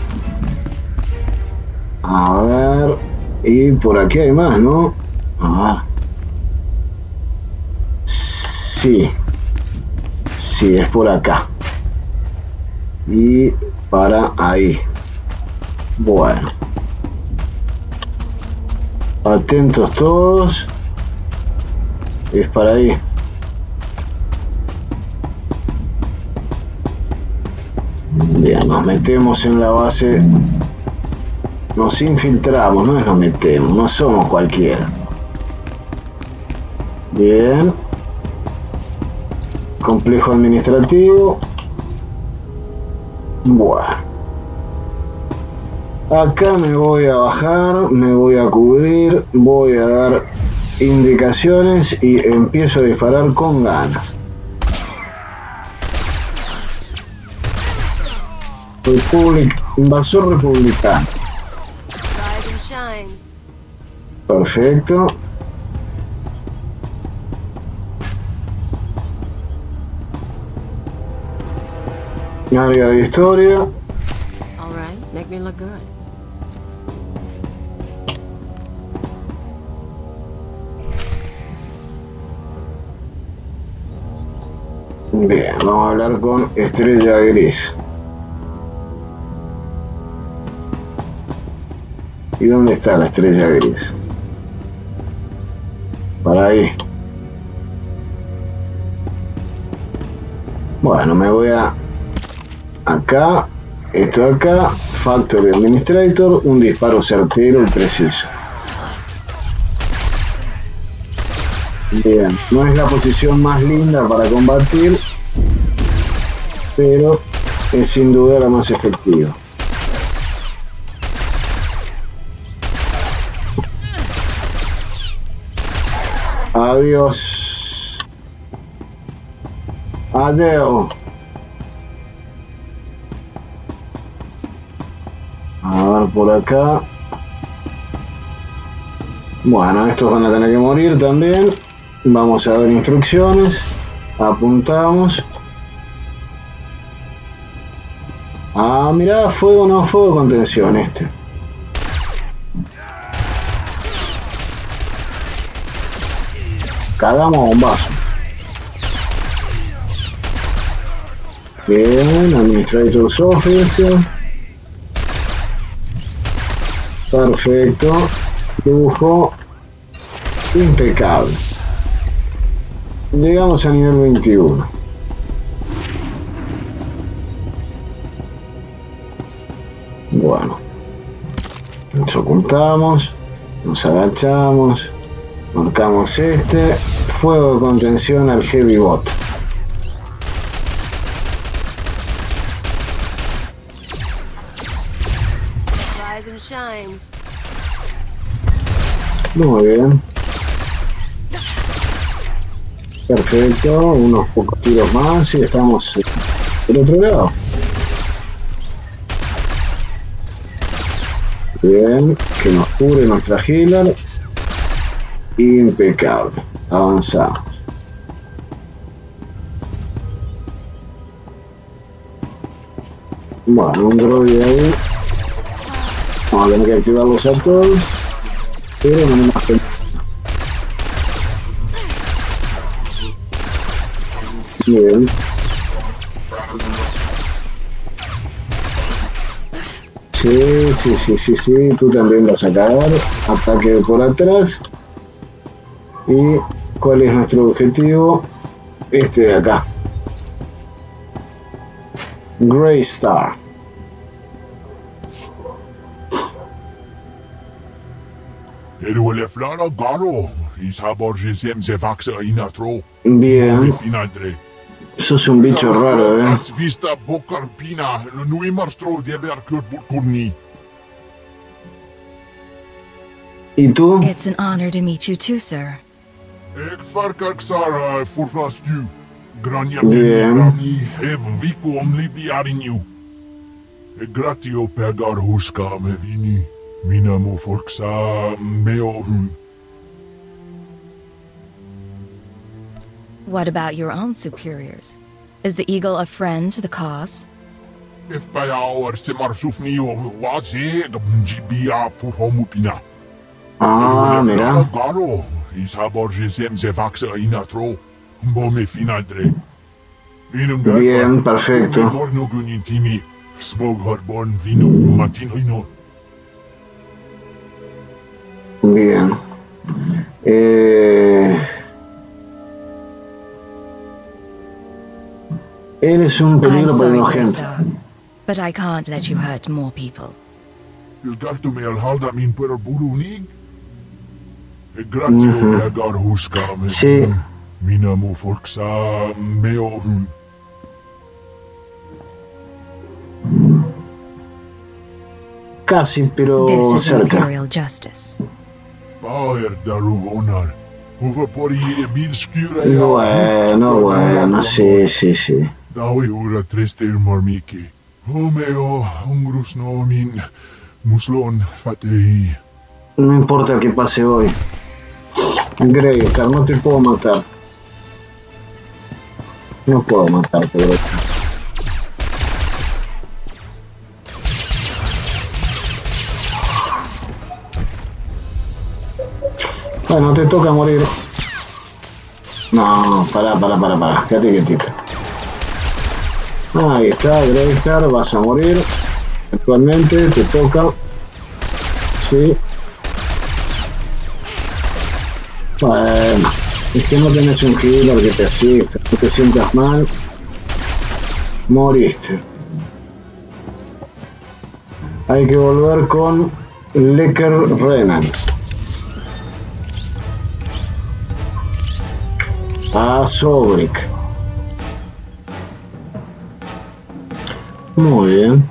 A ver. Y por aquí hay más, ¿no? A ver. Sí. Sí, es por acá. Y para ahí. Bueno. Atentos todos. Es para ahí. Bien, nos metemos en la base. Nos infiltramos, no nos metemos, no somos cualquiera. Bien. Complejo administrativo. Bueno. Acá me voy a bajar, me voy a cubrir, voy a dar indicaciones y empiezo a disparar con ganas. Republic, invasor republicano. Perfecto. Área de historia. me look good. Bien, vamos a hablar con Estrella Gris. ¿Y dónde está la Estrella Gris? Para ahí. Bueno, me voy a... Acá. Esto acá. Factory Administrator. Un disparo certero y preciso. Bien, no es la posición más linda para combatir, pero es sin duda la más efectiva. Adiós. Adiós. A ver por acá. Bueno, estos van a tener que morir también. Vamos a ver instrucciones. Apuntamos. Ah, mirá, fuego no, fuego con tensión este. Cagamos bombazo. Bien, Administrator's Office. Perfecto. Lujo. Impecable. Llegamos a nivel veintiuno. Bueno. Nos ocultamos. Nos agachamos. Marcamos este. Fuego de contención al Heavy Bot. Rise and shine. Muy bien. Perfecto, unos pocos tiros más y estamos del otro lado. Bien, que nos cubre nuestra healer. Impecable. Avanzamos. Bueno, un droide ahí. Vamos a tener que activarlos a todos. Pero no más que... Bien. Sí, sí, sí, sí, sí, tú también vas a caer. Ataque de por atrás. ¿Y cuál es nuestro objetivo? Este de acá. Grey Star. Bien. Sos un bicho raro, eh. ¿Y tú? It's an honor to meet you too, sir. Bien. What about your own superiors? Is the Eagle a friend to the cause? Ah, mira. Bien, perfecto. Bien. Eh... Eres un peligro para la gente. But I can't let you hurt more people. Uh-huh. Sí. Casi, pero This is cerca. Imperial justice. Bueno, bueno, sí, sí, sí. No importa que pase hoy. Greystar, no te puedo matar. No puedo matarte, Greystar. Bueno, te toca morir. No, pará, pará, pará, pará. Quédate quietito. Ahí está, Greystar, vas a morir. Actualmente te toca. Sí. Bueno, es que no tenés un healer que te asista, no te sientas mal. Moriste. Hay que volver con Lecker Renan. A Sobrik. Muy bien.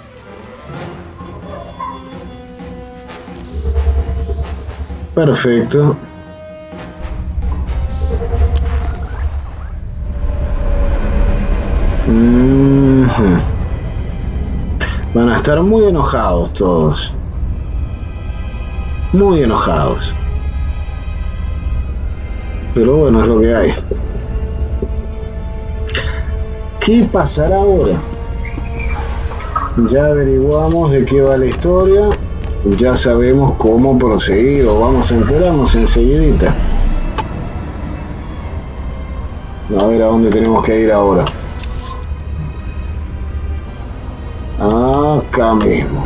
Perfecto. Mm-hmm. Van a estar muy enojados todos. Muy enojados. Pero bueno, es lo que hay. ¿Qué pasará ahora? Ya averiguamos de qué va la historia. Ya sabemos cómo proseguir, o vamos a enterarnos enseguidita. A ver a dónde tenemos que ir ahora. Acá mismo.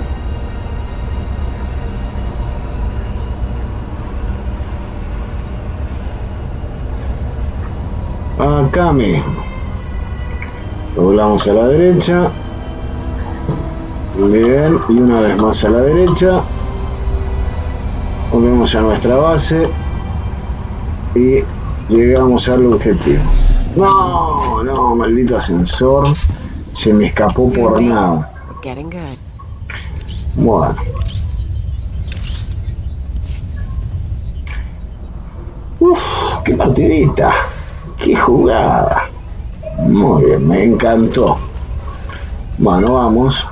Acá mismo. Doblamos a la derecha. Bien, y una vez más a la derecha. Volvemos a nuestra base. Y llegamos al objetivo. No, no, maldito ascensor. Se me escapó por nada. Bueno. Uf, qué partidita. Qué jugada. Muy bien, me encantó. Bueno, vamos.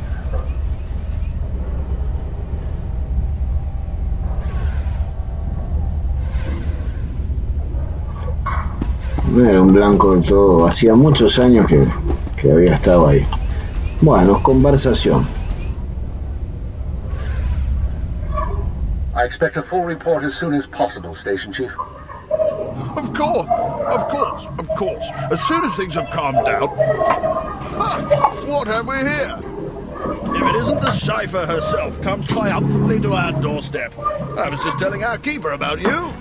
No era un blanco del todo. Hacía muchos años que, que había estado ahí. Bueno, conversación. I expect a full report as soon as possible, Station Chief. Of course, of course, of course. As soon as things have calmed down. Huh, what have we here? If it isn't the Cypher herself come triumphantly to our doorstep. I was just telling our keeper about you.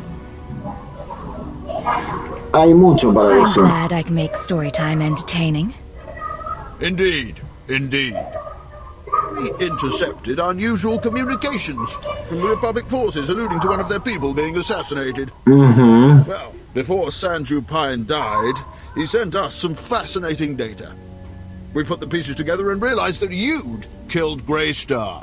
Hay mucho para I'm decir. glad I can make story time entertaining. Indeed, indeed. We intercepted unusual communications from the Republic forces alluding to one of their people being assassinated. Mm-hmm. Well, before Sanju Pine died, he sent us some fascinating data. We put the pieces together and realized that you'd killed Greystar.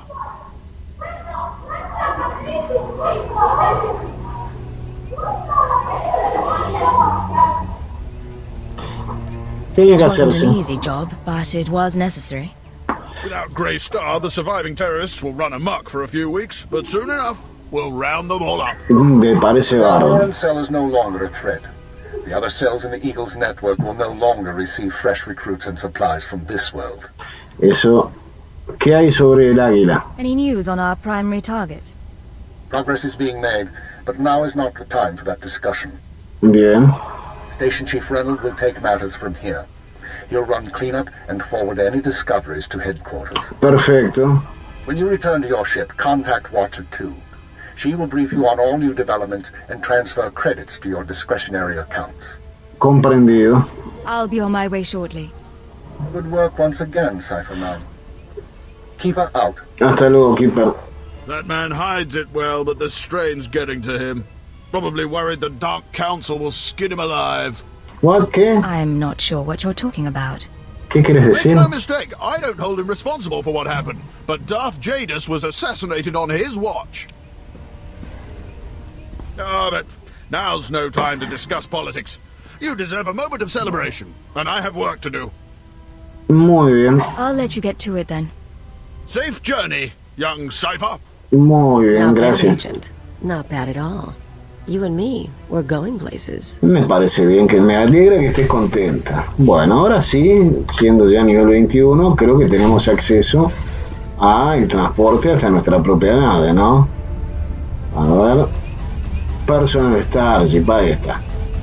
It wasn't an easy job, but it was necessary. Without Greystar, the surviving terrorists will run amok for a few weeks, but soon enough, we'll round them all up. Me parece The bárbaro. Warren cell is no longer a threat. The other cells in the Eagles network will no longer receive fresh recruits and supplies from this world. Eso. ¿Qué hay sobre el águila? Any news on our primary target? Progress is being made, but now is not the time for that discussion. Bien. Station Chief Reynolds will take matters from here. He'll run cleanup and forward any discoveries to headquarters. Perfecto. When you return to your ship, contact Watcher two. She will brief you on all new developments and transfer credits to your discretionary accounts. Comprendido. I'll be on my way shortly. Good work once again, Cypherman. Keeper out. Hasta luego, Keeper. That man hides it well, but the strain's getting to him. Probably worried the Dark Council will skin him alive. What? ¿Qué? I'm not sure what you're talking about. ¿Qué quieres decir? Make no mistake, I don't hold him responsible for what happened, but Darth Jadus was assassinated on his watch. Ah, oh, but now's no time to discuss politics. You deserve a moment of celebration, and I have work to do. Muy bien. I'll let you get to it then. Safe journey, young Cypher. Muy bien, Not bad, gracias. Agent. Not bad at all. You and me, we're going places. Me parece bien, que me alegra que estés contenta. Bueno, ahora sí, siendo ya nivel veintiuno, creo que tenemos acceso al transporte hasta nuestra propia nave, ¿no? A ver. Personal Starship, ahí está.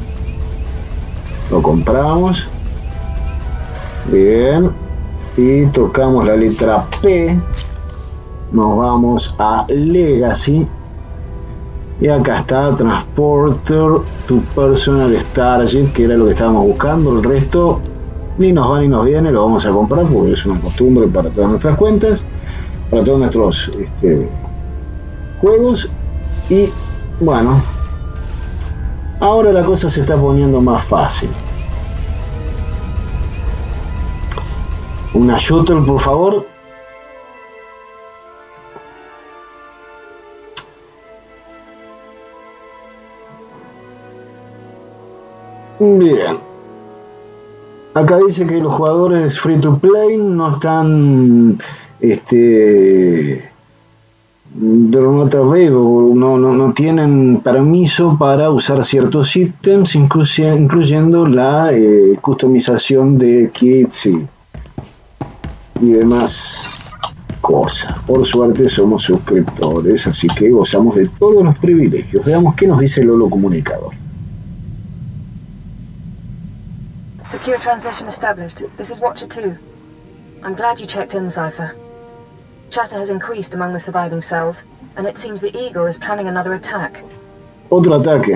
Lo compramos. Bien. Y tocamos la letra P. Nos vamos a Legacy. Y acá está Transporter to Personal Starship, que era lo que estábamos buscando. El resto ni nos va ni nos viene, lo vamos a comprar porque es una costumbre para todas nuestras cuentas, para todos nuestros este, juegos. Y bueno, ahora la cosa se está poniendo más fácil. Una shooter, por favor. Bien. Acá dice que los jugadores free to play no están este no, no, no tienen permiso para usar ciertos ítems, incluyendo la eh, customización de kits y, y demás cosas. Por suerte somos suscriptores, así que gozamos de todos los privilegios. Veamos qué nos dice el holo comunicador. Secure transmission established. This is Watcher two. I'm glad you checked in, Cypher. Chatter has increased among the surviving cells, and it seems the Eagle is planning another attack. Otro ataque.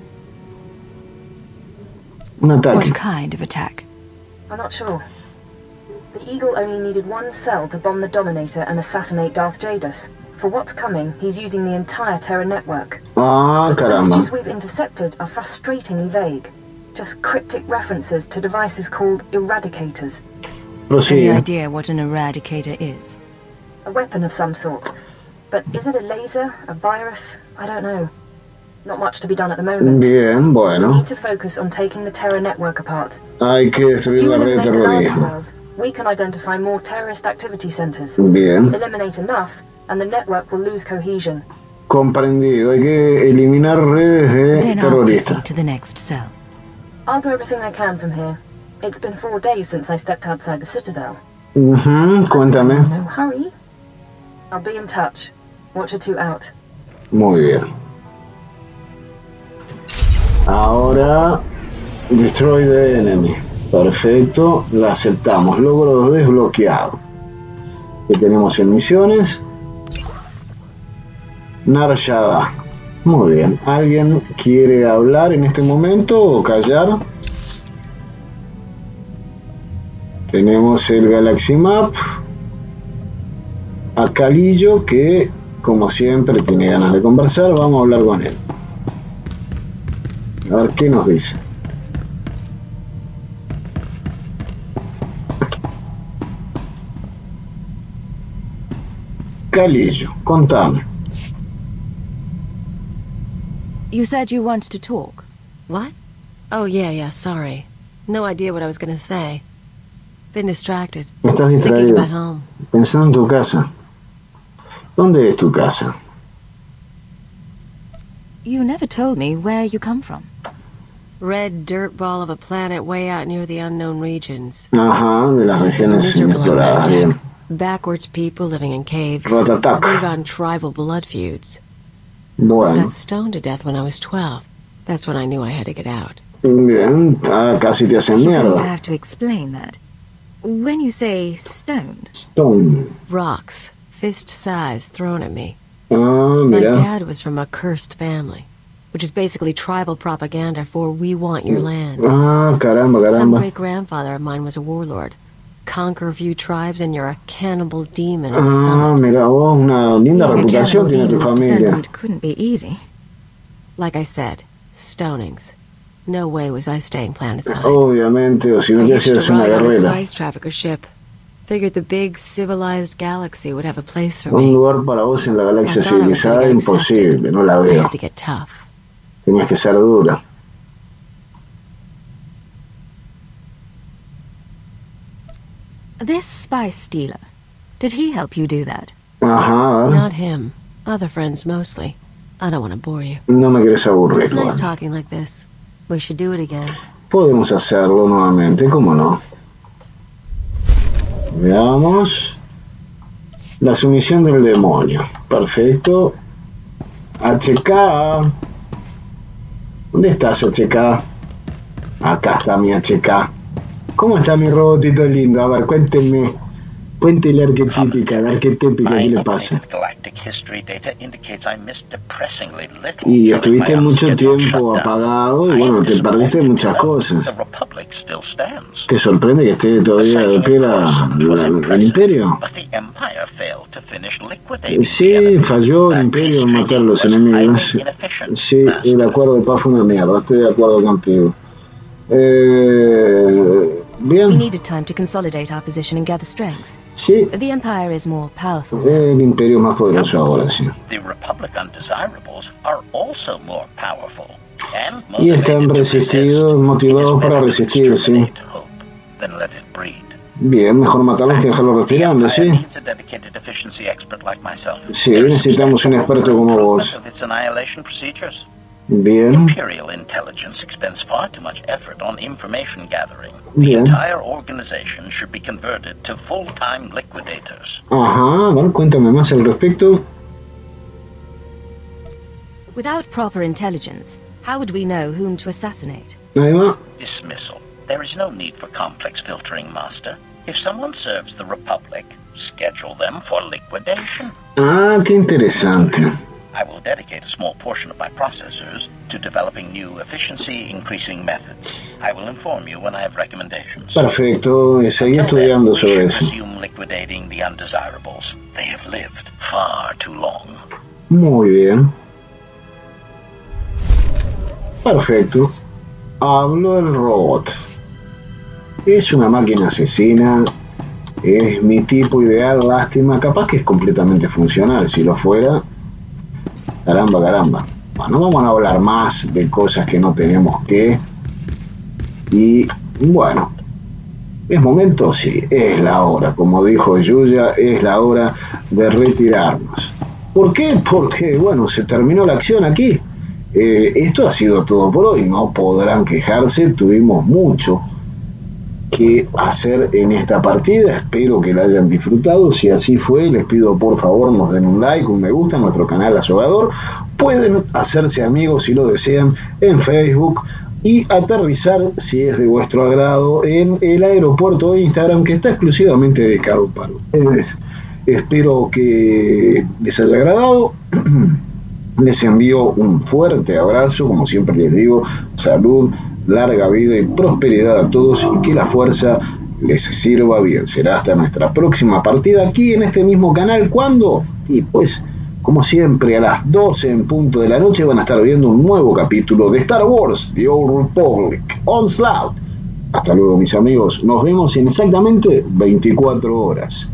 Un ataque. What kind of attack? I'm not sure. The Eagle only needed one cell to bomb the Dominator and assassinate Darth Jadus. For what's coming, he's using the entire Terra network. Ah, the caramba. messages we've intercepted are frustratingly vague. Just cryptic references to devices called eradicators. Any idea what an eradicator is? A weapon of some sort. But is it a laser? A virus? I don't know. Not much to be done at the moment. Bien, bueno. We need to focus on taking the Terra network apart. Hay que destruir la red de terrorismo. Cells, we can identify more terrorist activity centers. Bien. Eliminate enough, and the network will lose cohesion. Comprendido. Hay que eliminar redes de Then I'll terroristas. proceed to the next cell. I'll do everything I can from here. It's been four days since I stepped outside the Citadel. Uh-huh. Cuéntame. No hurry. I'll be in touch. Watcher two out. Muy bien. Ahora, destroy the enemy. Perfecto, la aceptamos. Logro desbloqueado. ¿Qué tenemos en misiones? Nar Shaddaa. Muy bien. ¿Alguien quiere hablar en este momento o callar? Tenemos el Galaxy Map. A Calillo, que como siempre tiene ganas de conversar. Vamos a hablar con él. A ver qué nos dice. Calillo, contame. You said you wanted to talk. What? Oh, yeah, yeah, sorry. No idea what I was gonna say. Been distracted. Estás Thinking distraído. about home. Pensando en tu casa. ¿Dónde es tu casa? You never told me where you come from. Red dirt ball of a planet way out near the unknown regions. Ajá, de las Life is regiones miserable on inexploradas. Red Bien. Deck. Backwards people living in caves. Ratatac. Big on tribal blood feuds. I Bueno, got stoned to death when I was twelve. That's when I knew I had to get out. bien. Ah, casi te hacen You don't mierda. have to explain that. When you say stoned, Stone. Rocks, fist size, thrown at me. Ah, My mira. dad was from a cursed family, which is basically tribal propaganda for we want your land. Ah, caramba, Some caramba. great-grandfather of mine was a warlord. Conquer a few tribes and you're a cannibal demon of the Ah, summit. mira vos, una linda being a reputación cannibal tiene tu demon's familia. descendant couldn't be easy. Like I said, stonings. No way was I staying planet-side. Obviamente, o si no I te used to hacías una ride on a guerrera. spice trafficker ship. Figured the big civilized galaxy would have a place for Un me. lugar para vos en la galaxia I thought I was civilizada, gonna get imposible, no la I veo. had to get tough. Tenías que ser dura. This spice stealer, did he help you do that? Ajá, a ver. Not him. Other friends mostly. I don't want to bore you. No me quieres aburrir, It's nice Juan. talking like this. We should do it again. Podemos hacerlo nuevamente, ¿cómo no? Veamos. La sumisión del demonio. Perfecto. H K. ¿Dónde estás, H K? Acá está mi H K. ¿Cómo está mi robotito lindo? A ver, cuéntenme. Cuéntele arquetípica, la arquetípica, ¿qué le pasa? Y estuviste mucho tiempo apagado y bueno, te perdiste muchas cosas. ¿Te sorprende que esté todavía de pie la, la, el Imperio? Sí, falló el Imperio en matar a los enemigos. Sí, el acuerdo de paz fue una mierda, estoy de acuerdo contigo. Eh... Bien. We needed time to consolidate our position and gather strength. Sí. The Empire is more powerful. El Imperio es más poderoso ahora, sí. The Republic undesirables are also more powerful and y están resistidos, motivados para resistir, sí. Bien, mejor matarlos que dejarlos respirando, sí. Sí, necesitamos un experto como vos. Bien. Imperial intelligence expends far too much effort on information gathering. The Bien. entire organization should be converted to full-time liquidators. Ajá, a ver, cuéntame más al respecto. Without proper intelligence, how would we know whom to assassinate? Ahí va. Dismissal. There is no need for complex filtering, Master. If someone serves the Republic, schedule them for liquidation. Ah, qué interesante. I will dedicate a small portion of my processors to developing new efficiency-increasing methods. I will inform you when I have recommendations. Perfecto, seguí estudiando sobre eso. Resume liquidating the undesirables. They have lived far too long. Muy bien. Perfecto. Hablo el robot. Es una máquina asesina. Es mi tipo ideal, lástima. Capaz que es completamente funcional. Si lo fuera... Caramba, caramba. Bueno, vamos a hablar más de cosas que no tenemos que. Y bueno, ¿es momento? Sí, es la hora. Como dijo Yuya, es la hora de retirarnos. ¿Por qué? Porque, bueno, se terminó la acción aquí. Eh, esto ha sido todo por hoy. No podrán quejarse. Tuvimos mucho que hacer en esta partida. Espero que la hayan disfrutado. Si así fue, les pido por favor nos den un like, un me gusta en nuestro canal Azogador. Pueden hacerse amigos si lo desean en Facebook y aterrizar, si es de vuestro agrado, en el aeropuerto de Instagram, que está exclusivamente dedicado para ustedes. Espero que les haya agradado. Les envío un fuerte abrazo, como siempre les digo, salud, larga vida y prosperidad a todos y que la fuerza les sirva bien. Será hasta nuestra próxima partida aquí en este mismo canal. ¿Cuándo? Y pues, como siempre, a las doce en punto de la noche van a estar viendo un nuevo capítulo de Star Wars The Old Republic Onslaught. Hasta luego, mis amigos. Nos vemos en exactamente veinticuatro horas.